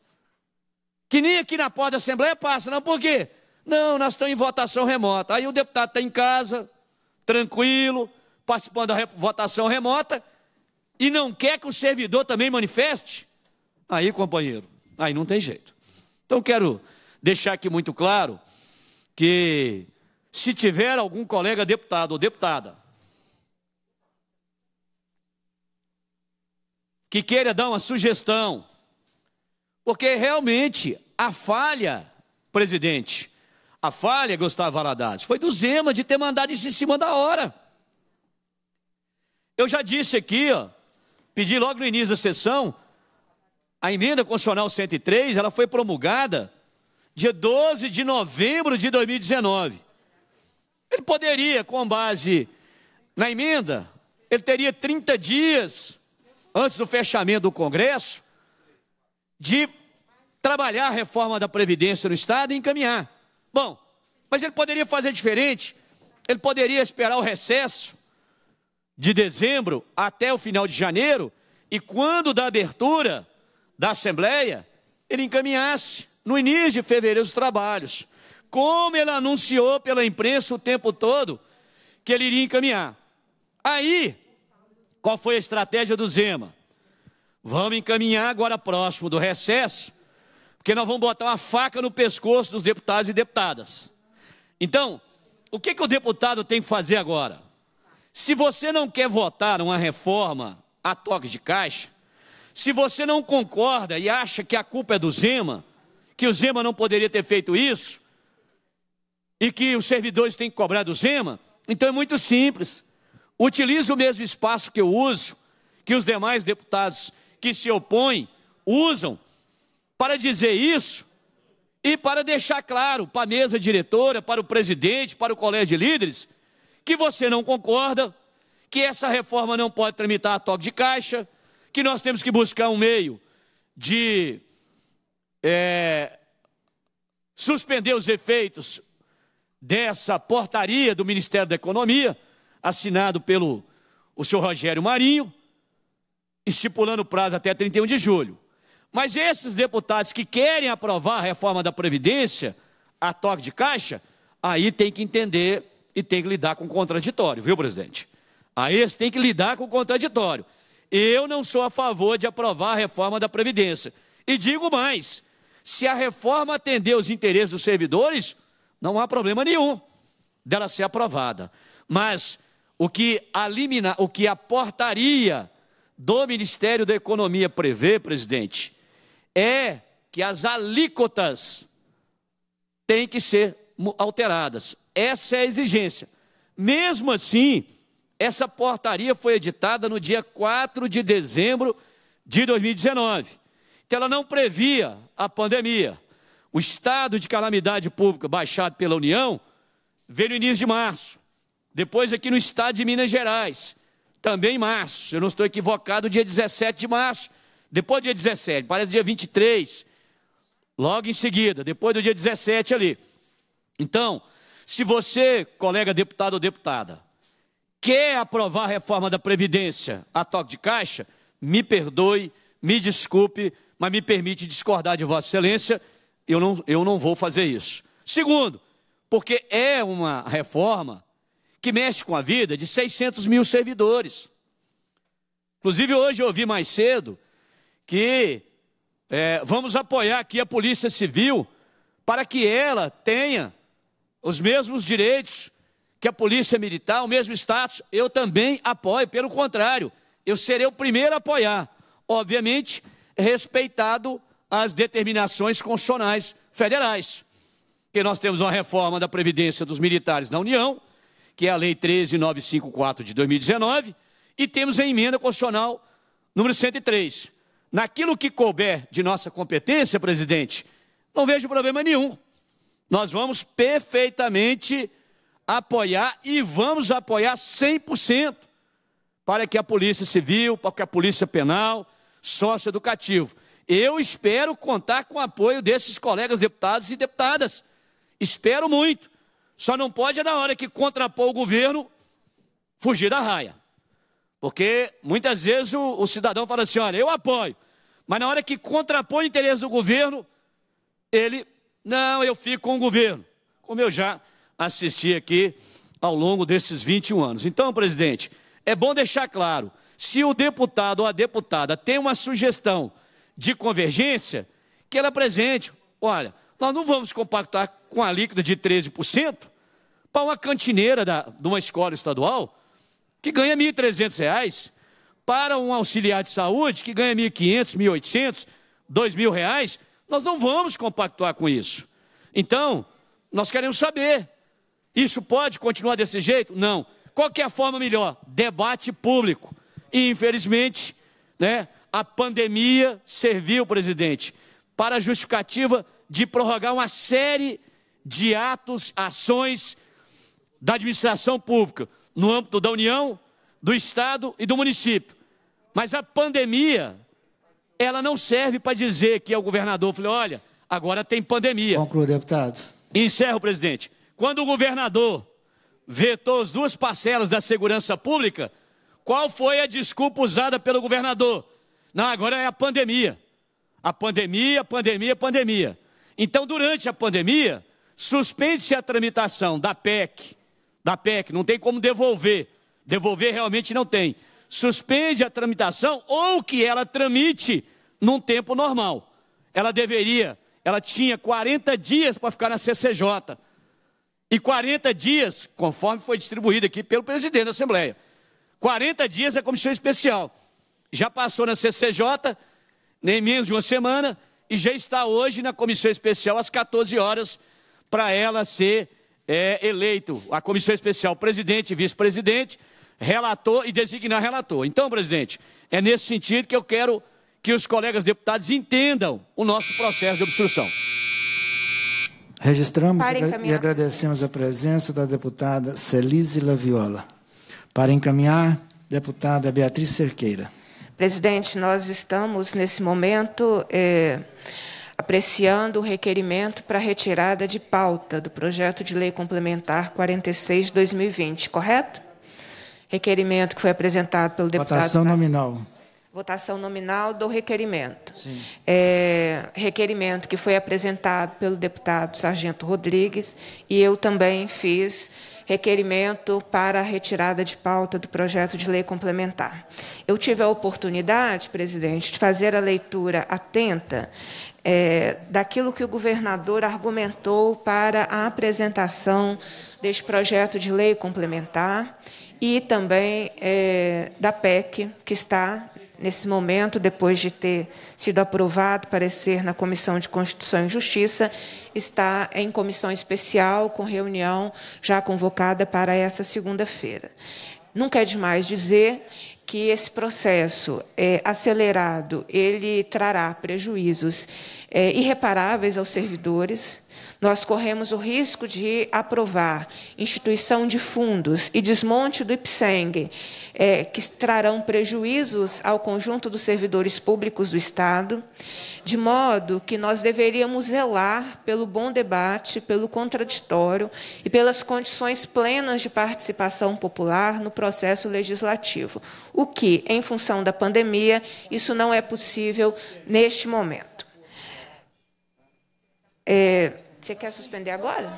Que nem aqui na porta da Assembleia passa. Não, por quê? Não, nós estamos em votação remota. Aí o deputado está em casa, tranquilo, participando da votação remota, e não quer que o servidor também manifeste? Aí, companheiro, aí não tem jeito. Então, quero deixar aqui muito claro que, se tiver algum colega deputado ou deputada que queira dar uma sugestão, porque realmente a falha, presidente, a falha, Gustavo Valadares, foi do Zema de ter mandado isso em cima da hora. Eu já disse aqui, ó, pedi logo no início da sessão, a emenda constitucional cento e três, ela foi promulgada dia doze de novembro de dois mil e dezenove. Ele poderia, com base na emenda, ele teria trinta dias antes do fechamento do Congresso de trabalhar a reforma da Previdência no Estado e encaminhar. Bom, mas ele poderia fazer diferente, ele poderia esperar o recesso de dezembro até o final de janeiro, e quando da abertura da Assembleia, ele encaminhasse no início de fevereiro os trabalhos, como ele anunciou pela imprensa o tempo todo que ele iria encaminhar. Aí, qual foi a estratégia do Zema? Vamos encaminhar agora próximo do recesso, porque nós vamos botar uma faca no pescoço dos deputados e deputadas. Então, o que, que o deputado tem que fazer agora? Se você não quer votar uma reforma a toque de caixa, se você não concorda e acha que a culpa é do Zema, que o Zema não poderia ter feito isso, e que os servidores têm que cobrar do Zema, então é muito simples. Utilize o mesmo espaço que eu uso, que os demais deputados que se opõem usam, para dizer isso e para deixar claro para a mesa diretora, para o presidente, para o colégio de líderes, que você não concorda, que essa reforma não pode tramitar a toque de caixa, que nós temos que buscar um meio de é, suspender os efeitos dessa portaria do Ministério da Economia, assinado pelo o senhor Rogério Marinho, estipulando o prazo até trinta e um de julho. Mas esses deputados que querem aprovar a reforma da Previdência, a toque de caixa, aí tem que entender e tem que lidar com o contraditório, viu, presidente? Aí eles têm que lidar com o contraditório. Eu não sou a favor de aprovar a reforma da Previdência. E digo mais, se a reforma atender os interesses dos servidores, não há problema nenhum dela ser aprovada. Mas o que a, liminar, o que a portaria do Ministério da Economia prevê, presidente, é que as alíquotas têm que ser alteradas. Essa é a exigência. Mesmo assim, essa portaria foi editada no dia quatro de dezembro de dois mil e dezenove. Então, ela não previa a pandemia. O estado de calamidade pública baixado pela União veio no início de março. Depois aqui no estado de Minas Gerais, também em março. Eu não estou equivocado, dia dezessete de março. Depois do dia dezessete, parece dia vinte e três. Logo em seguida, depois do dia dezessete ali. Então, se você, colega deputado ou deputada, quer aprovar a reforma da Previdência a toque de caixa, me perdoe, me desculpe, mas me permite discordar de Vossa Excelência, eu não, eu não vou fazer isso. Segundo, porque é uma reforma que mexe com a vida de seiscentos mil servidores. Inclusive, hoje eu ouvi mais cedo que é, vamos apoiar aqui a Polícia Civil para que ela tenha os mesmos direitos que a Polícia Militar, o mesmo status. Eu também apoio, pelo contrário, eu serei o primeiro a apoiar, obviamente, respeitado as determinações constitucionais federais. Porque nós temos uma reforma da Previdência dos Militares na União, que é a Lei treze mil novecentos e cinquenta e quatro de dois mil e dezenove, e temos a Emenda Constitucional número cento e três. Naquilo que couber de nossa competência, presidente, não vejo problema nenhum. Nós vamos perfeitamente apoiar e vamos apoiar cem por cento para que a Polícia Civil, para que a Polícia Penal, socioeducativo. Eu espero contar com o apoio desses colegas deputados e deputadas. Espero muito. Só não pode, na hora que contrapor o governo, fugir da raia. Porque muitas vezes o, o cidadão fala assim, olha, eu apoio. Mas na hora que contrapõe o interesse do governo, ele, não, eu fico com o governo. Como eu já assisti aqui ao longo desses vinte e um anos. Então, presidente, é bom deixar claro, se o deputado ou a deputada tem uma sugestão de convergência, que ela apresente. Olha, nós não vamos compactar com a alíquota de treze por cento para uma cantineira da, de uma escola estadual que ganha mil e trezentos reais, para um auxiliar de saúde que ganha mil e quinhentos, mil e oitocentos, dois mil reais, nós não vamos compactuar com isso. Então, nós queremos saber, isso pode continuar desse jeito? Não. Qual que é a forma melhor? Debate público. E, infelizmente, né, a pandemia serviu, presidente, para a justificativa de prorrogar uma série de atos, ações da administração pública, no âmbito da União, do Estado e do município. Mas a pandemia, ela não serve para dizer que é o governador, falei, olha, agora tem pandemia. Conclua, deputado. Encerro, presidente. Quando o governador vetou as duas parcelas da segurança pública, qual foi a desculpa usada pelo governador? Não, agora é a pandemia. A pandemia, pandemia, pandemia. Então, durante a pandemia, suspende-se a tramitação da P E C, da P E C, não tem como devolver. Devolver realmente não tem. Suspende a tramitação ou que ela tramite num tempo normal. Ela deveria, ela tinha quarenta dias para ficar na C C J. E quarenta dias, conforme foi distribuído aqui pelo presidente da Assembleia. quarenta dias é comissão especial. Já passou na C C J, nem menos de uma semana, e já está hoje na comissão especial às quatorze horas para ela ser é, eleito. A comissão especial, presidente e vice-presidente, relator e designar relator. Então, presidente, é nesse sentido que eu quero que os colegas deputados entendam o nosso processo de obstrução. Registramos e agradecemos a presença da deputada Celise Laviola. Para encaminhar, deputada Beatriz Cerqueira. Presidente, nós estamos, nesse momento, é, apreciando o requerimento para retirada de pauta do projeto de lei complementar quarenta e seis de dois mil e vinte, correto? Requerimento que foi apresentado pelo deputado... Votação nominal. Votação nominal do requerimento. Sim. É, requerimento que foi apresentado pelo deputado Sargento Rodrigues, e eu também fiz requerimento para a retirada de pauta do projeto de lei complementar. Eu tive a oportunidade, presidente, de fazer a leitura atenta é, daquilo que o governador argumentou para a apresentação deste projeto de lei complementar e também é, da P E C, que está, nesse momento, depois de ter sido aprovado parecer na Comissão de Constituição e Justiça, está em comissão especial, com reunião já convocada para essa segunda-feira. Nunca é demais dizer que esse processo é, acelerado, ele trará prejuízos é, irreparáveis aos servidores. Nós corremos o risco de aprovar instituição de fundos e desmonte do IPSENG, é, que trarão prejuízos ao conjunto dos servidores públicos do Estado, de modo que nós deveríamos zelar pelo bom debate, pelo contraditório e pelas condições plenas de participação popular no processo legislativo, o que, em função da pandemia, isso não é possível neste momento. É, Você quer suspender agora?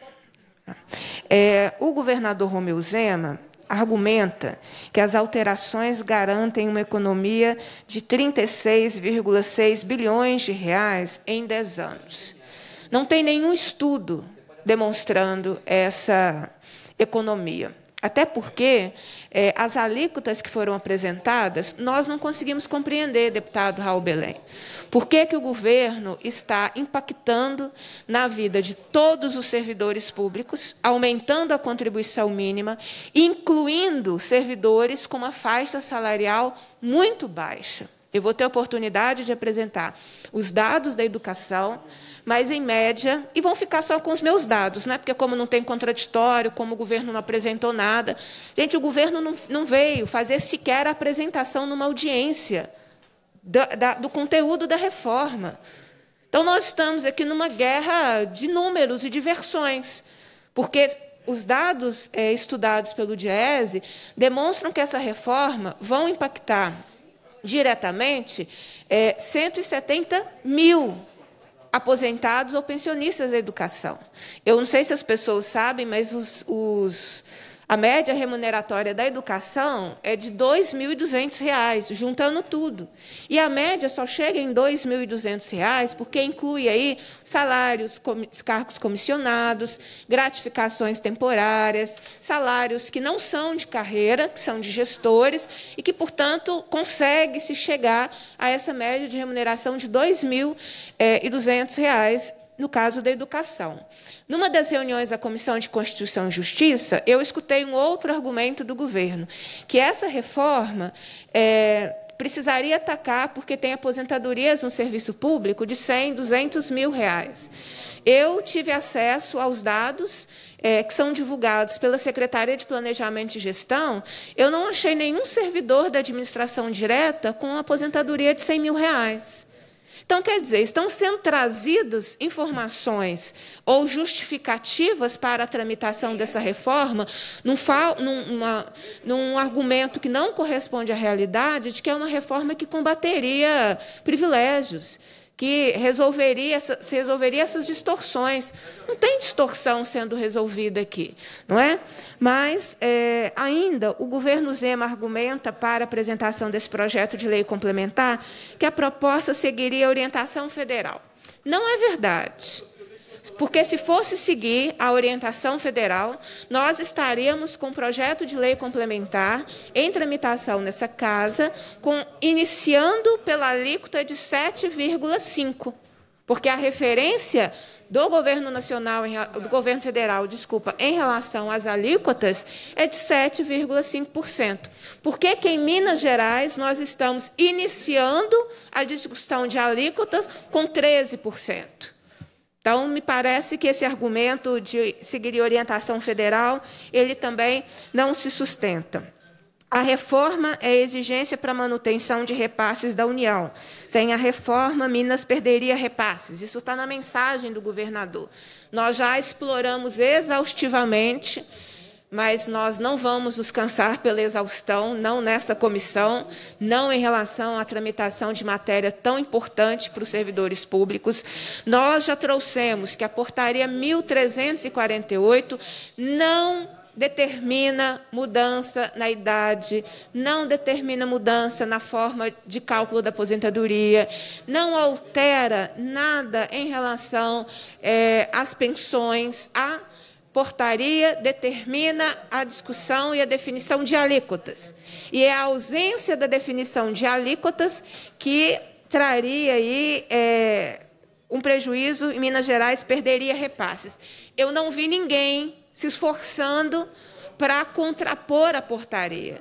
É, o governador Romeu Zema argumenta que as alterações garantem uma economia de trinta e seis vírgula seis bilhões de reais em dez anos. Não tem nenhum estudo demonstrando essa economia. Até porque é, as alíquotas que foram apresentadas, nós não conseguimos compreender, deputado Raul Belém. Por que que o governo está impactando na vida de todos os servidores públicos, aumentando a contribuição mínima, incluindo servidores com uma faixa salarial muito baixa? Eu vou ter a oportunidade de apresentar os dados da educação, mas, em média, e vão ficar só com os meus dados, né? Porque, como não tem contraditório, como o governo não apresentou nada, gente, o governo não, não veio fazer sequer a apresentação numa audiência da, da, do conteúdo da reforma. Então, nós estamos aqui numa guerra de números e de versões, porque os dados é, estudados pelo DIEESE demonstram que essa reforma vão impactar diretamente é, cento e setenta mil aposentados ou pensionistas da educação. Eu não sei se as pessoas sabem, mas os, os, a média remuneratória da educação é de dois mil e duzentos reais, juntando tudo. E a média só chega em dois mil e duzentos reais porque inclui aí salários, cargos comissionados, gratificações temporárias, salários que não são de carreira, que são de gestores, e que, portanto, consegue-se chegar a essa média de remuneração de dois mil e duzentos reais, no caso da educação. Numa das reuniões da Comissão de Constituição e Justiça, eu escutei um outro argumento do governo, que essa reforma é, precisaria atacar porque tem aposentadorias no serviço público de cem, duzentos mil reais. Eu tive acesso aos dados é, que são divulgados pela Secretaria de Planejamento e Gestão. Eu não achei nenhum servidor da administração direta com aposentadoria de cem mil reais. Então, quer dizer, estão sendo trazidas informações ou justificativas para a tramitação dessa reforma num, numa, num argumento que não corresponde à realidade, de que é uma reforma que combateria privilégios, que resolveria, se resolveria essas distorções. Não tem distorção sendo resolvida aqui, não é? Mas, é, ainda, o governo Zema argumenta para a apresentação desse projeto de lei complementar que a proposta seguiria a orientação federal. Não é verdade. Porque, se fosse seguir a orientação federal, nós estaríamos com um projeto de lei complementar em tramitação nessa casa, com, iniciando pela alíquota de sete vírgula cinco, porque a referência do governo nacional, do governo federal, desculpa, em relação às alíquotas, é de sete vírgula cinco por cento. Por que que em Minas Gerais nós estamos iniciando a discussão de alíquotas com treze por cento? Então, me parece que esse argumento de seguir orientação federal, ele também não se sustenta. A reforma é exigência para manutenção de repasses da União. Sem a reforma, Minas perderia repasses. Isso está na mensagem do governador. Nós já exploramos exaustivamente, mas nós não vamos nos cansar pela exaustão, não nessa comissão, não em relação à tramitação de matéria tão importante para os servidores públicos. Nós já trouxemos que a portaria mil trezentos e quarenta e oito não determina mudança na idade, não determina mudança na forma de cálculo da aposentadoria, não altera nada em relação é, às pensões. A portaria determina a discussão e a definição de alíquotas. E é a ausência da definição de alíquotas que traria aí, é, um prejuízo em Minas Gerais, perderia repasses. Eu não vi ninguém se esforçando para contrapor a portaria.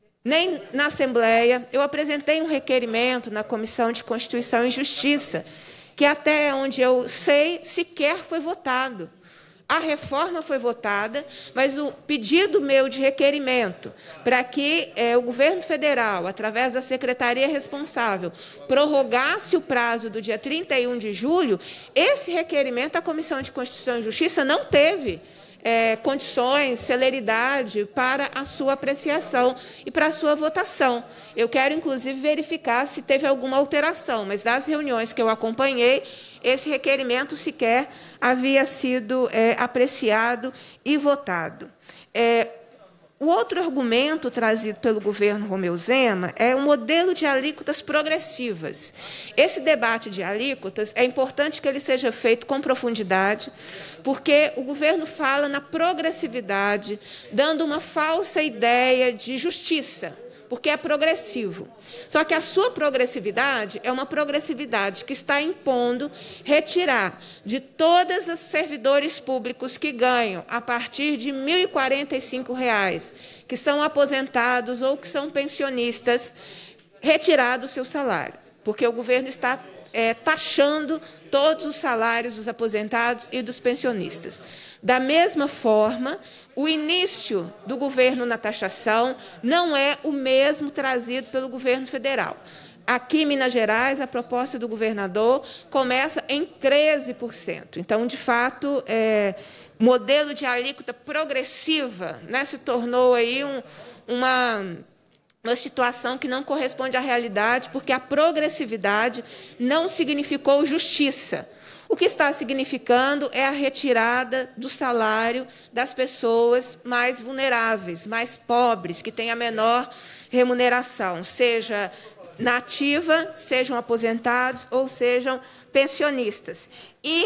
Nem na Assembleia. Eu apresentei um requerimento na Comissão de Constituição e Justiça, que até onde eu sei, sequer foi votado. A reforma foi votada, mas o pedido meu de requerimento para que é, o governo federal, através da secretaria responsável, prorrogasse o prazo do dia trinta e um de julho, esse requerimento a Comissão de Constituição e Justiça não teve É, condições, celeridade para a sua apreciação e para a sua votação. Eu quero, inclusive, verificar se teve alguma alteração, mas das reuniões que eu acompanhei, esse requerimento sequer havia sido é, apreciado e votado. É, O outro argumento trazido pelo governo Romeu Zema é o modelo de alíquotas progressivas. Esse debate de alíquotas é importante que ele seja feito com profundidade, porque o governo fala na progressividade, dando uma falsa ideia de justiça, porque é progressivo. Só que a sua progressividade é uma progressividade que está impondo retirar de todos os servidores públicos que ganham a partir de mil e quarenta e cinco reais, que são aposentados ou que são pensionistas, retirar do seu salário, porque o governo está é, taxando todos os salários dos aposentados e dos pensionistas. Da mesma forma, o início do governo na taxação não é o mesmo trazido pelo governo federal. Aqui em Minas Gerais, a proposta do governador começa em treze por cento. Então, de fato, é, modelo de alíquota progressiva, né, se tornou aí um, uma... uma situação que não corresponde à realidade, porque a progressividade não significou justiça. O que está significando é a retirada do salário das pessoas mais vulneráveis, mais pobres, que têm a menor remuneração, seja na ativa, sejam aposentados ou sejam pensionistas. E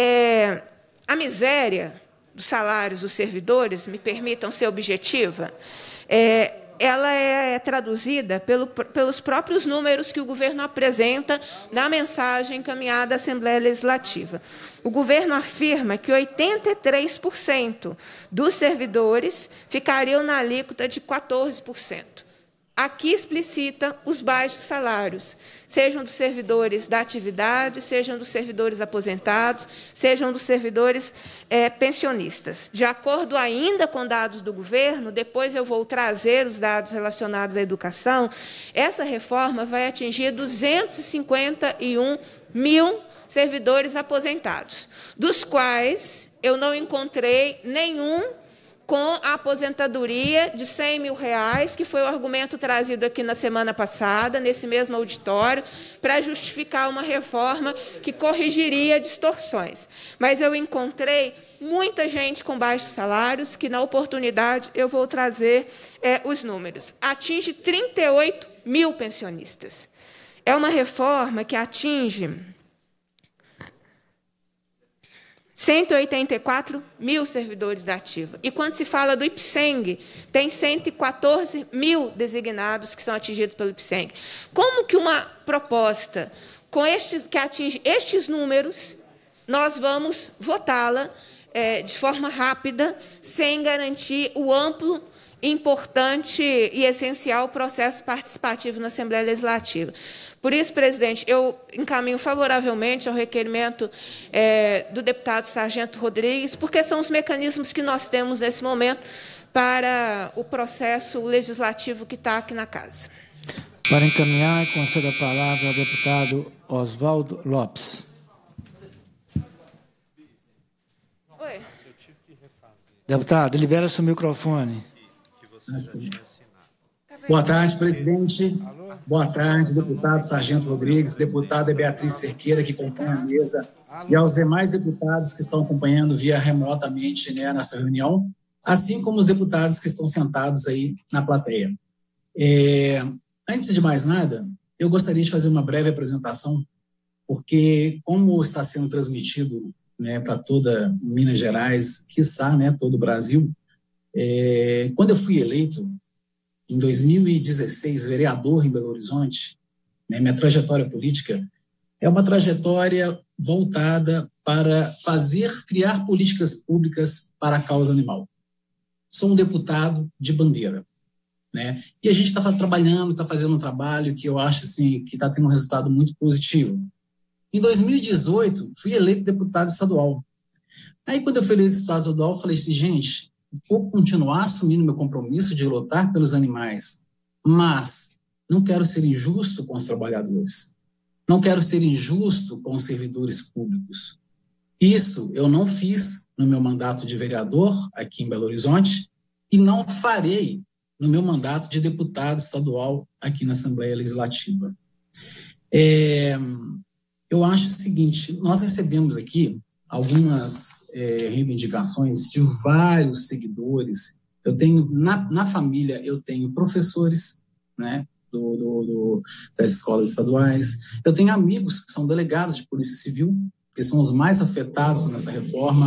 é, a miséria dos salários dos servidores, me permitam ser objetiva, é, ela é traduzida pelo, pelos próprios números que o governo apresenta na mensagem encaminhada à Assembleia Legislativa. O governo afirma que oitenta e três por cento dos servidores ficariam na alíquota de quatorze por cento. Aqui explicita os baixos salários, sejam dos servidores da atividade, sejam dos servidores aposentados, sejam dos servidores é, pensionistas. De acordo ainda com dados do governo, depois eu vou trazer os dados relacionados à educação, essa reforma vai atingir duzentos e cinquenta e um mil servidores aposentados, dos quais eu não encontrei nenhum com a aposentadoria de cem mil reais, que foi o argumento trazido aqui na semana passada, nesse mesmo auditório, para justificar uma reforma que corrigiria distorções. Mas eu encontrei muita gente com baixos salários, que, na oportunidade, eu vou trazer é, os números. Atinge trinta e oito mil pensionistas. É uma reforma que atinge cento e oitenta e quatro mil servidores da ativa. E quando se fala do IPSENG, tem cento e quatorze mil designados que são atingidos pelo IPSENG. Como que uma proposta com estes, que atinge estes números, nós vamos votá-la é, de forma rápida, sem garantir o amplo, importante e essencial processo participativo na Assembleia Legislativa? Por isso, presidente, eu encaminho favoravelmente ao requerimento é, do deputado Sargento Rodrigues, porque são os mecanismos que nós temos nesse momento para o processo legislativo que está aqui na casa. Para encaminhar, concedo a palavra ao deputado Oswaldo Lopes. Oi. Deputado, libera seu microfone. Boa tarde, presidente. Boa tarde, deputado Sargento Rodrigues, deputada Beatriz Cerqueira, que compõe a mesa, e aos demais deputados que estão acompanhando via remotamente, né, nessa reunião, assim como os deputados que estão sentados aí na plateia. É, antes de mais nada, eu gostaria de fazer uma breve apresentação, porque como está sendo transmitido, né, para toda Minas Gerais, quiçá, né, todo o Brasil, é, quando eu fui eleito, em dois mil e dezesseis, vereador em Belo Horizonte, né, minha trajetória política é uma trajetória voltada para fazer, criar políticas públicas para a causa animal. Sou um deputado de bandeira, né? E a gente está trabalhando, está fazendo um trabalho que eu acho assim, que está tendo um resultado muito positivo. Em dois mil e dezoito, fui eleito deputado estadual. Aí, quando eu fui eleito deputado estadual, eu falei assim, gente, vou continuar assumindo meu compromisso de lutar pelos animais, mas não quero ser injusto com os trabalhadores, não quero ser injusto com os servidores públicos. Isso eu não fiz no meu mandato de vereador aqui em Belo Horizonte e não farei no meu mandato de deputado estadual aqui na Assembleia Legislativa. É, eu acho o seguinte, nós recebemos aqui algumas é, reivindicações de vários seguidores. Eu tenho, na, na família, eu tenho professores, né, do, do, do, das escolas estaduais, eu tenho amigos que são delegados de Polícia Civil, que são os mais afetados nessa reforma,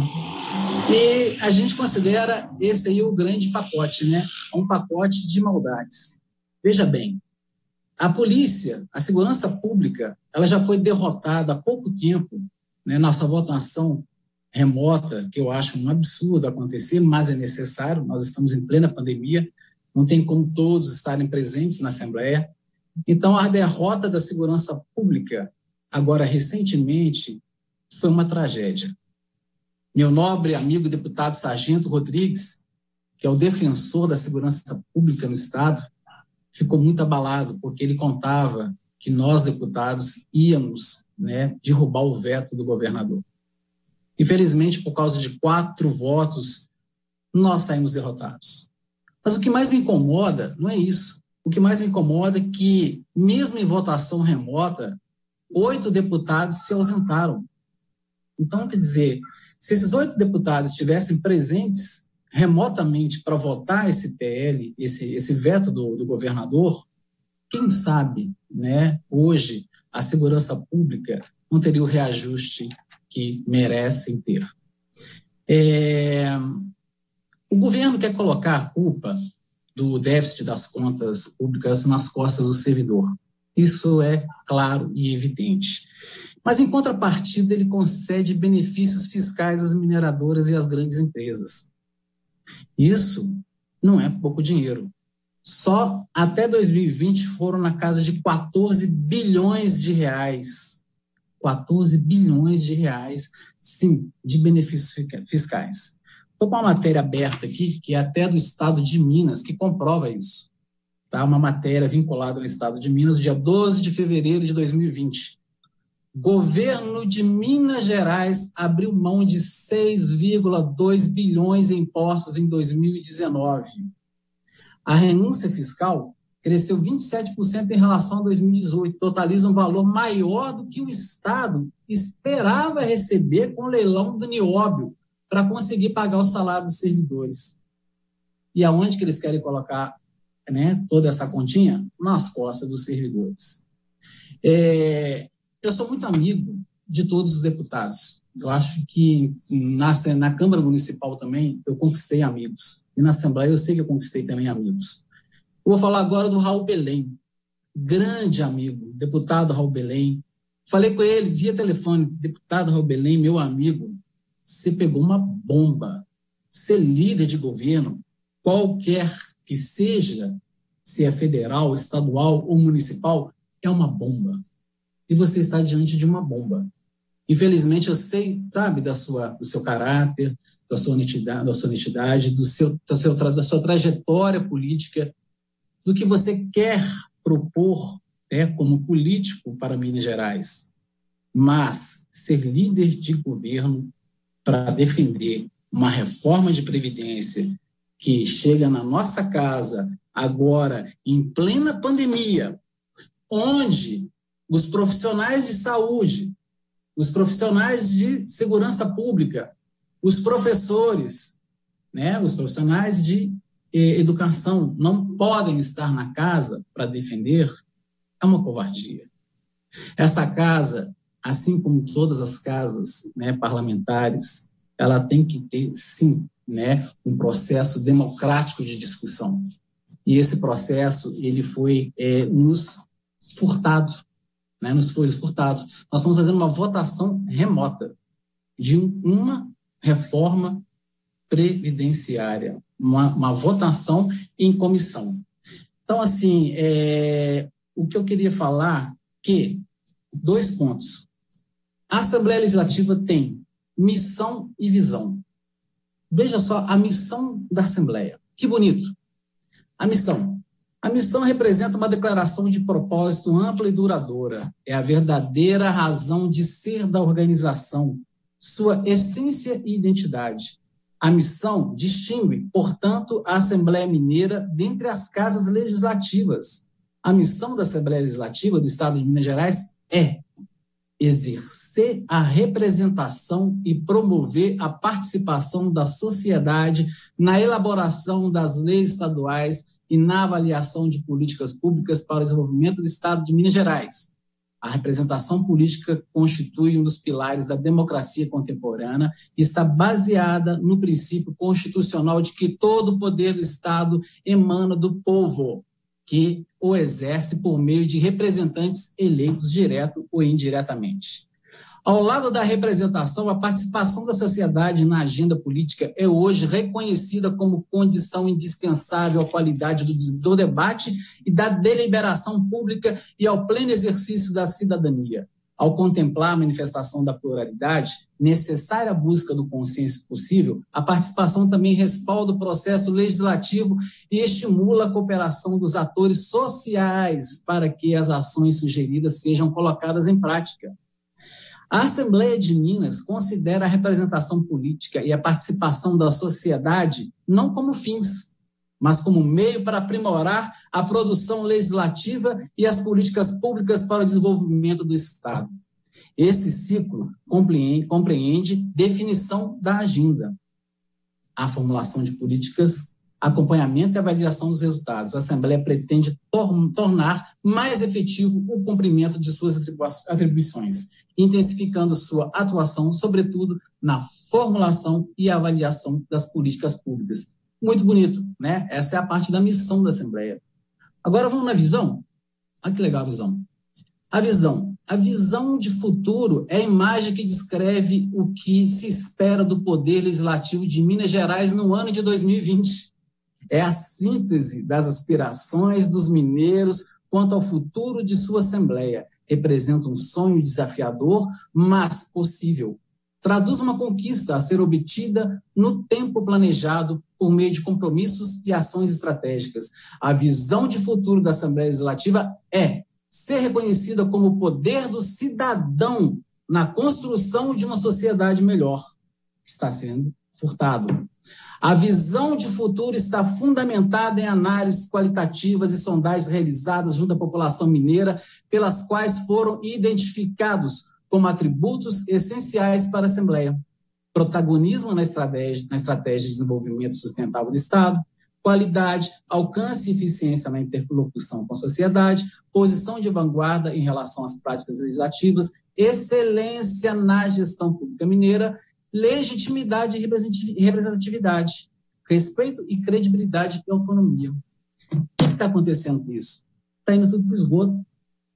e a gente considera esse aí o grande pacote, né, um pacote de maldades. Veja bem, a polícia, a segurança pública, ela já foi derrotada há pouco tempo, né, nossa votação remota, que eu acho um absurdo acontecer, mas é necessário, nós estamos em plena pandemia, não tem como todos estarem presentes na Assembleia. Então, a derrota da segurança pública, agora recentemente, foi uma tragédia. Meu nobre amigo deputado Sargento Rodrigues, que é o defensor da segurança pública no Estado, ficou muito abalado, porque ele contava que nós, deputados, íamos, né, derrubar o veto do governador. Infelizmente, por causa de quatro votos, nós saímos derrotados. Mas o que mais me incomoda não é isso. O que mais me incomoda é que, mesmo em votação remota, oito deputados se ausentaram. Então, quer dizer, se esses oito deputados estivessem presentes remotamente para votar esse P L, esse, esse veto do, do governador, quem sabe, né, hoje, a segurança pública não teria o reajuste que merecem ter. É, o governo quer colocar a culpa do déficit das contas públicas nas costas do servidor. Isso é claro e evidente. Mas, em contrapartida, ele concede benefícios fiscais às mineradoras e às grandes empresas. Isso não é pouco dinheiro. Só até dois mil e vinte foram na casa de quatorze bilhões de reais. quatorze bilhões de reais, sim, de benefícios fiscais. Estou com uma matéria aberta aqui, que é até do Estado de Minas, que comprova isso. Tá? Uma matéria vinculada ao Estado de Minas, dia doze de fevereiro de dois mil e vinte. Governo de Minas Gerais abriu mão de seis vírgula dois bilhões em impostos em dois mil e dezenove. A renúncia fiscal cresceu vinte e sete por cento em relação a dois mil e dezoito, totaliza um valor maior do que o Estado esperava receber com o leilão do Nióbio para conseguir pagar o salário dos servidores. E aonde que eles querem colocar, né, toda essa continha? Nas costas dos servidores. É, eu sou muito amigo de todos os deputados. Eu acho que na, na Câmara Municipal também eu conquistei amigos. E na Assembleia eu sei que eu conquistei também amigos. Eu vou falar agora do Raul Belém, grande amigo, deputado Raul Belém. Falei com ele via telefone, deputado Raul Belém, meu amigo, você pegou uma bomba. Ser líder de governo, qualquer que seja, se é federal, estadual ou municipal, é uma bomba. E você está diante de uma bomba. Infelizmente, eu sei, sabe, da sua, do seu caráter, da sua honestidade, da sua, honestidade do seu, da, seu, da sua trajetória política, do que você quer propor, né, como político para Minas Gerais. Mas ser líder de governo para defender uma reforma de Previdência que chega na nossa casa agora, em plena pandemia, onde os profissionais de saúde, os profissionais de segurança pública, os professores, né, os profissionais de eh, educação não podem estar na casa para defender, é uma covardia. Essa casa, assim como todas as casas, né, parlamentares, ela tem que ter, sim, né, um processo democrático de discussão. E esse processo ele foi é, nos furtado, né, nos foi furtado. Nós estamos fazendo uma votação remota de uma reforma previdenciária, uma, uma votação em comissão. Então, assim, é, o que eu queria falar que, dois pontos. A Assembleia Legislativa tem missão e visão. Veja só a missão da Assembleia. Que bonito. A missão. A missão representa uma declaração de propósito ampla e duradoura. É a verdadeira razão de ser da organização, sua essência e identidade. A missão distingue, portanto, a Assembleia Mineira dentre as casas legislativas. A missão da Assembleia Legislativa do Estado de Minas Gerais é exercer a representação e promover a participação da sociedade na elaboração das leis estaduais e na avaliação de políticas públicas para o desenvolvimento do Estado de Minas Gerais. A representação política constitui um dos pilares da democracia contemporânea e está baseada no princípio constitucional de que todo o poder do Estado emana do povo, que o exerce por meio de representantes eleitos direto ou indiretamente. Ao lado da representação, a participação da sociedade na agenda política é hoje reconhecida como condição indispensável à qualidade do, do debate e da deliberação pública e ao pleno exercício da cidadania. Ao contemplar a manifestação da pluralidade, necessária a busca do consenso possível, a participação também respalda o processo legislativo e estimula a cooperação dos atores sociais para que as ações sugeridas sejam colocadas em prática. A Assembleia de Minas considera a representação política e a participação da sociedade não como fins, mas como meio para aprimorar a produção legislativa e as políticas públicas para o desenvolvimento do Estado. Esse ciclo compreende, compreende definição da agenda, a formulação de políticas, acompanhamento e avaliação dos resultados. A Assembleia pretende tor- tornar mais efetivo o cumprimento de suas atribu- atribuições, intensificando sua atuação, sobretudo, na formulação e avaliação das políticas públicas. Muito bonito, né? Essa é a parte da missão da Assembleia. Agora vamos na visão. Olha que legal a visão. A visão. A visão de futuro é a imagem que descreve o que se espera do Poder Legislativo de Minas Gerais no ano de dois mil e vinte. É a síntese das aspirações dos mineiros quanto ao futuro de sua Assembleia. Representa um sonho desafiador, mas possível. Traduz uma conquista a ser obtida no tempo planejado por meio de compromissos e ações estratégicas. A visão de futuro da Assembleia Legislativa é ser reconhecida como o poder do cidadão na construção de uma sociedade melhor, que está sendo furtado. A visão de futuro está fundamentada em análises qualitativas e sondagens realizadas junto à população mineira, pelas quais foram identificados como atributos essenciais para a Assembleia: protagonismo na estratégia, na estratégia de desenvolvimento sustentável do Estado, qualidade, alcance e eficiência na interlocução com a sociedade, posição de vanguarda em relação às práticas legislativas, excelência na gestão pública mineira, legitimidade e representatividade, respeito e credibilidade e autonomia. O que está acontecendo com isso? Está indo tudo para o esgoto.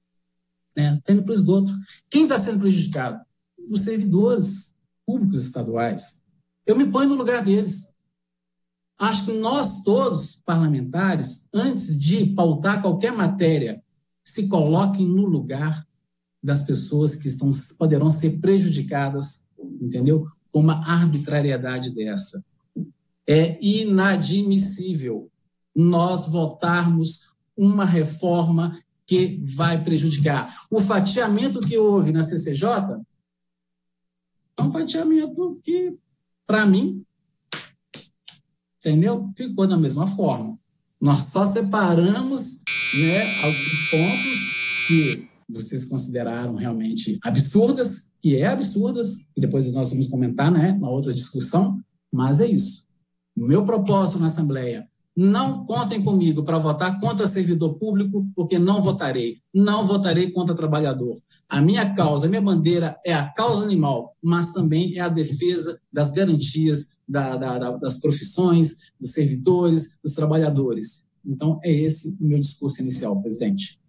Está né? indo para o esgoto. Quem está sendo prejudicado? Os servidores públicos estaduais. Eu me ponho no lugar deles. Acho que nós todos, parlamentares, antes de pautar qualquer matéria, se coloquem no lugar das pessoas que estão, poderão ser prejudicadas, entendeu? com uma arbitrariedade dessa. É inadmissível nós votarmos uma reforma que vai prejudicar. O fatiamento que houve na C C J é um fatiamento que, para mim, entendeu? Ficou da mesma forma. Nós só separamos, né, alguns pontos que vocês consideraram realmente absurdas, que é absurdas, e depois nós vamos comentar, né, na outra discussão, mas é isso. O meu propósito na Assembleia: não contem comigo para votar contra servidor público, porque não votarei. Não votarei contra trabalhador. A minha causa, a minha bandeira é a causa animal, mas também é a defesa das garantias da, da, da, das profissões, dos servidores, dos trabalhadores. Então, é esse o meu discurso inicial, presidente.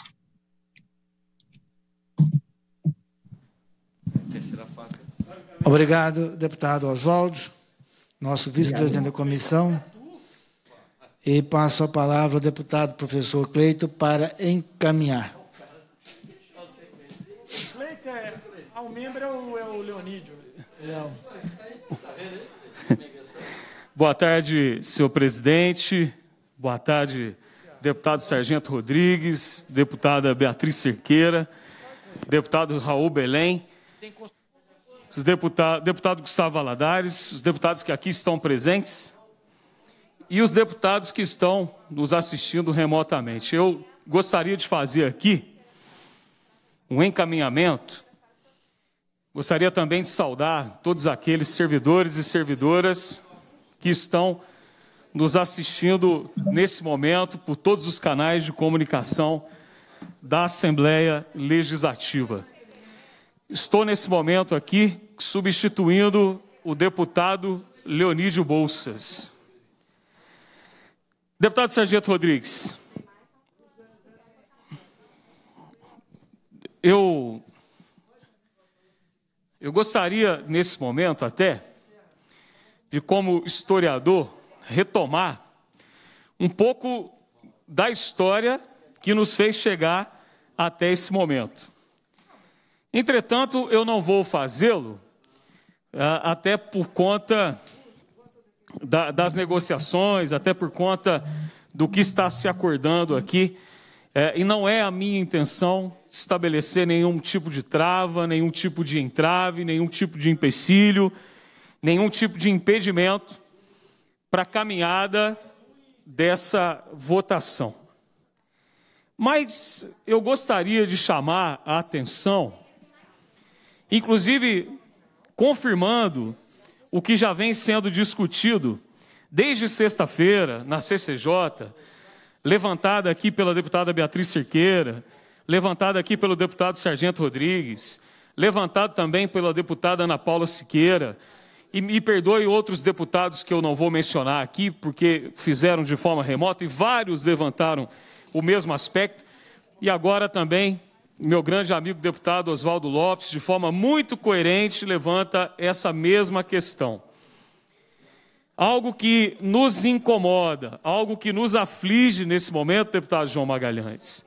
Obrigado, deputado Oswaldo, nosso vice-presidente da comissão. E passo a palavra ao deputado professor Cleito para encaminhar. Cleito é... Ah, o membro é o, é o Leonídio. Leão. Boa tarde, senhor presidente. Boa tarde, deputado Sargento Rodrigues, deputada Beatriz Cerqueira, deputado Raul Belém, os deputados, deputado Gustavo Valadares, os deputados que aqui estão presentes e os deputados que estão nos assistindo remotamente. Eu gostaria de fazer aqui um encaminhamento. Gostaria também de saudar todos aqueles servidores e servidoras que estão nos assistindo nesse momento por todos os canais de comunicação da Assembleia Legislativa. Estou nesse momento aqui substituindo o deputado Leonídio Bolsas. Deputado Sargento Rodrigues, eu, eu gostaria, nesse momento até, de, como historiador, retomar um pouco da história que nos fez chegar até esse momento. Entretanto, eu não vou fazê-lo, até por conta da, das negociações, até por conta do que está se acordando aqui, é, e não é a minha intenção estabelecer nenhum tipo de trava, nenhum tipo de entrave, nenhum tipo de empecilho, nenhum tipo de impedimento para a caminhada dessa votação. Mas eu gostaria de chamar a atenção, inclusive confirmando o que já vem sendo discutido desde sexta-feira na C C J, levantada aqui pela deputada Beatriz Cerqueira, levantada aqui pelo deputado Sargento Rodrigues, levantado também pela deputada Ana Paula Siqueira, e me perdoe outros deputados que eu não vou mencionar aqui, porque fizeram de forma remota, e vários levantaram o mesmo aspecto, e agora também meu grande amigo deputado Oswaldo Lopes, de forma muito coerente, levanta essa mesma questão. Algo que nos incomoda, algo que nos aflige nesse momento, deputado João Magalhães,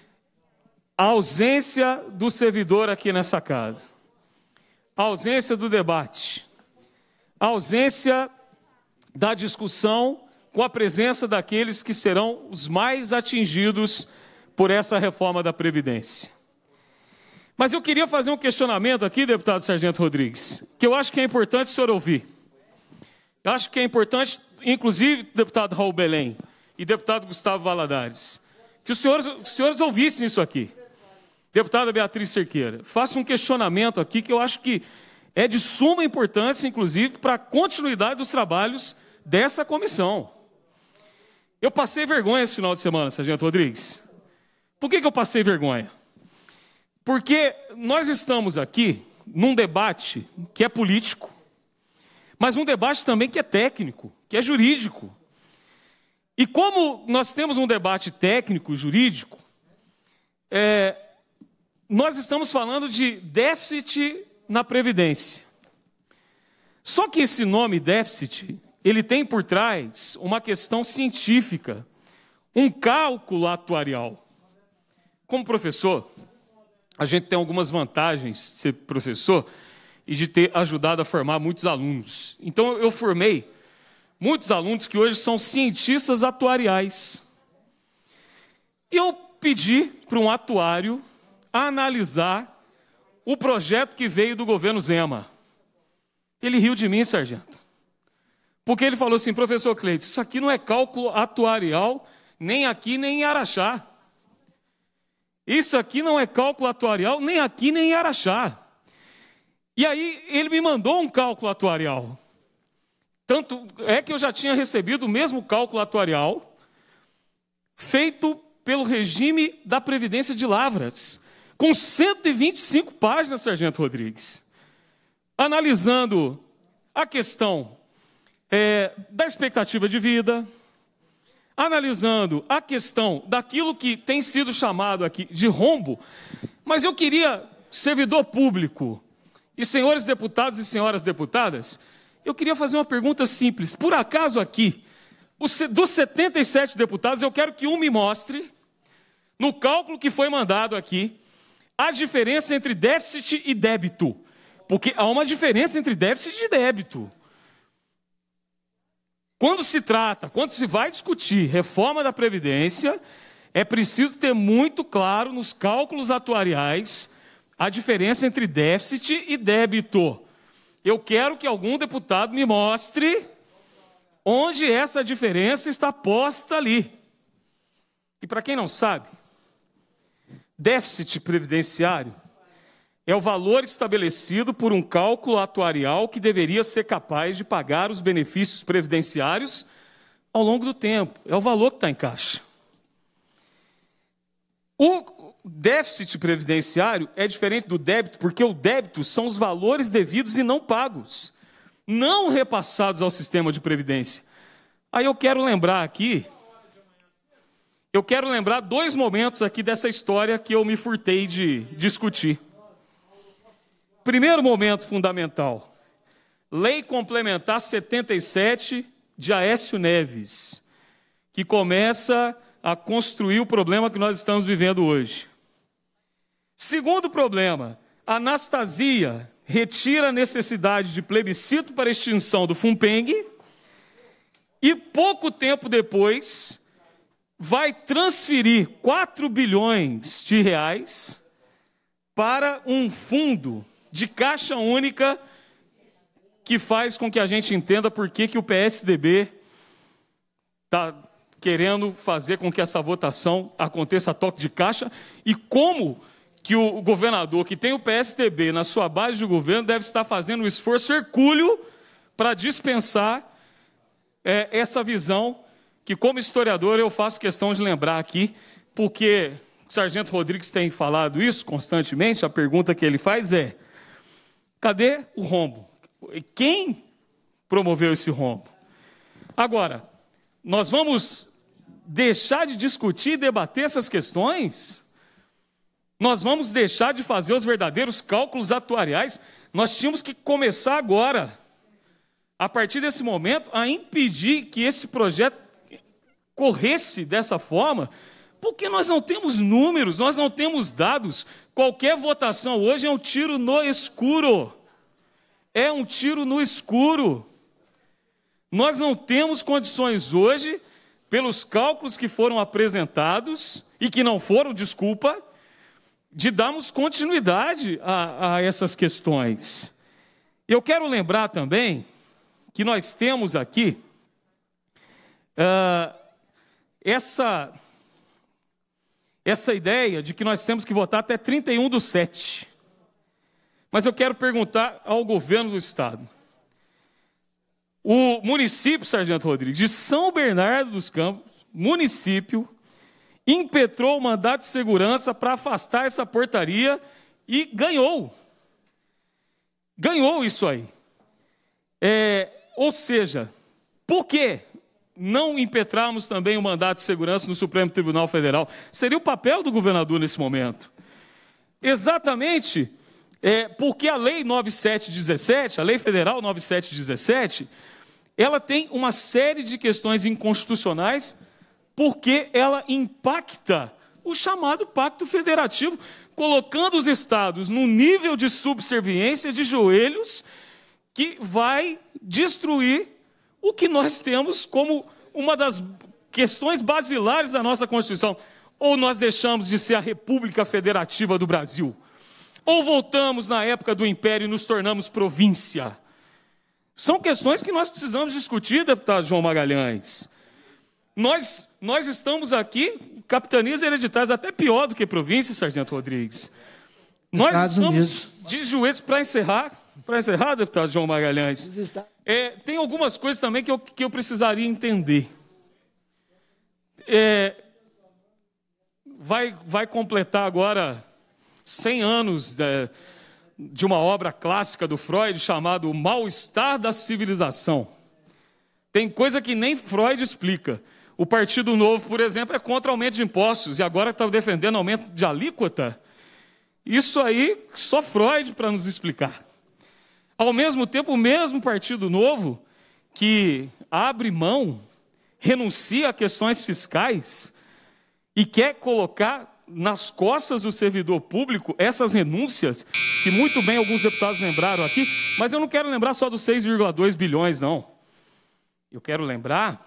a ausência do servidor aqui nessa casa, a ausência do debate, a ausência da discussão com a presença daqueles que serão os mais atingidos por essa reforma da Previdência. Mas eu queria fazer um questionamento aqui, deputado Sargento Rodrigues, que eu acho que é importante o senhor ouvir. Eu acho que é importante, inclusive, deputado Raul Belém e deputado Gustavo Valadares, que os senhores, os senhores ouvissem isso aqui. Deputada Beatriz Cerqueira, faça um questionamento aqui que eu acho que é de suma importância, inclusive, para a continuidade dos trabalhos dessa comissão. Eu passei vergonha esse final de semana, Sargento Rodrigues. Por que que eu passei vergonha? Porque nós estamos aqui num debate que é político, mas um debate também que é técnico, que é jurídico. E como nós temos um debate técnico e jurídico, é, nós estamos falando de déficit na Previdência. Só que esse nome déficit, ele tem por trás uma questão científica, um cálculo atuarial. Como professor, a gente tem algumas vantagens de ser professor, e de ter ajudado a formar muitos alunos. Então, eu formei muitos alunos que hoje são cientistas atuariais. E eu pedi para um atuário analisar o projeto que veio do governo Zema. Ele riu de mim, sargento. Porque ele falou assim, professor Cleito, isso aqui não é cálculo atuarial, nem aqui, nem em Araxá. Isso aqui não é cálculo atuarial, nem aqui, nem em Araxá. E aí ele me mandou um cálculo atuarial. Tanto é que eu já tinha recebido o mesmo cálculo atuarial feito pelo regime da Previdência de Lavras, com cento e vinte e cinco páginas, sargento Rodrigues, analisando a questão é, da expectativa de vida, analisando a questão daquilo que tem sido chamado aqui de rombo, mas eu queria, servidor público, e senhores deputados e senhoras deputadas, eu queria fazer uma pergunta simples. Por acaso aqui, dos setenta e sete deputados, eu quero que um me mostre, no cálculo que foi mandado aqui, a diferença entre déficit e débito. Porque há uma diferença entre déficit e débito. Quando se trata, quando se vai discutir reforma da Previdência, é preciso ter muito claro nos cálculos atuariais a diferença entre déficit e débito. Eu quero que algum deputado me mostre onde essa diferença está posta ali. E para quem não sabe, déficit previdenciário é o valor estabelecido por um cálculo atuarial que deveria ser capaz de pagar os benefícios previdenciários ao longo do tempo. É o valor que está em caixa. O déficit previdenciário é diferente do débito, porque o débito são os valores devidos e não pagos, não repassados ao sistema de previdência. Aí eu quero lembrar aqui, eu quero lembrar dois momentos aqui dessa história que eu me furtei de discutir. Primeiro momento fundamental, Lei Complementar setenta e sete de Aécio Neves, que começa a construir o problema que nós estamos vivendo hoje. Segundo problema, Anastasia retira a necessidade de plebiscito para extinção do FUNPENG e pouco tempo depois vai transferir quatro bilhões de reais para um fundo de caixa única que faz com que a gente entenda por que, que o P S D B está querendo fazer com que essa votação aconteça a toque de caixa e como que o governador que tem o P S D B na sua base de governo deve estar fazendo um esforço hercúleo para dispensar é, essa visão que, como historiador, eu faço questão de lembrar aqui, porque o sargento Rodrigues tem falado isso constantemente, a pergunta que ele faz é: cadê o rombo? Quem promoveu esse rombo? Agora, nós vamos deixar de discutir e debater essas questões? Nós vamos deixar de fazer os verdadeiros cálculos atuariais? Nós tínhamos que começar agora, a partir desse momento, a impedir que esse projeto corresse dessa forma, porque nós não temos números, nós não temos dados. Qualquer votação hoje é um tiro no escuro. É um tiro no escuro. Nós não temos condições hoje, pelos cálculos que foram apresentados, e que não foram, desculpa, de darmos continuidade a, a essas questões. Eu quero lembrar também que nós temos aqui uh, essa, essa ideia de que nós temos que votar até trinta e um do sete. Mas eu quero perguntar ao governo do Estado. O município, sargento Rodrigues, de São Bernardo dos Campos, município, impetrou o mandato de segurança para afastar essa portaria e ganhou. Ganhou isso aí. É, ou seja, por que não impetrarmos também o mandato de segurança no Supremo Tribunal Federal? Seria o papel do governador nesse momento. Exatamente é, porque a Lei nove mil setecentos e dezessete, a Lei Federal nove mil setecentos e dezessete, ela tem uma série de questões inconstitucionais porque ela impacta o chamado Pacto Federativo, colocando os estados num nível de subserviência de joelhos que vai destruir o que nós temos como uma das questões basilares da nossa Constituição. Ou nós deixamos de ser a República Federativa do Brasil, ou voltamos na época do Império e nos tornamos província. São questões que nós precisamos discutir, deputado João Magalhães. Nós, nós estamos aqui, capitanias hereditárias, até pior do que província, Sargento Rodrigues. Nós Estados estamos Unidos. de joelhos para encerrar, para encerrar, deputado João Magalhães. É, tem algumas coisas também que eu, que eu precisaria entender. É, vai, vai completar agora cem anos de, de uma obra clássica do Freud chamada O Mal-Estar da Civilização. Tem coisa que nem Freud explica. O Partido Novo, por exemplo, é contra aumento de impostos e agora está defendendo aumento de alíquota. Isso aí, só Freud para nos explicar. Ao mesmo tempo, o mesmo Partido Novo que abre mão, renuncia a questões fiscais e quer colocar nas costas do servidor público essas renúncias, que muito bem alguns deputados lembraram aqui, mas eu não quero lembrar só dos seis vírgula dois bilhões, não. Eu quero lembrar,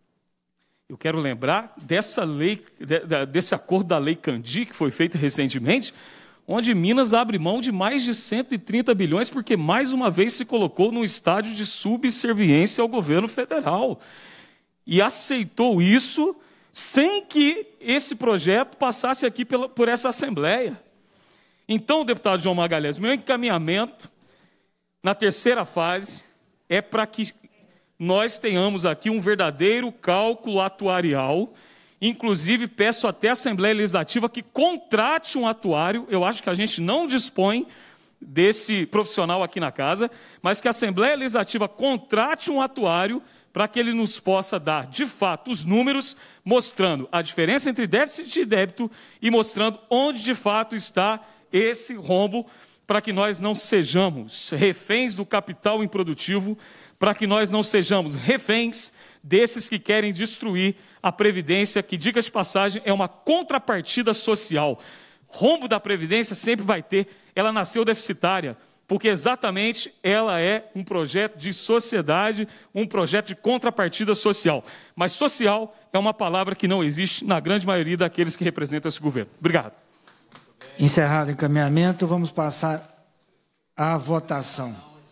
eu quero lembrar dessa lei, desse acordo da Lei Candir, que foi feito recentemente, onde Minas abre mão de mais de cento e trinta bilhões, porque mais uma vez se colocou num estágio de subserviência ao governo federal. E aceitou isso sem que esse projeto passasse aqui pela, por essa Assembleia. Então, deputado João Magalhães, meu encaminhamento na terceira fase é para que nós tenhamos aqui um verdadeiro cálculo atuarial. Inclusive, peço até à Assembleia Legislativa que contrate um atuário. Eu acho que a gente não dispõe desse profissional aqui na casa, mas que a Assembleia Legislativa contrate um atuário para que ele nos possa dar, de fato, os números, mostrando a diferença entre déficit e débito e mostrando onde, de fato, está esse rombo, para que nós não sejamos reféns do capital improdutivo, para que nós não sejamos reféns desses que querem destruir a Previdência, que, diga de passagem, é uma contrapartida social. Rombo da Previdência sempre vai ter, ela nasceu deficitária, porque exatamente ela é um projeto de sociedade, um projeto de contrapartida social. Mas social é uma palavra que não existe na grande maioria daqueles que representam esse governo. Obrigado. Encerrado o encaminhamento, vamos passar à votação.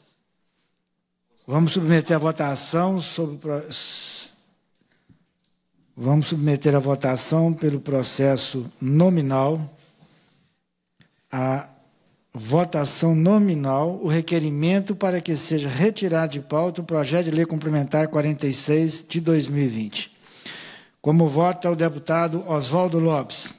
Vamos submeter a votação sobre... Vamos submeter a votação pelo processo nominal, a votação nominal, o requerimento para que seja retirado de pauta o projeto de lei complementar quarenta e seis de dois mil e vinte. Como vota o deputado Oswaldo Lopes.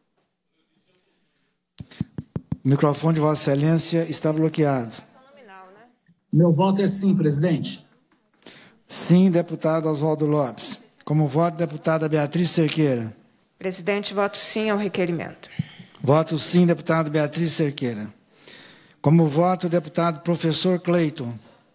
O microfone de Vossa Excelência está bloqueado. Meu voto é sim, presidente. Sim, deputado Oswaldo Lopes. Como voto, deputada Beatriz Cerqueira. Presidente, voto sim ao requerimento. Voto sim, deputado Beatriz Cerqueira. Como voto, deputado professor Cleiton.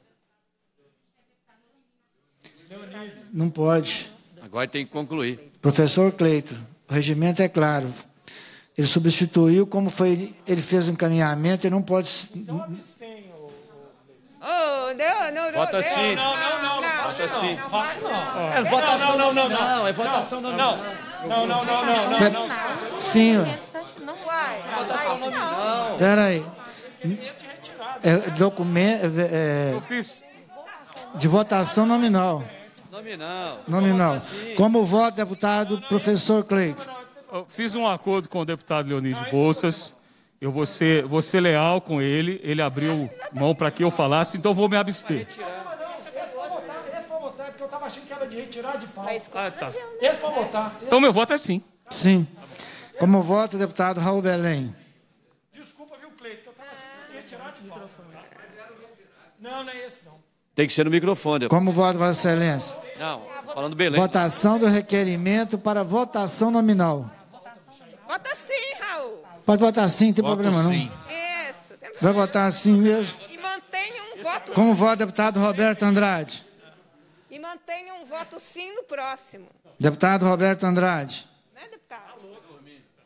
Não pode. Agora tem que concluir. Professor Cleiton, o regimento é claro. Ele substituiu, como foi, ele fez um encaminhamento, ele não pode... Então abstenho. Oh, não, não, não. Vota sim. Não, não, não, não faço sim. não. Faço não. É votação não, não, não, não, é votação nominal. Não, não, não, não, não, não. Sim. Não vai. Votação nominal. Espera aí. É, documento é, Eu fiz... de votação nominal. Nominal. Nominal. Como voto, deputado professor Cleiton. Eu fiz um acordo com o deputado Leonídio Bolsas. Eu vou ser, vou ser leal com ele. Ele abriu mão para que eu falasse, então vou me abster. Esse para votar, esse para votar, porque eu estava achando que era de retirar de pau. Ah, tá. Esse para votar. Então meu voto é sim. Sim. Como voto, deputado Raul Belém. Desculpa, viu, Cleiton, que eu estava achando que ia retirar de pau. Não, não é esse, não. Tem que ser no microfone. Como voto, Vossa Excelência? Não, falando Belém. Votação do requerimento para votação nominal. Vota sim, Raul. Pode votar sim, não tem Voto problema sim. não. Isso. tem- Vai votar sim mesmo. E mantenha um voto. Como voto, deputado Roberto Andrade. E mantenha um voto sim no próximo. Deputado Roberto Andrade. Né, deputado?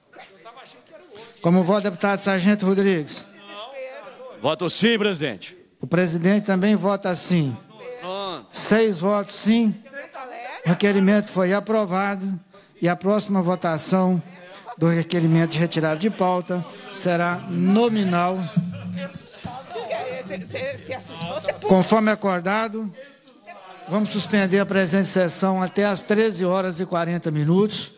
Como voto, deputado Sargento Rodrigues. Voto sim, presidente. O presidente também vota sim. Seis votos sim. O requerimento foi aprovado e a próxima votação do requerimento de retirada de pauta será nominal. Conforme acordado, vamos suspender a presente sessão até às treze horas e quarenta minutos.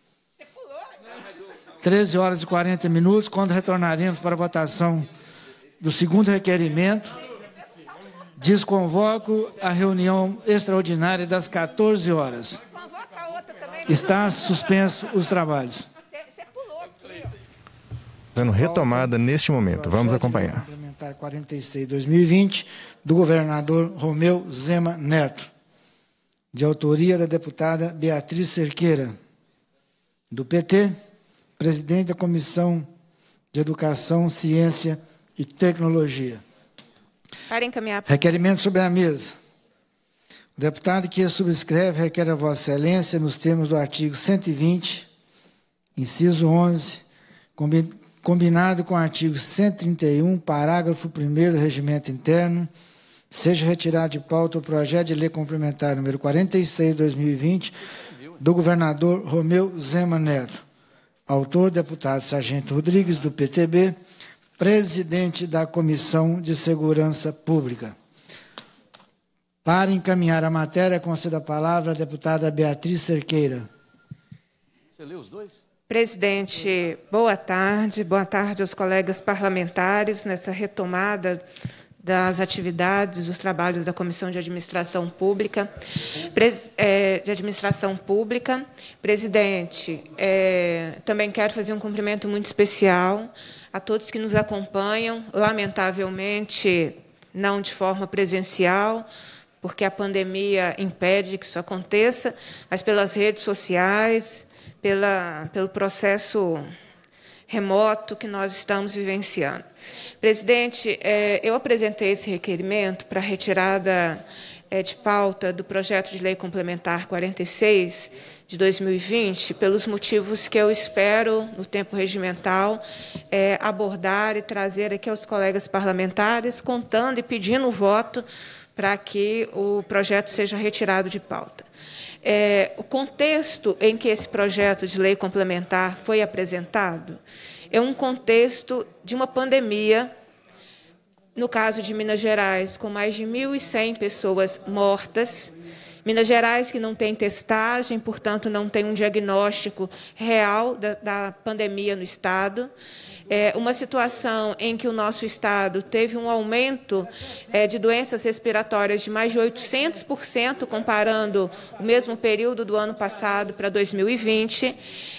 treze horas e quarenta minutos, quando retornaremos para a votação do segundo requerimento. Desconvoco a reunião extraordinária das quatorze horas. Está suspenso os trabalhos. Sendo retomada neste momento. Vamos acompanhar. Complementar quarenta e seis, dois mil e vinte, do governador Romeu Zema Neto, de autoria da deputada Beatriz Cerqueira, do P T, presidente da Comissão de Educação, Ciência e Tecnologia. Para encaminhar. Requerimento sobre a mesa. O deputado que subscreve requer a Vossa Excelência, nos termos do artigo cento e vinte, inciso onze, combinado com o artigo cento e trinta e um, parágrafo primeiro do Regimento Interno, seja retirado de pauta o projeto de lei complementar número quarenta e seis, dois mil e vinte, do governador Romeu Zema Neto. Autor, deputado Sargento Rodrigues, do P T B, presidente da Comissão de Segurança Pública. Para encaminhar a matéria, conceda a palavra à deputada Beatriz Cerqueira. Você leu os dois? Presidente, boa tarde. Boa tarde aos colegas parlamentares nessa retomada das atividades, dos trabalhos da Comissão de Administração Pública. Pres, é, de Administração Pública. Presidente, é, também quero fazer um cumprimento muito especial a todos que nos acompanham, lamentavelmente não de forma presencial, porque a pandemia impede que isso aconteça, mas pelas redes sociais, pela, pelo processo remoto que nós estamos vivenciando. Presidente, é, eu apresentei esse requerimento para retirada é, de pauta do projeto de lei complementar quarenta e seis, de dois mil e vinte, pelos motivos que eu espero, no tempo regimental, é, abordar e trazer aqui aos colegas parlamentares, contando e pedindo o voto para que o projeto seja retirado de pauta. É, o contexto em que esse projeto de lei complementar foi apresentado é um contexto de uma pandemia, no caso de Minas Gerais, com mais de mil e cem pessoas mortas, Minas Gerais que não tem testagem, portanto, não tem um diagnóstico real da, da pandemia no Estado. É uma situação em que o nosso Estado teve um aumento é, de doenças respiratórias de mais de oitocentos por cento, comparando o mesmo período do ano passado para dois mil e vinte.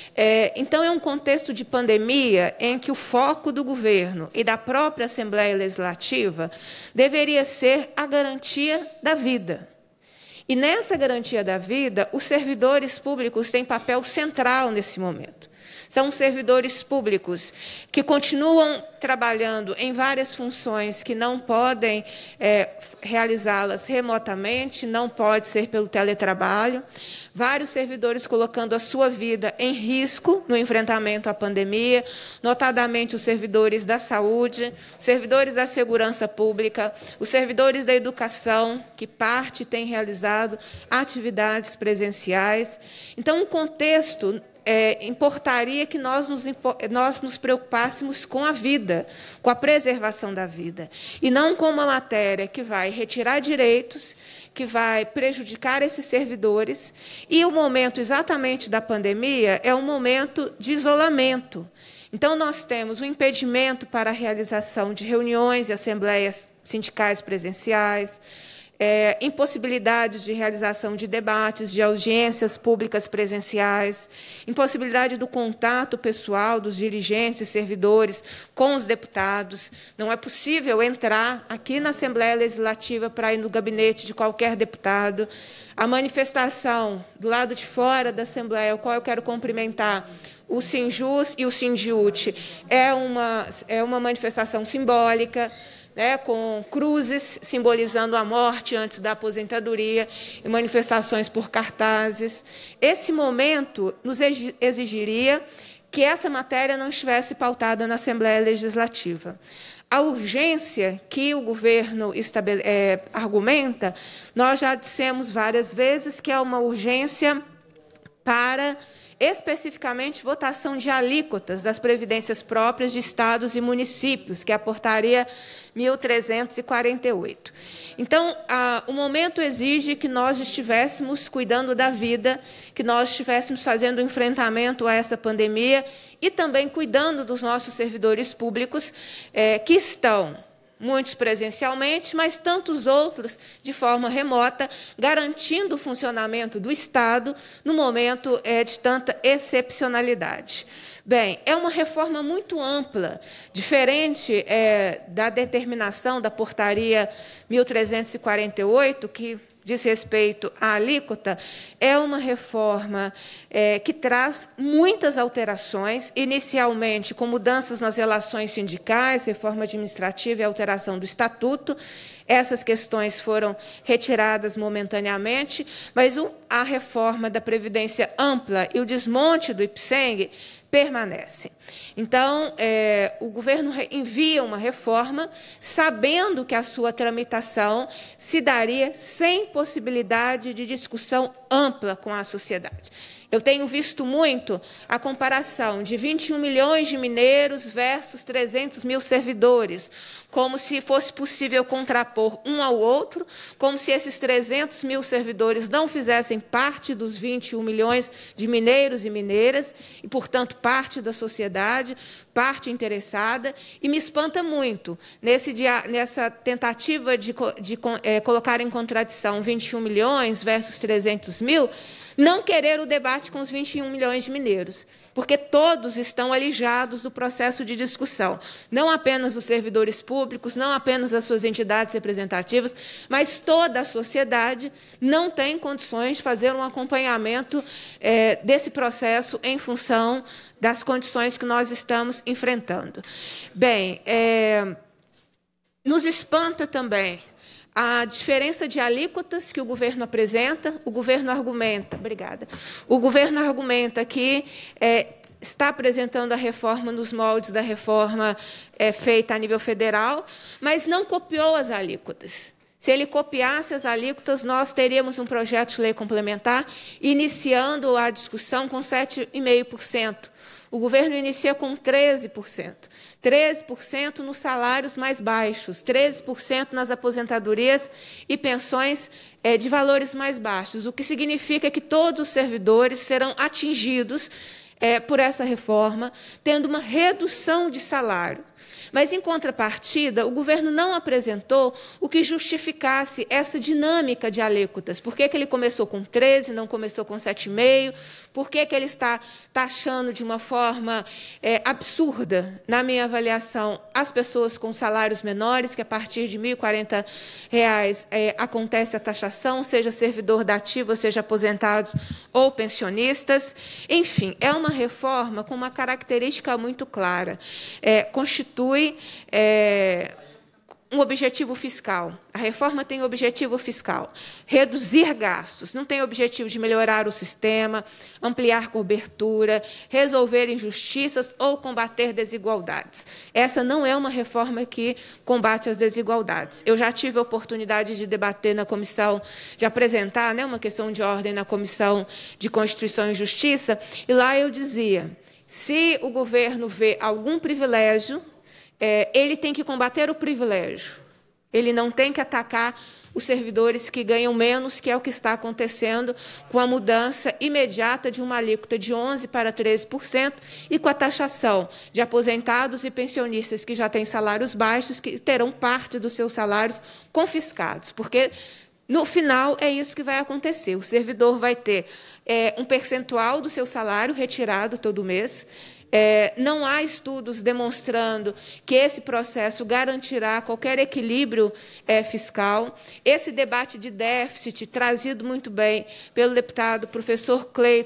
É, então, é um contexto de pandemia em que o foco do governo e da própria Assembleia Legislativa deveria ser a garantia da vida. E nessa garantia da vida, os servidores públicos têm papel central nesse momento. São servidores públicos que continuam trabalhando em várias funções que não podem é, realizá-las remotamente, não pode ser pelo teletrabalho. Vários servidores colocando a sua vida em risco no enfrentamento à pandemia, notadamente os servidores da saúde, os servidores da segurança pública, os servidores da educação, que parte tem realizado atividades presenciais. Então, um contexto É, importaria que nós nos, nós nos preocupássemos com a vida, com a preservação da vida, e não com uma matéria que vai retirar direitos, que vai prejudicar esses servidores, e o momento exatamente da pandemia é um momento de isolamento. Então, nós temos o impedimento para a realização de reuniões e assembleias sindicais presenciais, É, impossibilidade de realização de debates, de audiências públicas presenciais, impossibilidade do contato pessoal dos dirigentes e servidores com os deputados. Não é possível entrar aqui na Assembleia Legislativa para ir no gabinete de qualquer deputado. A manifestação do lado de fora da Assembleia, ao qual eu quero cumprimentar o Sinjus e o Sindiute, é uma, é uma manifestação simbólica, né, com cruzes simbolizando a morte antes da aposentadoria e manifestações por cartazes. Esse momento nos exigiria que essa matéria não estivesse pautada na Assembleia Legislativa. A urgência que o governo estabele- é, argumenta, nós já dissemos várias vezes que é uma urgência para, especificamente, votação de alíquotas das previdências próprias de estados e municípios, que é a portaria mil trezentos e quarenta e oito. Então, a, o momento exige que nós estivéssemos cuidando da vida, que nós estivéssemos fazendo enfrentamento a essa pandemia e também cuidando dos nossos servidores públicos eh, que estão, muitos presencialmente, mas tantos outros de forma remota, garantindo o funcionamento do Estado no momento é, de tanta excepcionalidade. Bem, é uma reforma muito ampla, diferente é, da determinação da portaria mil trezentos e quarenta e oito, que diz respeito à alíquota, é uma reforma é, que traz muitas alterações, inicialmente com mudanças nas relações sindicais, reforma administrativa e alteração do estatuto. Essas questões foram retiradas momentaneamente, mas o, a reforma da Previdência Ampla e o desmonte do IPSENG permanecem. Então, é, o governo envia uma reforma, sabendo que a sua tramitação se daria sem possibilidade de discussão ampla com a sociedade. Eu tenho visto muito a comparação de vinte e um milhões de mineiros versus trezentos mil servidores, como se fosse possível contrapor um ao outro, como se esses trezentos mil servidores não fizessem parte dos vinte e um milhões de mineiros e mineiras, e, portanto, parte da sociedade, parte interessada, e me espanta muito, nesse dia, nessa tentativa de, de é, colocar em contradição vinte e um milhões versus trezentos mil, não querer o debate com os vinte e um milhões de mineiros, porque todos estão alijados do processo de discussão, não apenas os servidores públicos, não apenas as suas entidades representativas, mas toda a sociedade não tem condições de fazer um acompanhamento é, desse processo em função das condições que nós estamos enfrentando. Bem, é, nos espanta também a diferença de alíquotas que o governo apresenta. O governo argumenta, obrigada, o governo argumenta que é, está apresentando a reforma nos moldes da reforma é, feita a nível federal, mas não copiou as alíquotas. Se ele copiasse as alíquotas, nós teríamos um projeto de lei complementar iniciando a discussão com sete vírgula cinco por cento. O governo inicia com treze por cento. treze por cento nos salários mais baixos, treze por cento nas aposentadorias e pensões é, de valores mais baixos, o que significa que todos os servidores serão atingidos é, por essa reforma, tendo uma redução de salário. Mas, em contrapartida, o governo não apresentou o que justificasse essa dinâmica de alíquotas. Por que que ele começou com treze, não começou com sete vírgula cinco? Por que que ele está taxando de uma forma é, absurda, na minha avaliação, as pessoas com salários menores, que a partir de mil e quarenta reais é, acontece a taxação, seja servidor da ativa, seja aposentados ou pensionistas? Enfim, é uma reforma com uma característica muito clara. É, constitui É, um objetivo fiscal. A reforma tem objetivo fiscal, reduzir gastos, não tem objetivo de melhorar o sistema, ampliar cobertura, resolver injustiças ou combater desigualdades. Essa não é uma reforma que combate as desigualdades. Eu já tive a oportunidade de debater na comissão, de apresentar, né, uma questão de ordem na Comissão de Constituição e Justiça, e lá eu dizia, se o governo vê algum privilégio, É, ele tem que combater o privilégio. Ele não tem que atacar os servidores que ganham menos, que é o que está acontecendo com a mudança imediata de uma alíquota de onze por cento para treze por cento e com a taxação de aposentados e pensionistas que já têm salários baixos, que terão parte dos seus salários confiscados, porque, no final, é isso que vai acontecer. O servidor vai ter é, um percentual do seu salário retirado todo mês. É, não há estudos demonstrando que esse processo garantirá qualquer equilíbrio é, fiscal. Esse debate de déficit, trazido muito bem pelo deputado professor Cleiton,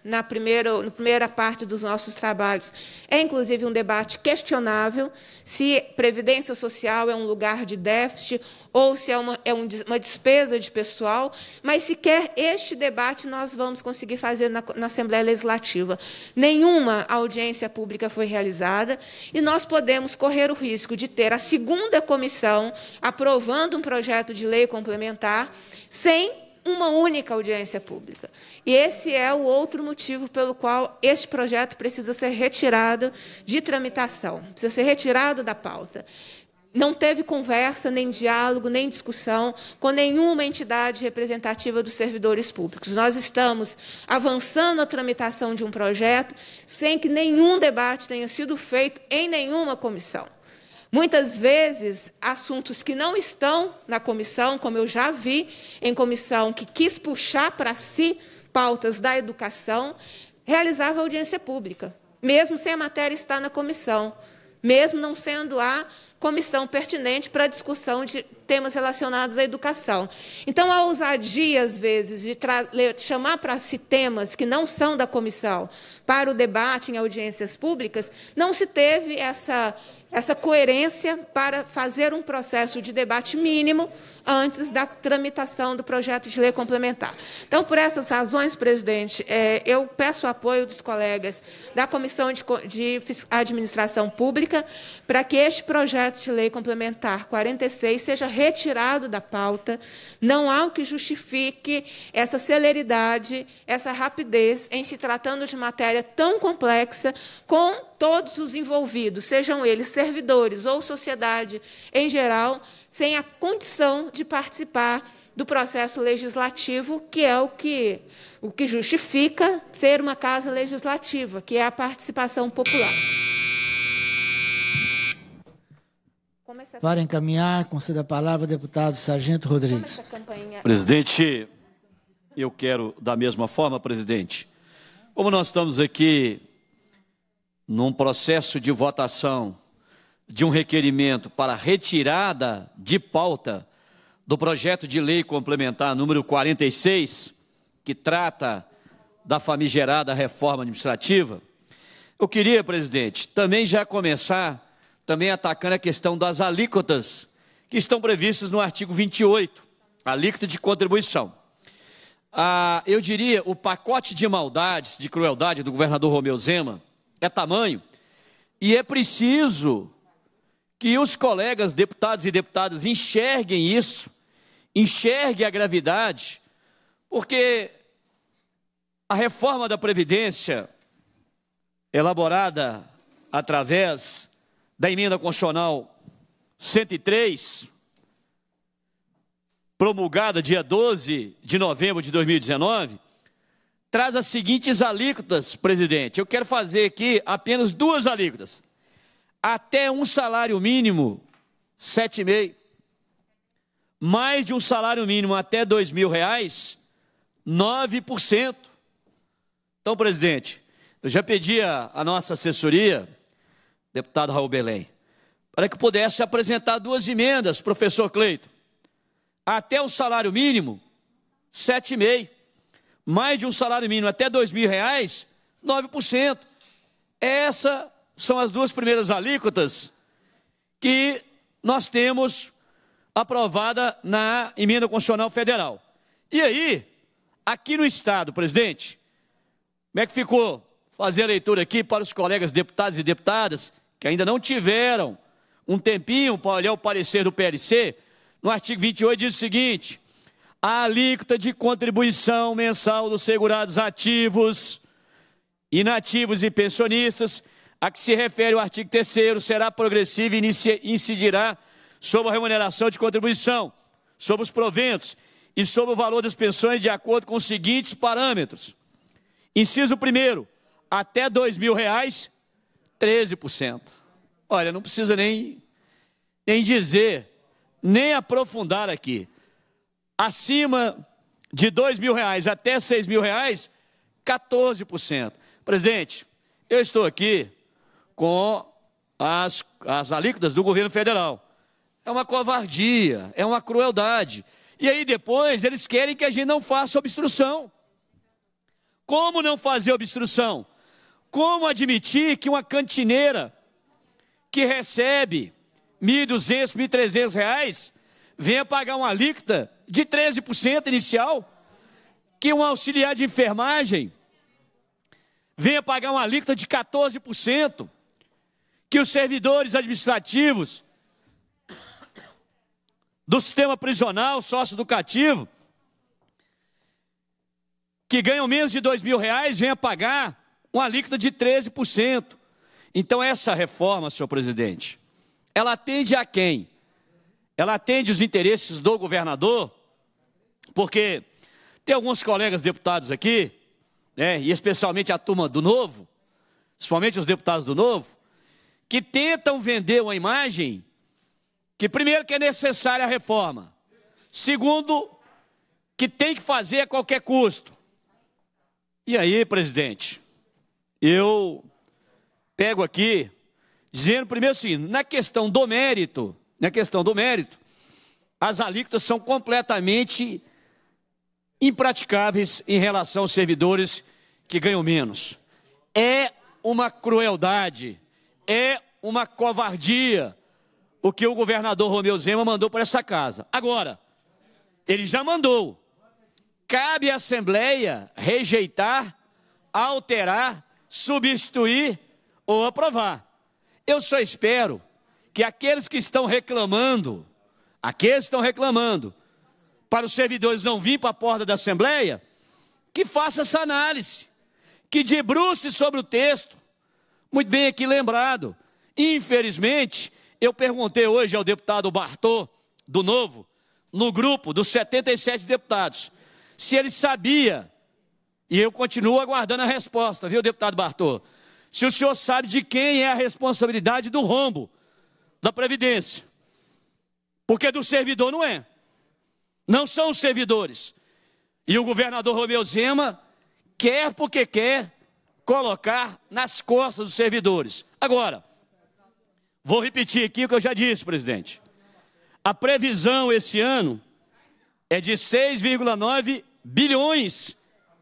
na primeira, na primeira parte dos nossos trabalhos, é inclusive um debate questionável se previdência social é um lugar de déficit ou se é uma, é um, uma despesa de pessoal, mas sequer este debate nós vamos conseguir fazer na, na Assembleia Legislativa. Nenhuma audiência pública foi realizada e nós podemos correr o risco de ter a segunda comissão aprovando um projeto de lei complementar sem uma única audiência pública. E esse é o outro motivo pelo qual este projeto precisa ser retirado de tramitação, precisa ser retirado da pauta. Não teve conversa, nem diálogo, nem discussão com nenhuma entidade representativa dos servidores públicos. Nós estamos avançando a tramitação de um projeto sem que nenhum debate tenha sido feito em nenhuma comissão. Muitas vezes, assuntos que não estão na comissão, como eu já vi em comissão que quis puxar para si pautas da educação, realizava audiência pública, mesmo sem a matéria estar na comissão, mesmo não sendo a comissão pertinente para a discussão de temas relacionados à educação. Então, a ousadia, às vezes, de chamar para si temas que não são da comissão para o debate em audiências públicas, não se teve essa, essa coerência para fazer um processo de debate mínimo antes da tramitação do projeto de lei complementar. Então, por essas razões, presidente, é, eu peço o apoio dos colegas da Comissão de, de Administração Pública para que este projeto de lei complementar quarenta e seis seja retirado da pauta. Não há o que justifique essa celeridade, essa rapidez em se tratando de matéria tão complexa com todos os envolvidos, sejam eles servidores ou sociedade em geral, sem a condição de participar do processo legislativo, que é o que, o que justifica ser uma casa legislativa, que é a participação popular. Para encaminhar, conceda a palavra ao deputado Sargento Rodrigues. Presidente, eu quero, da mesma forma, presidente, como nós estamos aqui num processo de votação de um requerimento para retirada de pauta do projeto de lei complementar número quarenta e seis, que trata da famigerada reforma administrativa, eu queria, presidente, também já começar também atacando a questão das alíquotas que estão previstas no artigo vinte e oito, alíquota de contribuição. Ah, eu diria, o pacote de maldades, de crueldade do governador Romeu Zema é tamanho, e é preciso que os colegas deputados e deputadas enxerguem isso, enxerguem a gravidade, porque a reforma da Previdência, elaborada através da emenda constitucional cento e três, promulgada dia doze de novembro de dois mil e dezenove, traz as seguintes alíquotas, presidente. Eu quero fazer aqui apenas duas alíquotas. Até um salário mínimo, sete vírgula cinco por cento. Mais de um salário mínimo até dois mil reais, nove por cento. Então, presidente, eu já pedi à nossa assessoria, deputado Raul Belém, para que pudesse apresentar duas emendas, professor Cleito. Até o salário mínimo, sete vírgula cinco por cento. Mais de um salário mínimo até dois mil reais, nove por cento. Essas são as duas primeiras alíquotas que nós temos aprovada na emenda constitucional federal. E aí, aqui no Estado, presidente, como é que ficou? Fazer a leitura aqui para os colegas deputados e deputadas que ainda não tiveram um tempinho para olhar o parecer do P L C. No artigo vinte e oito diz o seguinte: a alíquota de contribuição mensal dos segurados ativos, inativos e pensionistas, a que se refere o artigo terceiro, será progressiva e incidirá sobre a remuneração de contribuição, sobre os proventos e sobre o valor das pensões de acordo com os seguintes parâmetros. Inciso primeiro, até dois mil reais, treze por cento. Olha, não precisa nem, nem dizer, nem aprofundar aqui. Acima de dois mil reais até seis mil reais, quatorze por cento. Presidente, eu estou aqui com as, as alíquotas do governo federal. É uma covardia, é uma crueldade. E aí depois eles querem que a gente não faça obstrução. Como não fazer obstrução? Como admitir que uma cantineira que recebe mil e duzentos, mil e trezentos reais venha pagar uma alíquota de treze por cento inicial? Que um auxiliar de enfermagem venha pagar uma alíquota de quatorze por cento? Que os servidores administrativos do sistema prisional, socioeducativo, que ganham menos de dois mil reais, venha pagar uma alíquota de treze por cento. Então, essa reforma, senhor presidente, ela atende a quem? Ela atende os interesses do governador, porque tem alguns colegas deputados aqui, né, e especialmente a turma do Novo, principalmente os deputados do Novo, que tentam vender uma imagem que, primeiro, que é necessária a reforma, segundo, que tem que fazer a qualquer custo. E aí, presidente, eu pego aqui, dizendo primeiro assim, na questão do mérito, na questão do mérito, as alíquotas são completamente impraticáveis em relação aos servidores que ganham menos. É uma crueldade, é uma covardia o que o governador Romeu Zema mandou para essa casa. Agora, ele já mandou. Cabe à Assembleia rejeitar, alterar, substituir ou aprovar. Eu só espero que aqueles que estão reclamando, aqueles que estão reclamando, para os servidores não virem para a porta da Assembleia, que faça essa análise, que debruce sobre o texto, muito bem aqui lembrado. Infelizmente, eu perguntei hoje ao deputado Bartô, do Novo, no grupo dos setenta e sete deputados, se ele sabia, e eu continuo aguardando a resposta, viu, deputado Bartô? Se o senhor sabe de quem é a responsabilidade do rombo da Previdência. Porque do servidor não é. Não são os servidores. E o governador Romeu Zema quer porque quer colocar nas costas dos servidores. Agora, vou repetir aqui o que eu já disse, presidente. A previsão esse ano é de seis vírgula nove bilhões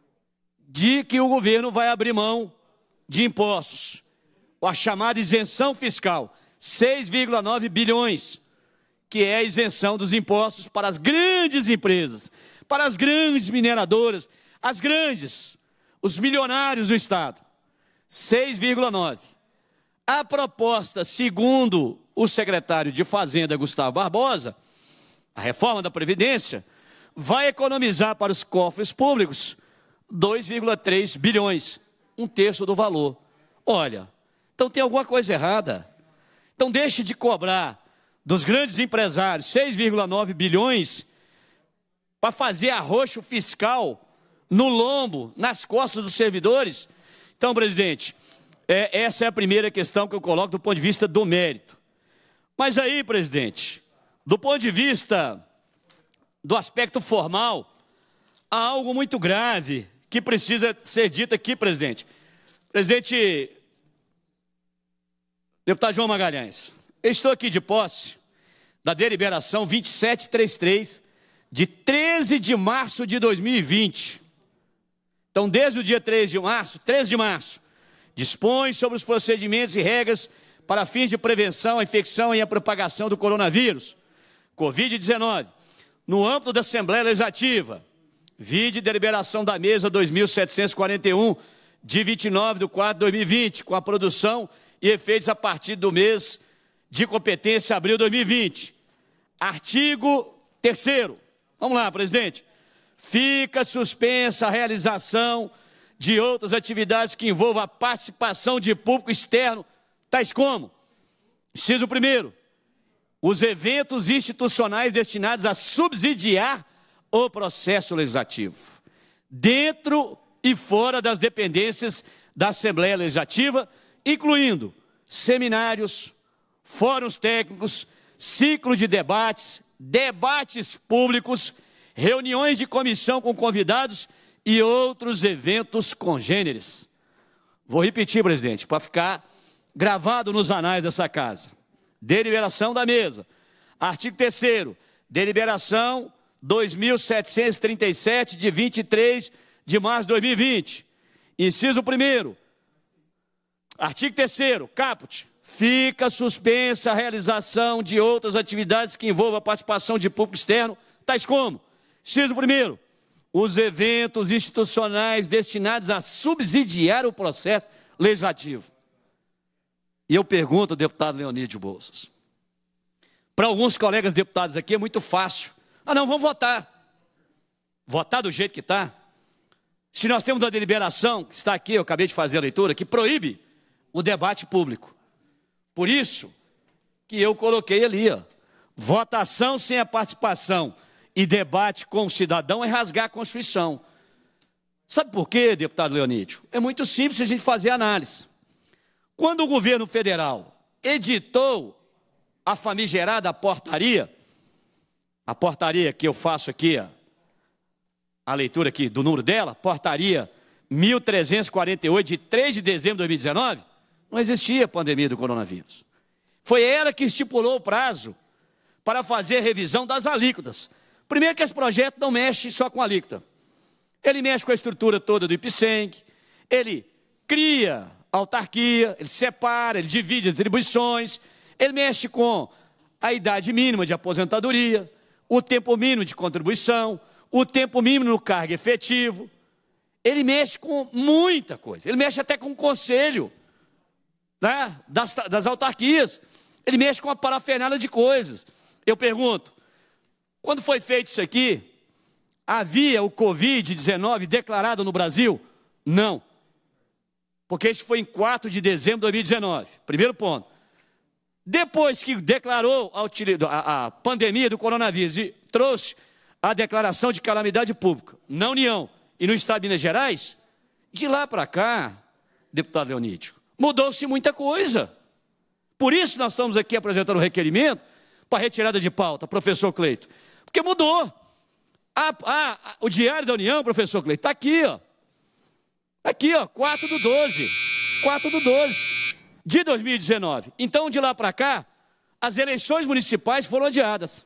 de que o governo vai abrir mão de impostos. A chamada isenção fiscal, seis vírgula nove bilhões, que é a isenção dos impostos para as grandes empresas, para as grandes mineradoras, as grandes, os milionários do Estado. seis vírgula nove. A proposta, segundo o secretário de Fazenda, Gustavo Barbosa, a reforma da Previdência, vai economizar para os cofres públicos dois vírgula três bilhões, um terço do valor. Olha, então tem alguma coisa errada. Então deixe de cobrar dos grandes empresários seis vírgula nove bilhões para fazer arroxo fiscal no lombo, nas costas dos servidores. Então, presidente, é, essa é a primeira questão que eu coloco do ponto de vista do mérito. Mas aí, presidente, do ponto de vista do aspecto formal, há algo muito grave que precisa ser dito aqui, presidente. Presidente, deputado João Magalhães, eu estou aqui de posse da deliberação vinte e sete trinta e três, de treze de março de dois mil e vinte. Então, desde o dia treze de março, treze de março, dispõe sobre os procedimentos e regras para fins de prevenção à infecção e à propagação do coronavírus, covid dezenove, no âmbito da Assembleia Legislativa, vide deliberação da mesa dois mil setecentos e quarenta e um, de vinte e nove de quatro de dois mil e vinte, com a produção e efeitos a partir do mês de competência, abril de dois mil e vinte. Artigo terceiro. Vamos lá, presidente. Fica suspensa a realização de outras atividades que envolvam a participação de público externo, tais como, inciso primeiro, os eventos institucionais destinados a subsidiar o processo legislativo, dentro e fora das dependências da Assembleia Legislativa, incluindo seminários, fóruns técnicos, ciclo de debates, debates públicos, reuniões de comissão com convidados e outros eventos congêneres. Vou repetir, presidente, para ficar gravado nos anais dessa casa. Deliberação da mesa. Artigo terceiro. Deliberação dois mil setecentos e trinta e sete, de vinte e três de março de dois mil e vinte. Inciso primeiro, artigo terceiro, caput. Fica suspensa a realização de outras atividades que envolvam a participação de público externo, tais como, inciso primeiro, os eventos institucionais destinados a subsidiar o processo legislativo. E eu pergunto, deputado Leonídio Bolsas, para alguns colegas deputados aqui é muito fácil. Ah, não, vamos votar. Votar do jeito que está. Se nós temos uma deliberação, que está aqui, eu acabei de fazer a leitura, que proíbe o debate público. Por isso que eu coloquei ali, ó, votação sem a participação e debate com o cidadão é rasgar a Constituição. Sabe por quê, deputado Leonídio? É muito simples a gente fazer análise. Quando o governo federal editou a famigerada portaria, a portaria que eu faço aqui, ó, a leitura aqui do número dela, portaria mil trezentos e quarenta e oito, de três de dezembro de dois mil e dezenove, não existia pandemia do coronavírus. Foi ela que estipulou o prazo para fazer a revisão das alíquotas. Primeiro que esse projeto não mexe só com a alíquota. Ele mexe com a estrutura toda do IPSENG, ele cria autarquia, ele separa, ele divide atribuições, ele mexe com a idade mínima de aposentadoria, o tempo mínimo de contribuição, o tempo mínimo no cargo efetivo. Ele mexe com muita coisa, ele mexe até com o conselho, né, das, das autarquias, ele mexe com a parafernália de coisas. Eu pergunto, quando foi feito isso aqui, havia o Covid dezenove declarado no Brasil? Não. Porque isso foi em quatro de dezembro de dois mil e dezenove, primeiro ponto. Depois que declarou a, a, a pandemia do coronavírus e trouxe a declaração de calamidade pública na União e no Estado de Minas Gerais, de lá para cá, deputado Leonídio, mudou-se muita coisa. Por isso nós estamos aqui apresentando o requerimento para retirada de pauta, professor Cleito. Porque mudou. A, a, a, o Diário da União, professor Cleito, está aqui, ó. Aqui, ó, quatro do doze. quatro do doze de dois mil e dezenove. Então, de lá para cá, as eleições municipais foram adiadas.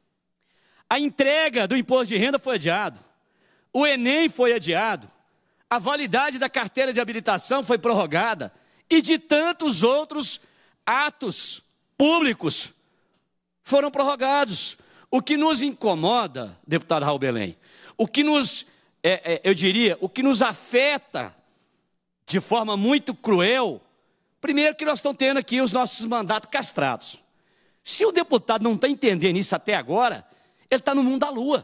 A entrega do imposto de renda foi adiado. O Enem foi adiado. A validade da carteira de habilitação foi prorrogada. E de tantos outros atos públicos foram prorrogados. O que nos incomoda, deputado Raul Belém, o que nos, é, é, eu diria, o que nos afeta de forma muito cruel, primeiro que nós estamos tendo aqui os nossos mandatos castrados. Se o deputado não está entendendo isso até agora, ele está no mundo da lua.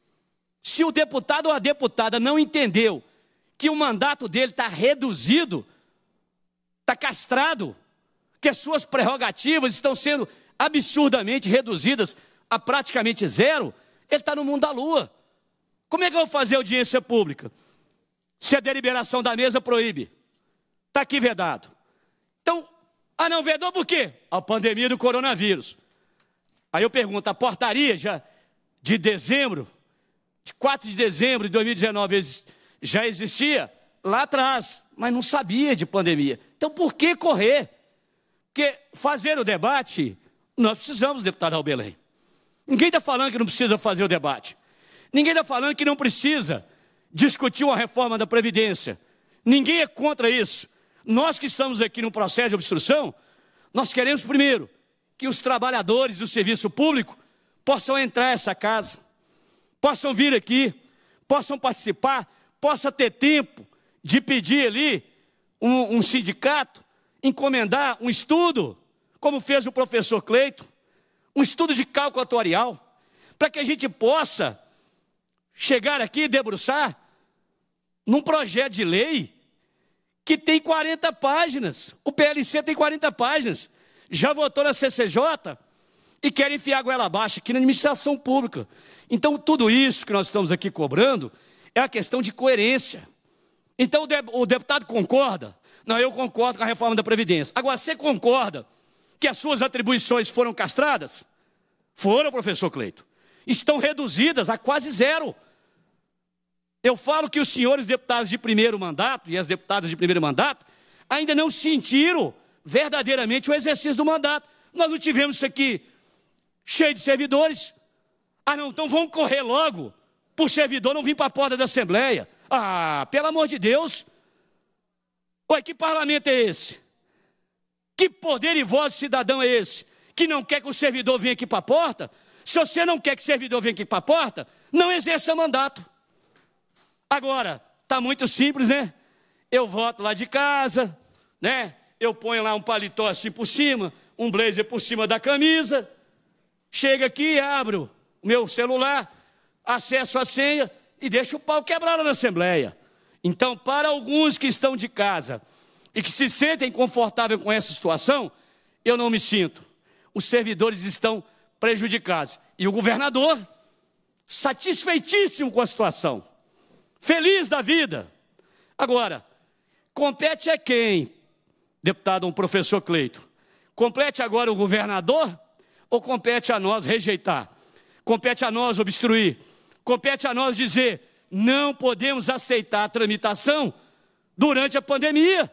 Se o deputado ou a deputada não entendeu que o mandato dele está reduzido, está castrado, que as suas prerrogativas estão sendo absurdamente reduzidas a praticamente zero, ele está no mundo da lua. Como é que eu vou fazer audiência pública se a deliberação da mesa proíbe? Está aqui vedado. Então, ah não, vedou por quê? A pandemia do coronavírus. Aí eu pergunto, a portaria já de dezembro, de quatro de dezembro de dois mil e dezenove, já existia lá atrás, mas não sabia de pandemia. Então, por que correr? Porque fazer o debate, nós precisamos, deputado Raul Belém. Ninguém está falando que não precisa fazer o debate. Ninguém está falando que não precisa discutir uma reforma da Previdência. Ninguém é contra isso. Nós que estamos aqui no processo de obstrução, nós queremos, primeiro, que os trabalhadores do serviço público possam entrar nessa casa, possam vir aqui, possam participar, possam ter tempo de pedir ali um, um sindicato, encomendar um estudo, como fez o professor Cleito, um estudo de cálculo atuarial, para que a gente possa chegar aqui e debruçar num projeto de lei que tem quarenta páginas. O P L C tem quarenta páginas. Já votou na C C J e quer enfiar a goela abaixo aqui na administração pública. Então, tudo isso que nós estamos aqui cobrando é a questão de coerência. Então, o deputado concorda? Não, eu concordo com a reforma da Previdência. Agora, você concorda que as suas atribuições foram castradas? Foram, professor Cleito. Estão reduzidas a quase zero. Eu falo que os senhores deputados de primeiro mandato e as deputadas de primeiro mandato ainda não sentiram verdadeiramente o exercício do mandato. Nós não tivemos isso aqui cheio de servidores. Ah, não, então vamos correr logo para o servidor não vir para a porta da Assembleia. Ah, pelo amor de Deus, Ué, que parlamento é esse? Que poder e voz de cidadão é esse? Que não quer que o servidor venha aqui para a porta? Se você não quer que o servidor venha aqui para a porta, não exerça mandato. Agora, está muito simples, né? Eu voto lá de casa, né? Eu ponho lá um paletó assim por cima, um blazer por cima da camisa, chego aqui, abro o meu celular, acesso a senha e deixo o pau quebrar lá na Assembleia. Então, para alguns que estão de casa e que se sentem confortáveis com essa situação, eu não me sinto. Os servidores estão prejudicados. E o governador, satisfeitíssimo com a situação, feliz da vida. Agora, compete a quem, deputado, um professor Cleito? Compete agora o governador ou compete a nós rejeitar? Compete a nós obstruir? Compete a nós dizer, não podemos aceitar a tramitação durante a pandemia?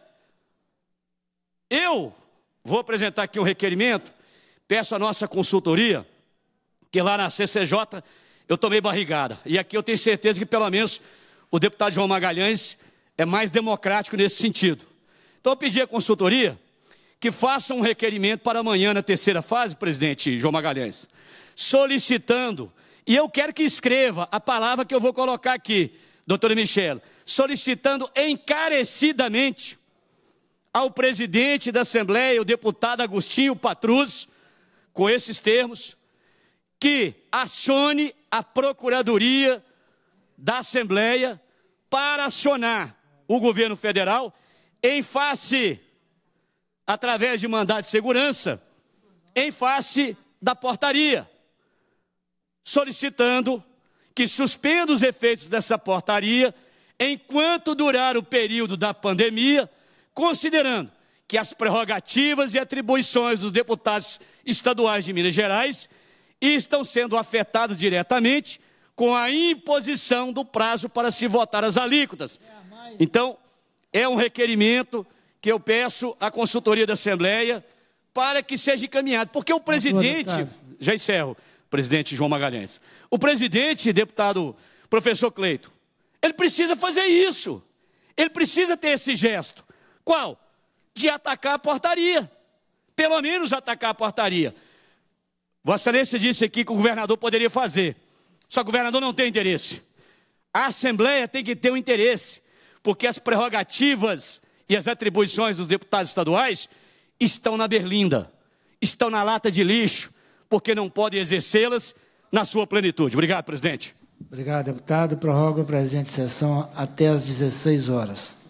Eu vou apresentar aqui um requerimento, peço à nossa consultoria, que lá na C C J eu tomei barrigada. E aqui eu tenho certeza que pelo menos o deputado João Magalhães é mais democrático nesse sentido. Então eu pedi à consultoria que faça um requerimento para amanhã na terceira fase, presidente João Magalhães, solicitando, e eu quero que escreva a palavra que eu vou colocar aqui, doutora Michele, solicitando encarecidamente ao presidente da Assembleia, o deputado Agostinho Patrus, com esses termos, que acione a Procuradoria da Assembleia para acionar o governo federal em face, através de mandado de segurança, em face da portaria, solicitando que suspenda os efeitos dessa portaria enquanto durar o período da pandemia, considerando que as prerrogativas e atribuições dos deputados estaduais de Minas Gerais estão sendo afetadas diretamente com a imposição do prazo para se votar as alíquotas. Então, é um requerimento que eu peço à consultoria da Assembleia para que seja encaminhado. Porque o presidente... Já encerro, presidente João Magalhães. O presidente, deputado professor Cleito, ele precisa fazer isso. Ele precisa ter esse gesto. Qual? De atacar a portaria. Pelo menos atacar a portaria. Vossa Excelência disse aqui que o governador poderia fazer. Só que o governador não tem interesse. A Assembleia tem que ter um interesse, porque as prerrogativas e as atribuições dos deputados estaduais estão na berlinda, estão na lata de lixo, porque não podem exercê-las na sua plenitude. Obrigado, presidente. Obrigado, deputado. Prorrogo a presente sessão até às dezesseis horas.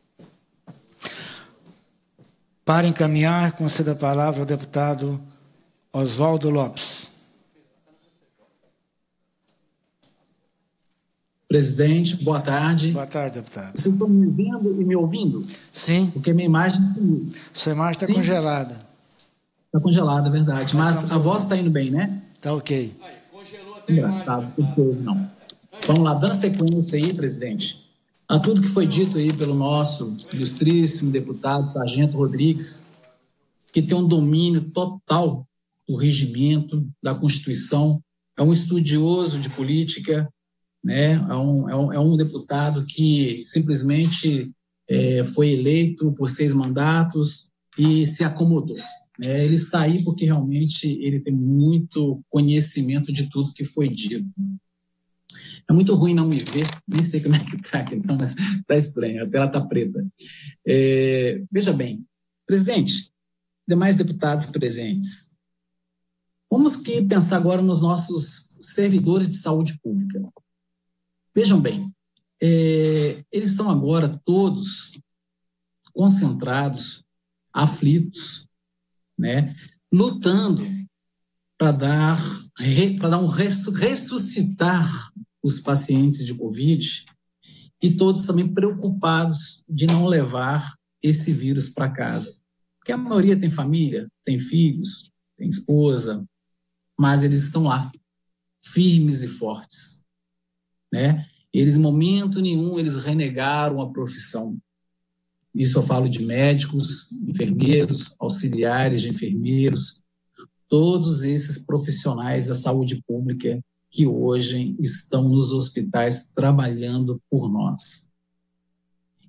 Para encaminhar, conceda a palavra ao deputado Oswaldo Lopes. Presidente, boa tarde. Boa tarde, deputado. Vocês estão me vendo e me ouvindo? Sim. Porque minha imagem sumiu. Sua imagem está congelada. Está congelada, é verdade. Nós Mas a voz está indo bem, né? Está ok. Engraçado, não. Vamos lá, dando sequência aí, presidente, a tudo que foi dito aí pelo nosso ilustríssimo deputado Sargento Rodrigues, que tem um domínio total do regimento, da Constituição, é um estudioso de política, né? é, um, é, um, é um deputado que simplesmente é, foi eleito por seis mandatos e se acomodou. É, ele está aí porque realmente ele tem muito conhecimento de tudo que foi dito. É muito ruim não me ver, nem sei como é que está aqui, não, mas está estranho, a tela está preta. É, veja bem, presidente, demais deputados presentes, vamos que pensar agora nos nossos servidores de saúde pública. Vejam bem, é, eles estão agora todos concentrados, aflitos, né, lutando para dar, para dar um ressuscitar os pacientes de Covid e todos também preocupados de não levar esse vírus para casa. Porque a maioria tem família, tem filhos, tem esposa, mas eles estão lá, firmes e fortes, né? Eles, em momento nenhum, eles renegaram a profissão. Isso eu falo de médicos, enfermeiros, auxiliares de enfermeiros, todos esses profissionais da saúde pública que hoje estão nos hospitais trabalhando por nós.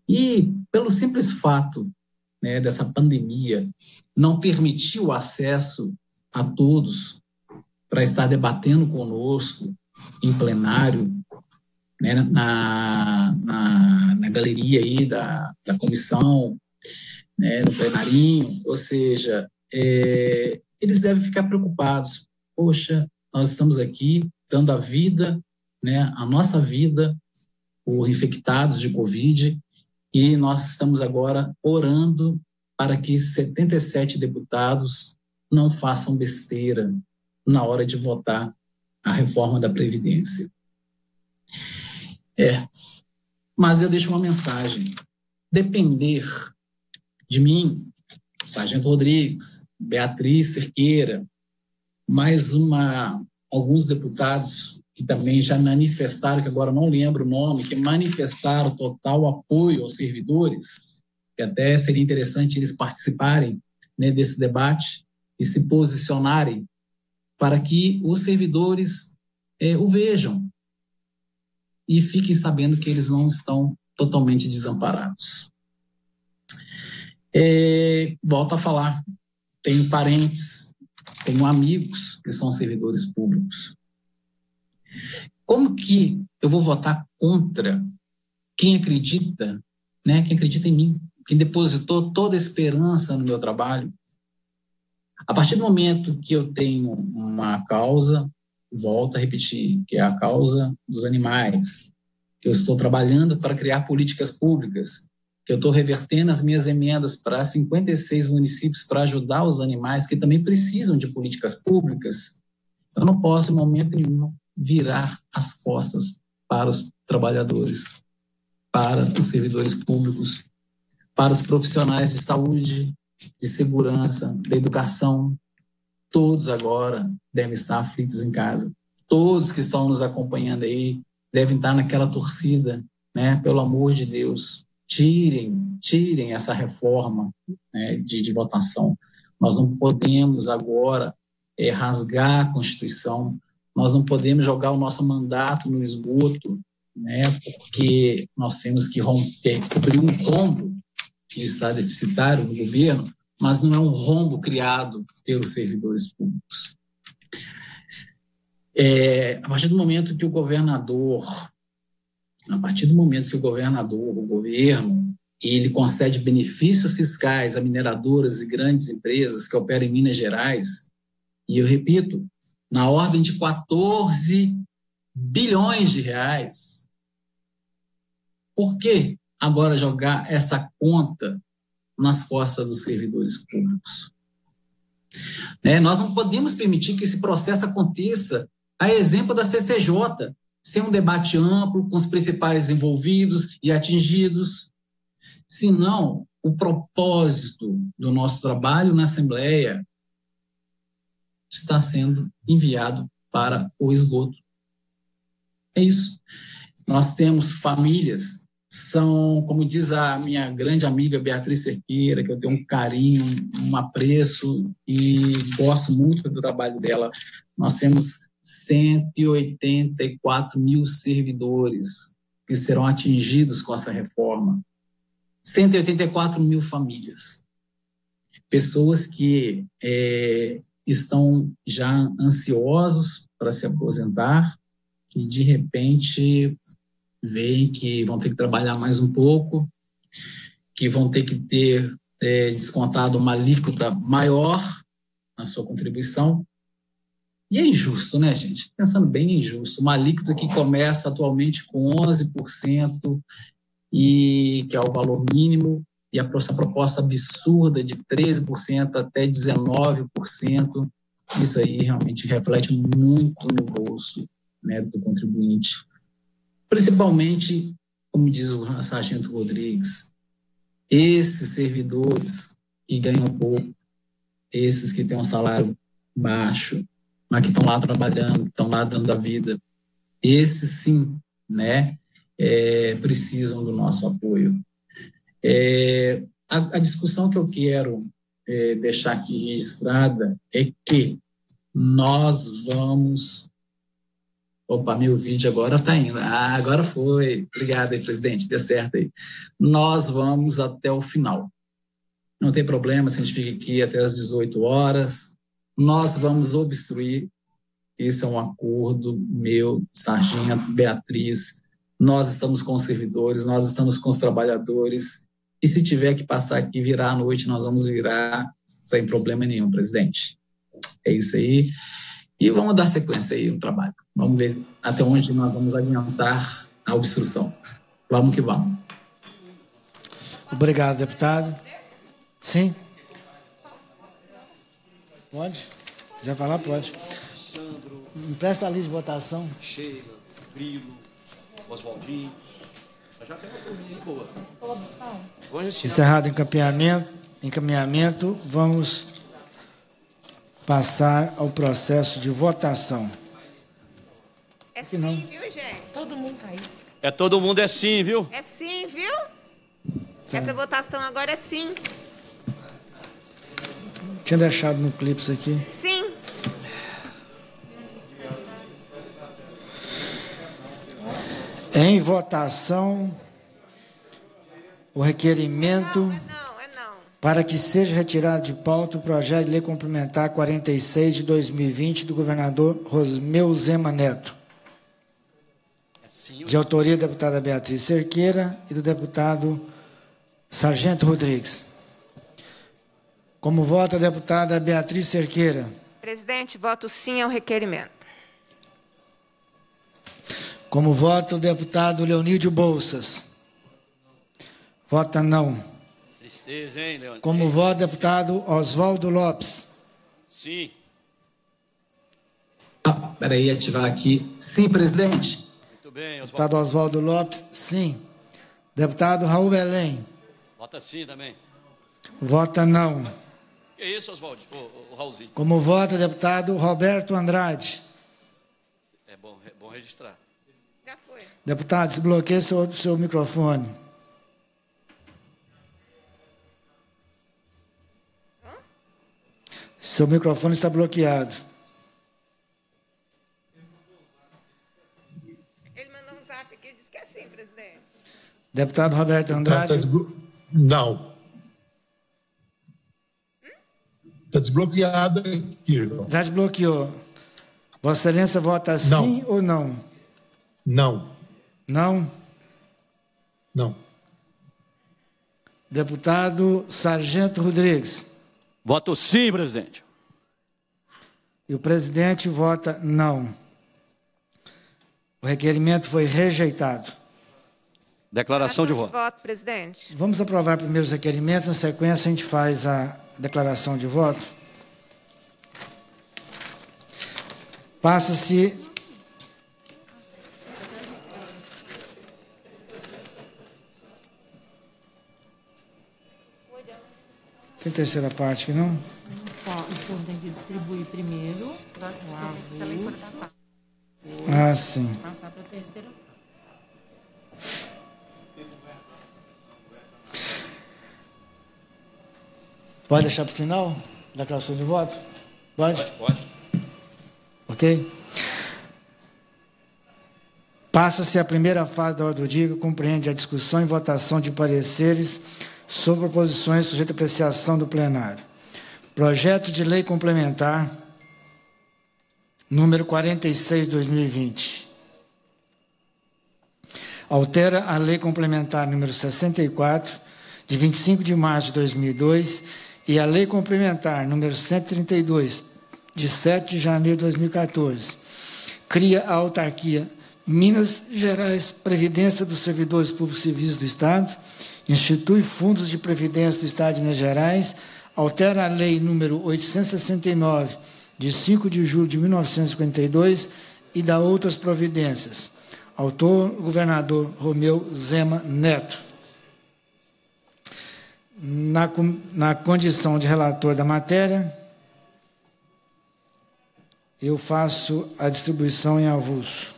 E pelo simples fato, né, dessa pandemia não permitir o acesso a todos para estar debatendo conosco em plenário, né, na, na, na galeria aí da, da comissão, né, no plenarinho, ou seja, é, eles devem ficar preocupados. Poxa, nós estamos aqui dando a vida, né, a nossa vida por infectados de Covid, e nós estamos agora orando para que setenta e sete deputados não façam besteira na hora de votar a reforma da Previdência. É, mas eu deixo uma mensagem. Depender de mim, Sargento Rodrigues, Beatriz Cerqueira, mais uma, alguns deputados que também já manifestaram, que agora não lembro o nome, que manifestaram total apoio aos servidores, que até seria interessante eles participarem, né, desse debate e se posicionarem para que os servidores é, o vejam e fiquem sabendo que eles não estão totalmente desamparados. É, volto a falar, tenho parentes, tenho amigos que são servidores públicos. Como que eu vou votar contra quem acredita, né, quem acredita em mim, quem depositou toda a esperança no meu trabalho? A partir do momento que eu tenho uma causa, volto a repetir, que é a causa dos animais, que eu estou trabalhando para criar políticas públicas, que eu estou revertendo as minhas emendas para cinquenta e seis municípios para ajudar os animais que também precisam de políticas públicas, eu não posso, em momento nenhum, virar as costas para os trabalhadores, para os servidores públicos, para os profissionais de saúde, de segurança, da educação. Todos agora devem estar aflitos em casa. Todos que estão nos acompanhando aí devem estar naquela torcida, né? Pelo amor de Deus, tirem, tirem essa reforma, né, de, de votação. Nós não podemos agora é, rasgar a Constituição, nós não podemos jogar o nosso mandato no esgoto, né, porque nós temos que romper, cobrir um rombo que está deficitário no governo, mas não é um rombo criado pelos servidores públicos. É, a partir do momento que o governador, a partir do momento que o governador, o governo, ele concede benefícios fiscais a mineradoras e grandes empresas que operam em Minas Gerais, e eu repito, na ordem de quatorze bilhões de reais, por que agora jogar essa conta nas costas dos servidores públicos? Né? Nós não podemos permitir que esse processo aconteça a exemplo da C C J, sem um debate amplo com os principais envolvidos e atingidos. Senão, o propósito do nosso trabalho na Assembleia está sendo enviado para o esgoto. É isso. Nós temos famílias, são, como diz a minha grande amiga Beatriz Cerqueira, que eu tenho um carinho, um apreço e gosto muito do trabalho dela. Nós temos cento e oitenta e quatro mil servidores que serão atingidos com essa reforma. cento e oitenta e quatro mil famílias. Pessoas que é, estão já ansiosos para se aposentar e, de repente, veem que vão ter que trabalhar mais um pouco, que vão ter que ter é, descontado uma alíquota maior na sua contribuição. E é injusto, né, gente? Pensando bem, é injusto. Uma alíquota que começa atualmente com onze por cento, e, que é o valor mínimo, e a proposta absurda de treze por cento até dezenove por cento, isso aí realmente reflete muito no bolso, né, do contribuinte. Principalmente, como diz o Sargento Rodrigues, esses servidores que ganham pouco, esses que têm um salário baixo, mas que estão lá trabalhando, estão lá dando a vida, esses sim, né, é, precisam do nosso apoio. É, a, a discussão que eu quero é, deixar aqui registrada é que nós vamos Opa, meu vídeo agora está indo. Ah, agora foi. Obrigado aí, presidente. Deu certo aí. Nós vamos até o final. Não tem problema se a gente fica aqui até as dezoito horas. Nós vamos obstruir. Isso é um acordo meu, sargento, Beatriz. Nós estamos com os servidores, nós estamos com os trabalhadores. E se tiver que passar aqui, virar à noite, nós vamos virar sem problema nenhum, presidente. É isso aí. E vamos dar sequência aí no trabalho. Vamos ver até onde nós vamos adiantar a obstrução. Vamos que vamos. Obrigado, deputado. Sim? Pode? Se quiser falar, pode. Me presta a lista de votação. Sheila, Grilo, Oswaldinho. Já pegou por mim, boa. Encerrado o encaminhamento, encaminhamento, vamos passar ao processo de votação. É sim, não. Viu, gente? Todo mundo tá aí. É todo mundo é sim, viu? É sim, viu? Tá. Essa votação agora é sim. Tinha deixado no clipe isso aqui. Sim. Em votação, o requerimento não, é não, é não. para que seja retirado de pauta o projeto de lei complementar quarenta e seis de dois mil e vinte do governador Rosmeu Zema Neto, de autoria da deputada Beatriz Cerqueira e do deputado Sargento Rodrigues. Como vota a deputada Beatriz Cerqueira? Presidente, voto sim ao requerimento. Como vota o deputado Leonídio Bolsas? Vota não. Tristeza, hein, Leonídio? Como vota o deputado Oswaldo Lopes? Sim. Ah, peraí, ativar aqui. Sim, presidente. Muito bem, Oswaldo. Deputado Oswaldo Lopes, sim. Deputado Raul Belém? Vota sim também. Vota não. Que isso, Oswaldo? O, o Raulzinho. Como vota o deputado Roberto Andrade? É bom, é bom registrar. Já foi. Deputado, desbloqueie seu, seu microfone. Hã? Seu microfone está bloqueado. Ele mandou um zap aqui e disse que é sim, presidente. Deputado Roberto Andrade? Não. Está desbloqueada aqui. Já desbloqueou. Vossa Excelência vota não. sim ou não? Não. Não? Não. Deputado Sargento Rodrigues? Voto sim, presidente. E o presidente vota não. O requerimento foi rejeitado. Declaração de voto. Voto, presidente. Vamos aprovar primeiro os requerimentos, na sequência a gente faz a declaração de voto. Passa-se tem terceira parte aqui, não? O senhor tem que distribuir primeiro. Ah, sim. Passar para a terceira parte. Pode deixar para o final? Declaração de voto? Pode? Pode, pode. Ok? Passa-se a primeira fase da ordem do dia, que compreende a discussão e votação de pareceres sobre proposições sujeitas à apreciação do plenário. Projeto de lei complementar número quarenta e seis de dois mil e vinte. Altera a lei complementar número sessenta e quatro, de vinte e cinco de março de dois mil e dois, e a lei complementar número cento e trinta e dois, de sete de janeiro de dois mil e quatorze. Cria a autarquia Minas Gerais Previdência dos Servidores Públicos Civis do Estado, institui fundos de previdência do Estado de Minas Gerais, altera a lei número oitocentos e sessenta e nove, de cinco de julho de mil novecentos e cinquenta e dois, e dá outras providências. Autor, governador Romeu Zema Neto. Na, na condição de relator da matéria, eu faço a distribuição em avulso.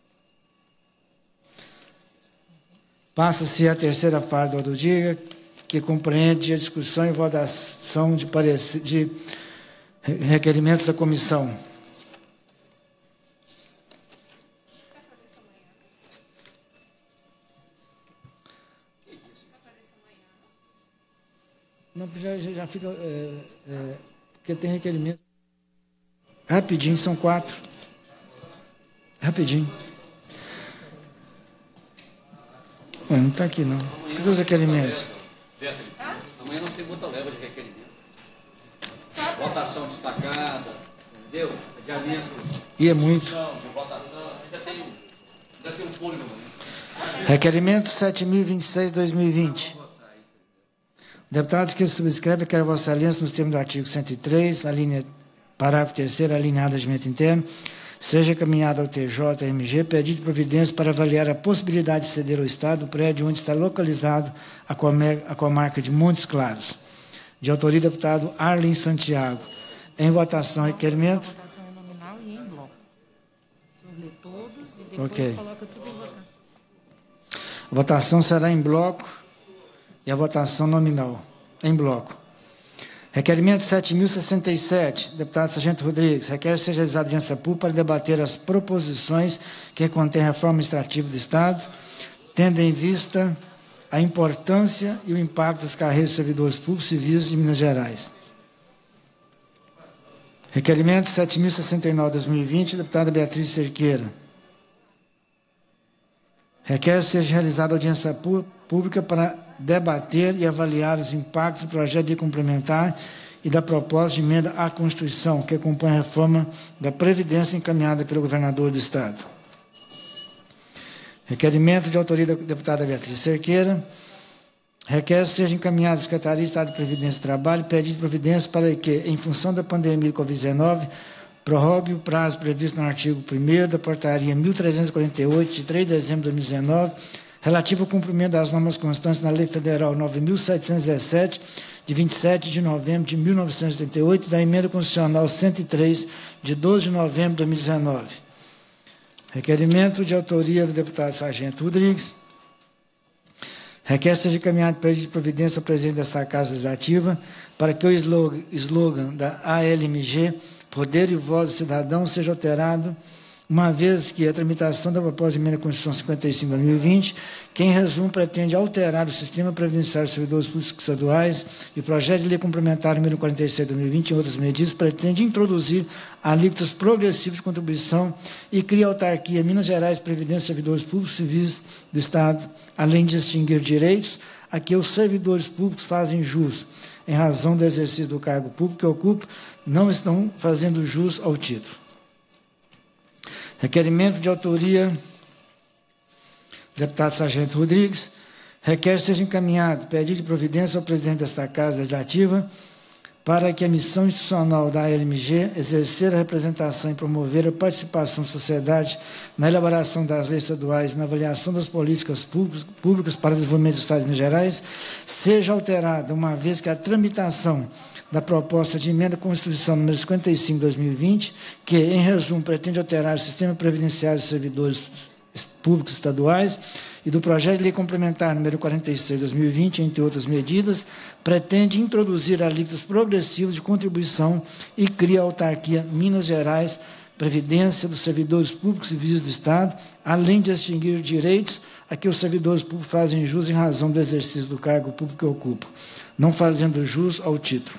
Passa-se a terceira fase do ordem do dia, que compreende a discussão e votação de, parece, de requerimentos da comissão. já fica... É, é, porque tem requerimento. Rapidinho, são quatro. Rapidinho. Ué, não está aqui, não. Cadê os requerimentos? Amanhã nós temos outra leva de requerimento. Votação destacada, entendeu? Adiamento. E é muito. De votação. Ainda tem um, ainda tem um fôlego. Requerimento sete mil e vinte e seis, dois mil e vinte. Deputados que subscrevem, quero Vossa Excelência, nos termos do artigo cento e três, a linha, parágrafo terceiro, a linha A do regimento interno, seja encaminhado ao T J M G pedido de providência para avaliar a possibilidade de ceder ao Estado o prédio onde está localizado a comarca de Montes Claros. De autoria do deputado Arlen Santiago. Em votação, requerimento. A votação é nominal e em bloco. O senhor lê todos e depois Ok. coloca tudo em votação. A votação será em bloco e a votação nominal em bloco. Requerimento sete mil e sessenta e sete, deputado Sargento Rodrigues, requer que seja realizada audiência pública para debater as proposições que contêm reforma administrativa do Estado, tendo em vista a importância e o impacto das carreiras de servidores públicos civis de Minas Gerais. Requerimento sete mil e sessenta e nove, dois mil e vinte, deputada Beatriz Cerqueira. Requer que seja realizada audiência pública para debater e avaliar os impactos do projeto de complementar e da proposta de emenda à Constituição, que acompanha a reforma da Previdência encaminhada pelo governador do Estado. Requerimento de autoria da deputada Beatriz Cerqueira. Requer que seja encaminhado à Secretaria de Estado de Previdência e Trabalho pedido de providência para que, em função da pandemia do Covid dezenove, prorrogue o prazo previsto no artigo primeiro da Portaria mil trezentos e quarenta e oito, de três de dezembro de dois mil e dezenove, relativo ao cumprimento das normas constantes na Lei Federal nove mil setecentos e dezessete, de vinte e sete de novembro de mil novecentos e oitenta e oito, e da Emenda Constitucional cento e três, de doze de novembro de dois mil e dezenove. Requerimento de autoria do deputado Sargento Rodrigues. Requer seja encaminhado pedido de providência ao presidente desta Casa Legislativa para que o slogan, slogan da A L M G, Poder e Voz do Cidadão, seja alterado, uma vez que a tramitação da proposta de emenda à Constituição cinquenta e cinco de dois mil e vinte, que, em resumo, pretende alterar o sistema previdenciário de servidores públicos estaduais e o projeto de lei complementar número quarenta e seis de dois mil e vinte, em outras medidas, pretende introduzir alíquotas progressivas de contribuição e cria autarquia Minas Gerais Previdência de Servidores Públicos Civis do Estado, além de extinguir direitos a que os servidores públicos fazem jus, em razão do exercício do cargo público que ocupam, não estão fazendo jus ao título. Requerimento de autoria do deputado Sargento Rodrigues. Requer seja encaminhado pedido de providência ao presidente desta Casa Legislativa para que a missão institucional da A L M G exercer a representação e promover a participação da sociedade na elaboração das leis estaduais e na avaliação das políticas públicas para o desenvolvimento do Estado de Minas Gerais seja alterada, uma vez que a tramitação da proposta de emenda à Constituição número cinquenta e cinco de dois mil e vinte, que, em resumo, pretende alterar o sistema previdenciário de servidores públicos estaduais, e do projeto de lei complementar número quarenta e seis de dois mil e vinte, entre outras medidas, pretende introduzir alíquotas progressivas de contribuição e cria a autarquia Minas Gerais Previdência dos Servidores Públicos Civis do Estado, além de extinguir direitos a que os servidores públicos fazem jus em razão do exercício do cargo público que ocupam, não fazendo jus ao título.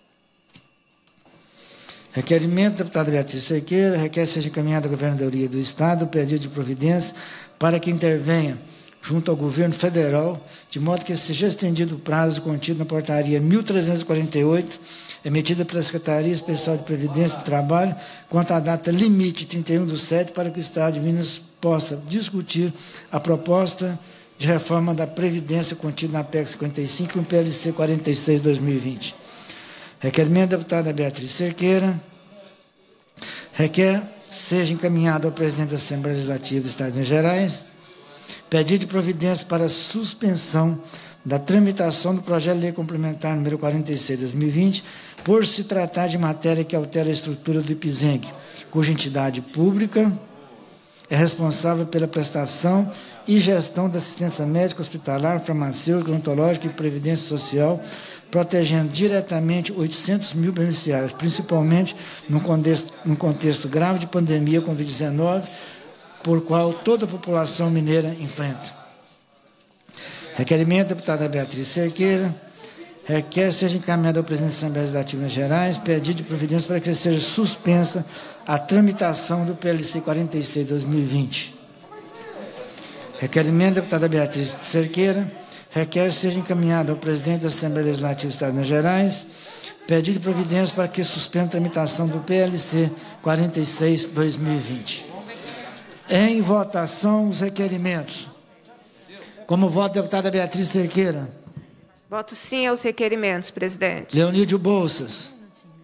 Requerimento da deputada Beatriz Cerqueira, requer seja encaminhado à Governadoria do Estado o pedido de providência para que intervenha junto ao governo federal, de modo que seja estendido o prazo contido na portaria mil trezentos e quarenta e oito, emitida pela Secretaria Especial de Previdência do Trabalho, quanto à data limite, trinta e um de sete, para que o Estado de Minas possa discutir a proposta de reforma da Previdência contida na P E C cinquenta e cinco e no P L C quarenta e seis de dois mil e vinte. Requerimento da deputada Beatriz Cerqueira. Requer seja encaminhado ao presidente da Assembleia Legislativa do Estado de Minas Gerais pedido de providência para a suspensão da tramitação do projeto de lei complementar número quarenta e seis de dois mil e vinte, por se tratar de matéria que altera a estrutura do IPZENG, cuja entidade pública é responsável pela prestação e gestão da assistência médica, hospitalar, farmacêutica, odontológica e previdência social, protegendo diretamente oitocentos mil beneficiários, principalmente num contexto, num contexto grave de pandemia Covid dezenove, por qual toda a população mineira enfrenta. Requerimento da deputada Beatriz Cerqueira. requer seja encaminhado ao presidente da Assembleia Legislativa de Minas Gerais pedido de providência para que seja suspensa a tramitação do P L C quarenta e seis de dois mil e vinte. Requerimento da deputada Beatriz Cerqueira, requer seja encaminhado ao presidente da Assembleia Legislativa do Estado de Minas Gerais pedido de providência para que suspenda a tramitação do P L C quarenta e seis de dois mil e vinte. Em votação, os requerimentos. Como voto, deputada Beatriz Cerqueira. Voto sim aos requerimentos, presidente. Leonídio Bolsas.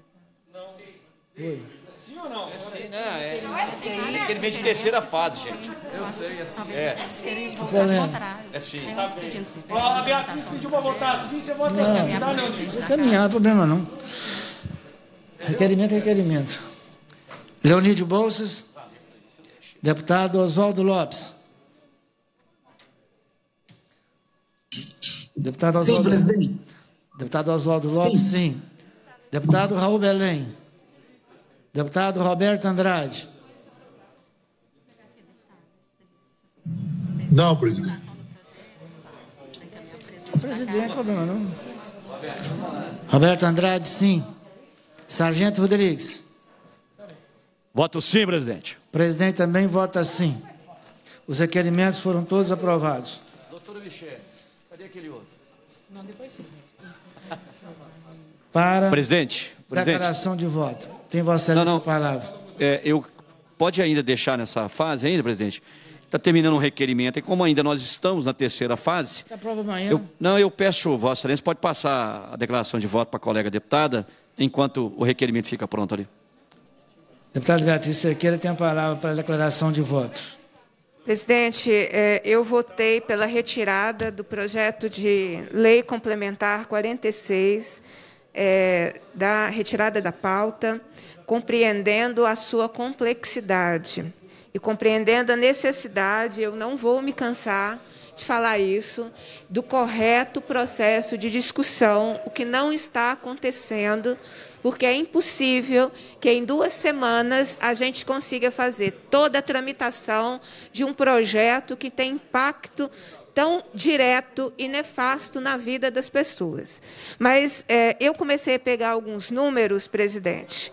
Oi. É sim ou não? É sim, né? É, não é sim, né? Requerimento de terceira fase, gente. Eu sei, é sim. É, é sim. É sim. Ó, a Beatriz pediu para votar assim, você vota assim, tá, Leonídio? Caminhar, não há problema não. Requerimento, requerimento. Leonídio Bolsas. Deputado Oswaldo Lopes. Deputado Oswaldo, sim, presidente. Deputado Oswaldo Lopes, sim. sim. Deputado Raul Belém. Deputado Roberto Andrade. Não, presidente. Presidente, problema não. Roberto Andrade, sim. Sargento Rodrigues. Voto sim, presidente. O presidente também vota sim. Os requerimentos foram todos aprovados. Doutora Michele, cadê aquele outro? Não, depois sim. Para presidente, presidente. Declaração de voto. Tem Vossa Excelência a palavra. É, eu, pode ainda deixar nessa fase ainda, presidente? Está terminando um requerimento, e como ainda nós estamos na terceira fase... Você aprova amanhã? Eu, não, eu peço, Vossa Excelência, pode passar a declaração de voto para a colega deputada, enquanto o requerimento fica pronto ali. Deputada Beatriz Cerqueira tem a palavra para a declaração de voto. Presidente, eu votei pela retirada do projeto de lei complementar quarenta e seis, é, da retirada da pauta, compreendendo a sua complexidade e compreendendo a necessidade, eu não vou me cansar de falar isso, do correto processo de discussão, o que não está acontecendo, porque é impossível que em duas semanas a gente consiga fazer toda a tramitação de um projeto que tem impacto tão direto e nefasto na vida das pessoas. Mas é, eu comecei a pegar alguns números, presidente.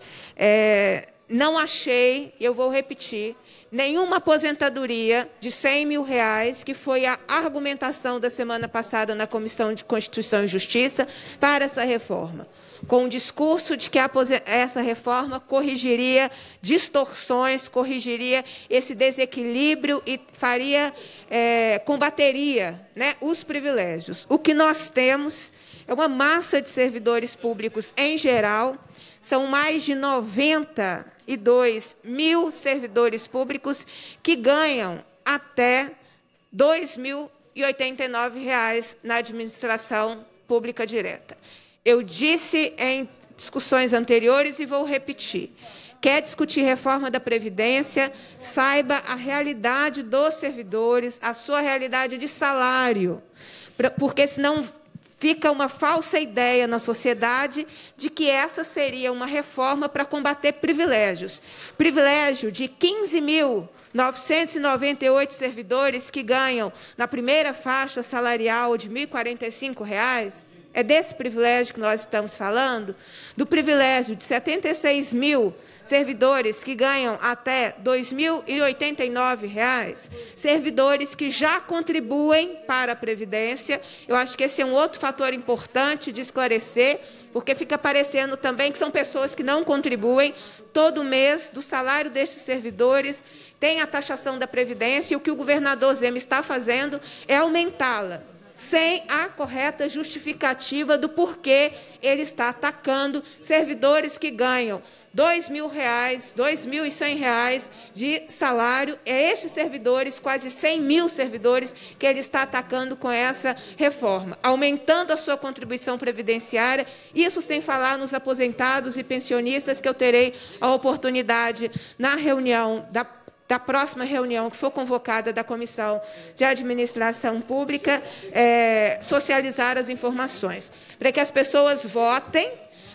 É, não achei, eu vou repetir, nenhuma aposentadoria de cem mil reais, que foi a argumentação da semana passada na Comissão de Constituição e Justiça para essa reforma, com o discurso de que a, essa reforma corrigiria distorções, corrigiria esse desequilíbrio e faria, é, combateria, né, os privilégios. O que nós temos é uma massa de servidores públicos em geral, são mais de noventa e dois mil servidores públicos que ganham até dois mil e oitenta e nove reais na administração pública direta. Eu disse em discussões anteriores e vou repetir. Quer discutir reforma da Previdência, saiba a realidade dos servidores, a sua realidade de salário, porque senão fica uma falsa ideia na sociedade de que essa seria uma reforma para combater privilégios. Privilégio de quinze mil novecentos e noventa e oito servidores que ganham na primeira faixa salarial de mil e quarenta e cinco reais. É desse privilégio que nós estamos falando? Do privilégio de setenta e seis mil servidores que ganham até dois mil e oitenta e nove reais, servidores que já contribuem para a Previdência. Eu acho que esse é um outro fator importante de esclarecer, porque fica parecendo também que são pessoas que não contribuem. Todo mês, do salário destes servidores, tem a taxação da Previdência, e o que o governador Zema está fazendo é aumentá-la, sem a correta justificativa do porquê ele está atacando servidores que ganham dois mil reais, dois mil e cem reais de salário. É estes servidores, quase cem mil servidores, que ele está atacando com essa reforma, aumentando a sua contribuição previdenciária, isso sem falar nos aposentados e pensionistas, que eu terei a oportunidade na reunião da da próxima reunião que for convocada da Comissão de Administração Pública, é, socializar as informações, para que as pessoas votem,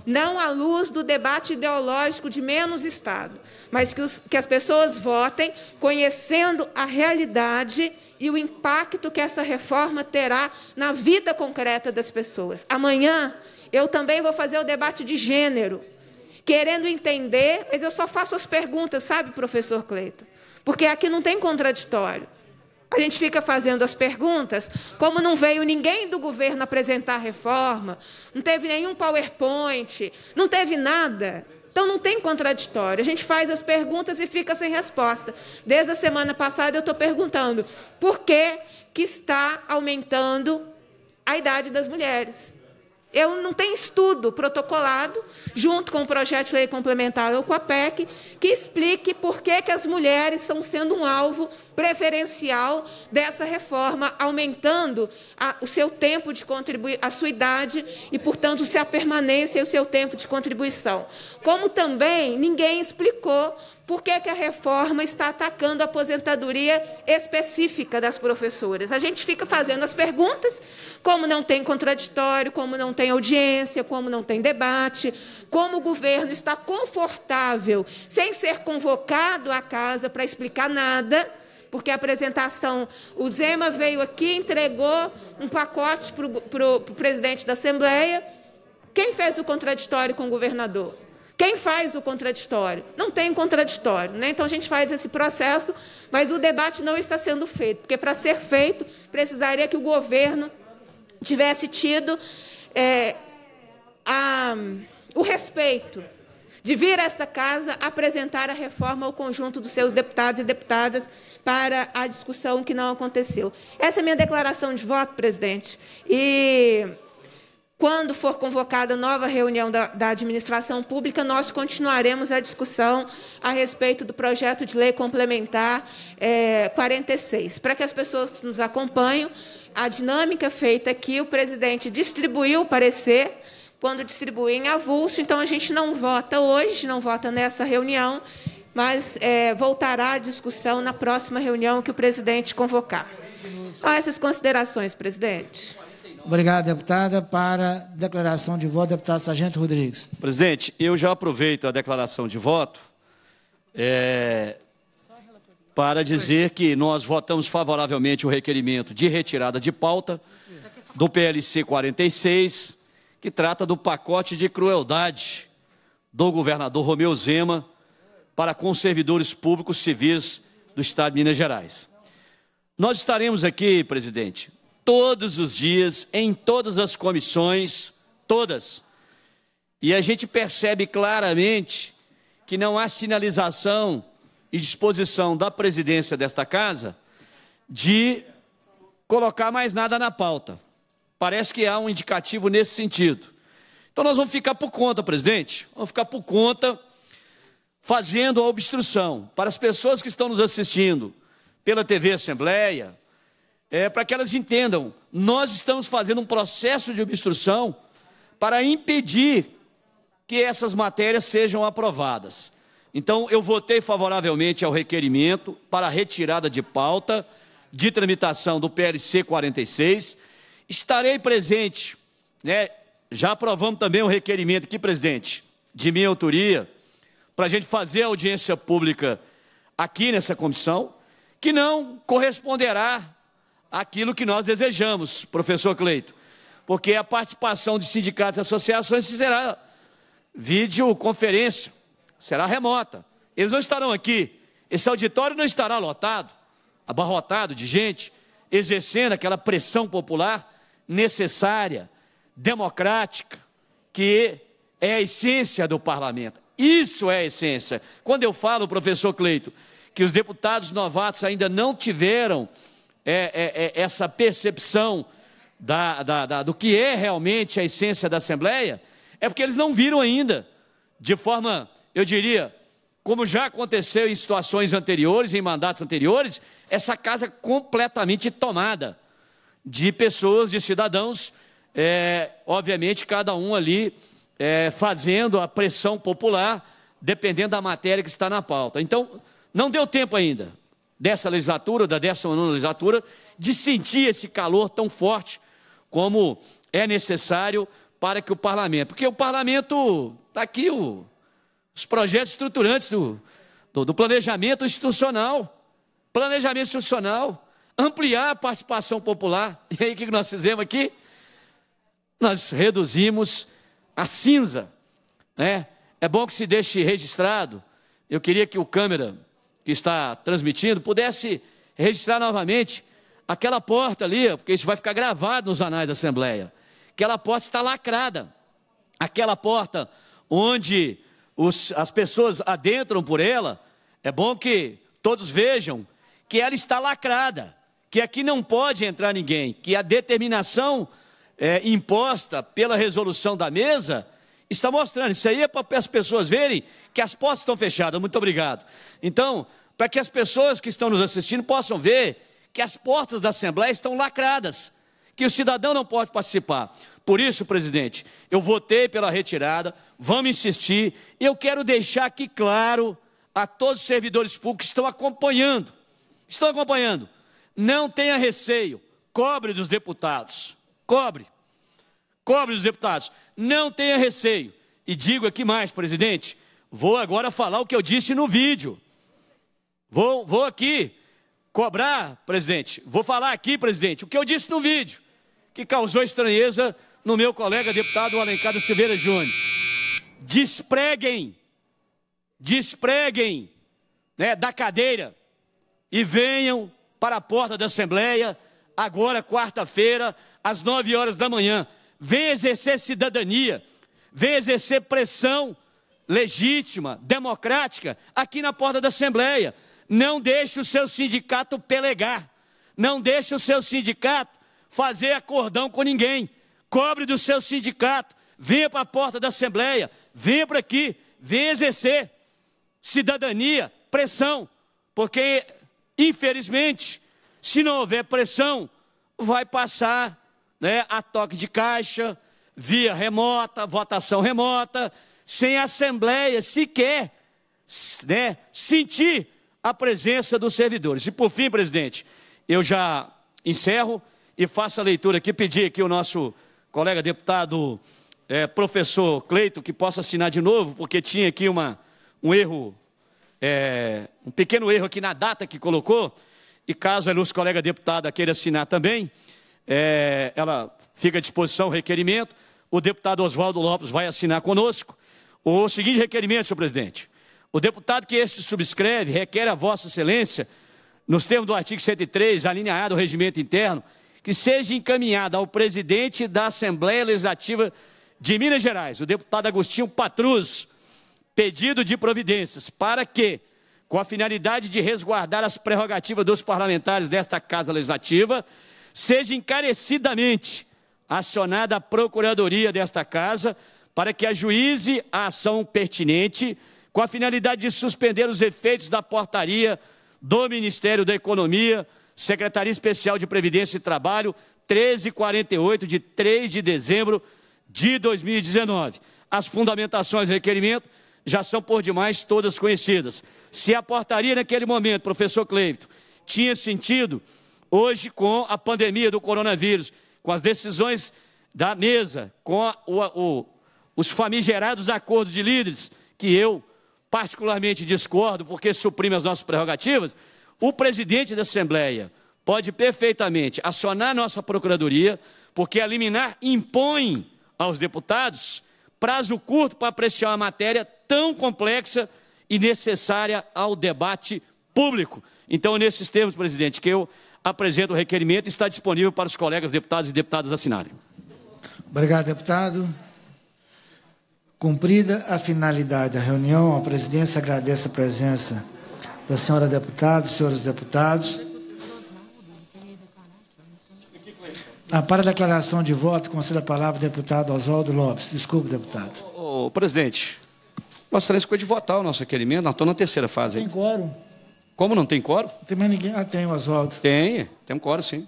não à luz do debate ideológico de menos Estado, mas que, os, que as pessoas votem conhecendo a realidade e o impacto que essa reforma terá na vida concreta das pessoas. Amanhã, eu também vou fazer o debate de gênero, querendo entender, mas eu só faço as perguntas, sabe, professor Cleiton? Porque aqui não tem contraditório. A gente fica fazendo as perguntas, como não veio ninguém do governo apresentar a reforma, não teve nenhum PowerPoint, não teve nada. Então, não tem contraditório. A gente faz as perguntas e fica sem resposta. Desde a semana passada, eu estou perguntando por que, que está aumentando a idade das mulheres. Eu não tenho estudo protocolado, junto com o projeto de lei complementar ou com a P E C, que explique por que, que as mulheres estão sendo um alvo preferencial dessa reforma, aumentando a, o seu tempo de contribuir, a sua idade e, portanto, se a permanência e o seu tempo de contribuição. Como também ninguém explicou por que, que a reforma está atacando a aposentadoria específica das professoras. A gente fica fazendo as perguntas, como não tem contraditório, como não tem audiência, como não tem debate, como o governo está confortável, sem ser convocado à casa para explicar nada, porque a apresentação, o Zema veio aqui, entregou um pacote para o presidente da Assembleia. Quem fez o contraditório com o governador? Quem faz o contraditório? Não tem contraditório, né? Então, a gente faz esse processo, mas o debate não está sendo feito, porque, para ser feito, precisaria que o governo tivesse tido é, a, o respeito de vir a esta casa apresentar a reforma ao conjunto dos seus deputados e deputadas para a discussão que não aconteceu. Essa é a minha declaração de voto, presidente. E, quando for convocada nova reunião da, da administração pública, nós continuaremos a discussão a respeito do projeto de lei complementar é, quarenta e seis. Para que as pessoas que nos acompanham, a dinâmica feita aqui, o presidente distribuiu o parecer, quando distribuir em avulso, então a gente não vota hoje, não vota nessa reunião, mas é, voltará à discussão na próxima reunião que o presidente convocar. Olha essas considerações, presidente. Obrigado, deputada. Para declaração de voto, deputado Sargento Rodrigues. Presidente, eu já aproveito a declaração de voto é, para dizer que nós votamos favoravelmente o requerimento de retirada de pauta do P L C quarenta e seis, que trata do pacote de crueldade do governador Romeu Zema para com servidores públicos civis do Estado de Minas Gerais. Nós estaremos aqui, presidente, todos os dias, em todas as comissões, todas, e a gente percebe claramente que não há sinalização e disposição da presidência desta casa de colocar mais nada na pauta. Parece que há um indicativo nesse sentido. Então, nós vamos ficar por conta, presidente, vamos ficar por conta, fazendo a obstrução para as pessoas que estão nos assistindo pela T V Assembleia, é, para que elas entendam, nós estamos fazendo um processo de obstrução para impedir que essas matérias sejam aprovadas. Então, eu votei favoravelmente ao requerimento para a retirada de pauta de tramitação do P L C quarenta e seis. Estarei presente, né? Já aprovamos também o requerimento aqui, presidente, de minha autoria, para a gente fazer a audiência pública aqui nessa comissão, que não corresponderá àquilo que nós desejamos, professor Cleiton, porque a participação de sindicatos e associações será videoconferência, será remota. Eles não estarão aqui, esse auditório não estará lotado, abarrotado de gente, exercendo aquela pressão popular necessária, democrática, que é a essência do parlamento. Isso é a essência. Quando eu falo, professor Cleiton, que os deputados novatos ainda não tiveram é, é, é, essa percepção da, da, da, do que é realmente a essência da Assembleia, é porque eles não viram ainda, de forma, eu diria, como já aconteceu em situações anteriores, em mandatos anteriores, essa casa completamente tomada de pessoas, de cidadãos, é, obviamente cada um ali é, fazendo a pressão popular, dependendo da matéria que está na pauta. Então, não deu tempo ainda, dessa legislatura, da décima nona legislatura, de sentir esse calor tão forte como é necessário para que o parlamento... Porque o parlamento, está aqui o, os projetos estruturantes do, do, do planejamento institucional. Planejamento institucional. Ampliar a participação popular. E aí, o que nós fizemos aqui? Nós reduzimos a cinza, né? É bom que se deixe registrado. Eu queria que o câmera que está transmitindo pudesse registrar novamente aquela porta ali, porque isso vai ficar gravado nos anais da Assembleia. Aquela porta está lacrada. Aquela porta onde os, as pessoas adentram por ela, é bom que todos vejam que ela está lacrada, que aqui não pode entrar ninguém, que a determinação é, imposta pela resolução da mesa está mostrando. Isso aí é para as pessoas verem que as portas estão fechadas. Muito obrigado. Então, para que as pessoas que estão nos assistindo possam ver que as portas da Assembleia estão lacradas, que o cidadão não pode participar. Por isso, presidente, eu votei pela retirada, vamos insistir, e eu quero deixar aqui claro a todos os servidores públicos que estão acompanhando, estão acompanhando, não tenha receio, cobre dos deputados, cobre, cobre dos deputados, não tenha receio. E digo aqui mais, presidente, vou agora falar o que eu disse no vídeo, vou, vou aqui cobrar, presidente, vou falar aqui, presidente, o que eu disse no vídeo, que causou estranheza no meu colega deputado Alencar da Silveira Júnior. Despreguem, despreguem, né, da cadeira e venham para a porta da Assembleia, agora quarta-feira, às nove horas da manhã. Venha exercer cidadania, venha exercer pressão legítima, democrática, aqui na porta da Assembleia. Não deixe o seu sindicato pelegar, não deixe o seu sindicato fazer acordão com ninguém. Cobre do seu sindicato, venha para a porta da Assembleia, venha para aqui, venha exercer cidadania, pressão, porque, infelizmente, se não houver pressão, vai passar, né, a toque de caixa, via remota, votação remota, sem a Assembleia sequer, né, sentir a presença dos servidores. E por fim, presidente, eu já encerro e faço a leitura aqui, pedir aqui o nosso colega deputado, é, professor Cleito, que possa assinar de novo, porque tinha aqui uma, um erro, é, um pequeno erro aqui na data que colocou, e caso a nossa colega deputada queira assinar também, é, ela fica à disposição o requerimento, o deputado Oswaldo Lopes vai assinar conosco. O seguinte requerimento, senhor presidente: o deputado que este subscreve requer a Vossa Excelência, nos termos do artigo cento e três, a linha A do Regimento Interno, que seja encaminhada ao presidente da Assembleia Legislativa de Minas Gerais, o deputado Agostinho Patrus, pedido de providências para que, com a finalidade de resguardar as prerrogativas dos parlamentares desta Casa Legislativa, seja encarecidamente acionada a Procuradoria desta Casa para que ajuize a ação pertinente, com a finalidade de suspender os efeitos da portaria do Ministério da Economia, Secretaria Especial de Previdência e Trabalho, treze quarenta e oito, de três de dezembro de dois mil e dezenove. As fundamentações do requerimento já são por demais todas conhecidas. Se a portaria naquele momento, professor Cleito, tinha sentido, hoje com a pandemia do coronavírus, com as decisões da mesa, com a, o, o, os famigerados acordos de líderes, que eu particularmente discordo, porque suprime as nossas prerrogativas, o presidente da Assembleia pode perfeitamente acionar a nossa Procuradoria, porque a liminar impõe aos deputados prazo curto para apreciar uma matéria tão complexa e necessária ao debate público. Então, nesses termos, presidente, que eu apresento o requerimento, está disponível para os colegas deputados e deputadas assinarem. Obrigado, deputado. Cumprida a finalidade da reunião, a presidência agradece a presença da senhora deputada, dos senhores deputados. Ah, para a declaração de voto, conceda a palavra ao deputado Oswaldo Lopes. Desculpe, deputado. Ô, presidente, Vossa Excelência ficou de votar o nosso requerimento, nós estamos na terceira fase. Tem quórum. Como não tem quórum? Não tem mais ninguém. Ah, tem o Oswaldo. Tem, tem um quórum, sim.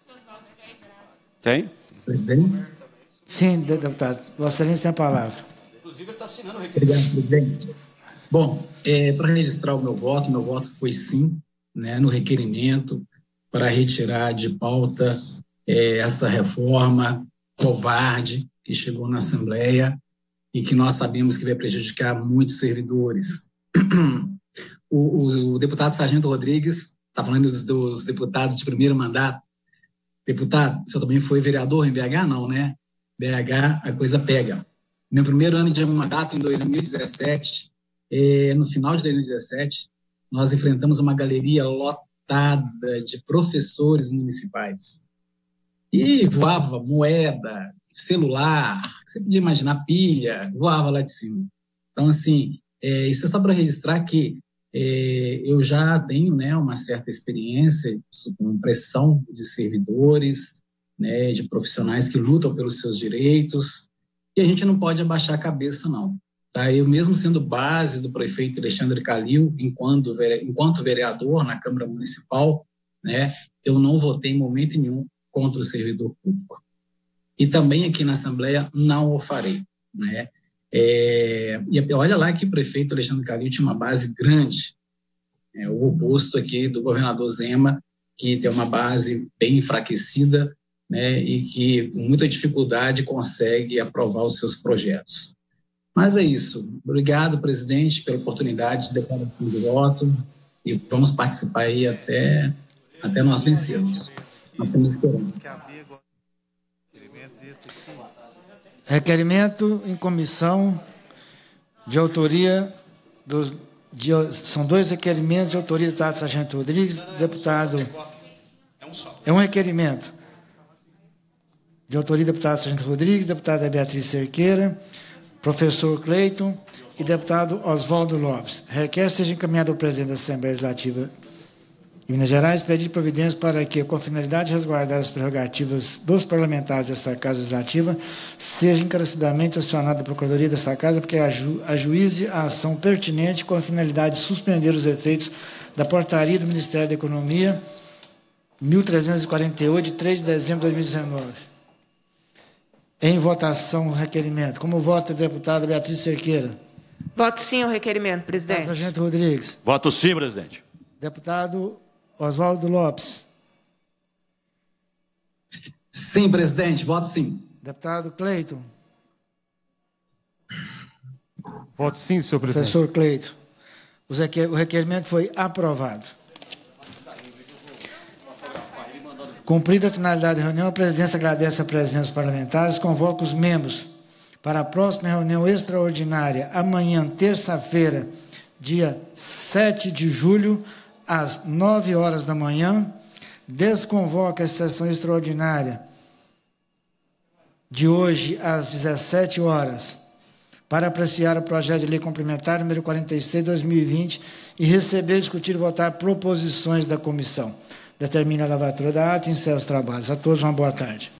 Tem? Presidente? Sim, deputado. Vossa Excelência tem a palavra. Inclusive, ele está assinando o requerimento. Obrigado, presidente. Bom, é, para registrar o meu voto, meu voto foi sim, né, no requerimento para retirar de pauta é, essa reforma covarde, que chegou na Assembleia e que nós sabemos que vai prejudicar muitos servidores. O, o, o deputado Sargento Rodrigues está falando dos, dos deputados de primeiro mandato. Deputado, você também foi vereador em B H? Não, né? B H, a coisa pega. Meu primeiro ano de mandato, em dois mil e dezessete, eh, no final de dois mil e dezessete, nós enfrentamos uma galeria lotada de professores municipais. E voava moeda, celular, você podia imaginar pilha, voava lá de cima. Então, assim, é, isso é só para registrar que é, eu já tenho, né, uma certa experiência com pressão de servidores, né, de profissionais que lutam pelos seus direitos, e a gente não pode abaixar a cabeça, não. Tá? Eu, mesmo sendo base do prefeito Alexandre Calil, enquanto, enquanto vereador na Câmara Municipal, né, eu não votei em momento nenhum contra o servidor público. E também aqui na Assembleia não o farei. Né? É, e olha lá que o prefeito Alexandre Calil tinha uma base grande, é, o oposto aqui do governador Zema, que tem uma base bem enfraquecida, né, e que com muita dificuldade consegue aprovar os seus projetos. Mas é isso. Obrigado, presidente, pela oportunidade de declaração de voto e vamos participar aí até, até nós vencermos. Nós temos esperança. Requerimento em comissão de autoria dos... De, são dois requerimentos de autoria do deputado Sargento Rodrigues, deputado... É um requerimento de autoria do deputado Sargento Rodrigues, deputada Beatriz Cerqueira, professor Cleiton e deputado Oswaldo Lopes. Requer seja encaminhado ao presidente da Assembleia Legislativa de Minas Gerais pedir providências para que, com a finalidade de resguardar as prerrogativas dos parlamentares desta Casa Legislativa, seja encarecidamente acionada a Procuradoria desta Casa porque aju ajuize a ação pertinente com a finalidade de suspender os efeitos da portaria do Ministério da Economia mil trezentos e quarenta e oito, de três de dezembro de dois mil e dezenove. Em votação, o requerimento. Como vota a deputada Beatriz Cerqueira? Voto sim ao requerimento, presidente. Sargento Rodrigues. Voto sim, presidente. Deputado Oswaldo Lopes. Sim, presidente, voto sim. Deputado Cleiton. Voto sim, senhor presidente. Professor Cleiton. O requerimento foi aprovado. Cumprida a finalidade da reunião, a presidência agradece a presença dos parlamentares, convoca os membros para a próxima reunião extraordinária, amanhã, terça-feira, dia sete de julho, às nove horas da manhã, desconvoca a sessão extraordinária de hoje, às dezessete horas, para apreciar o projeto de lei complementar número quarenta e seis, dois mil e vinte, e receber, discutir e votar proposições da comissão. Determina a lavatura da ata e encerra os trabalhos. A todos uma boa tarde.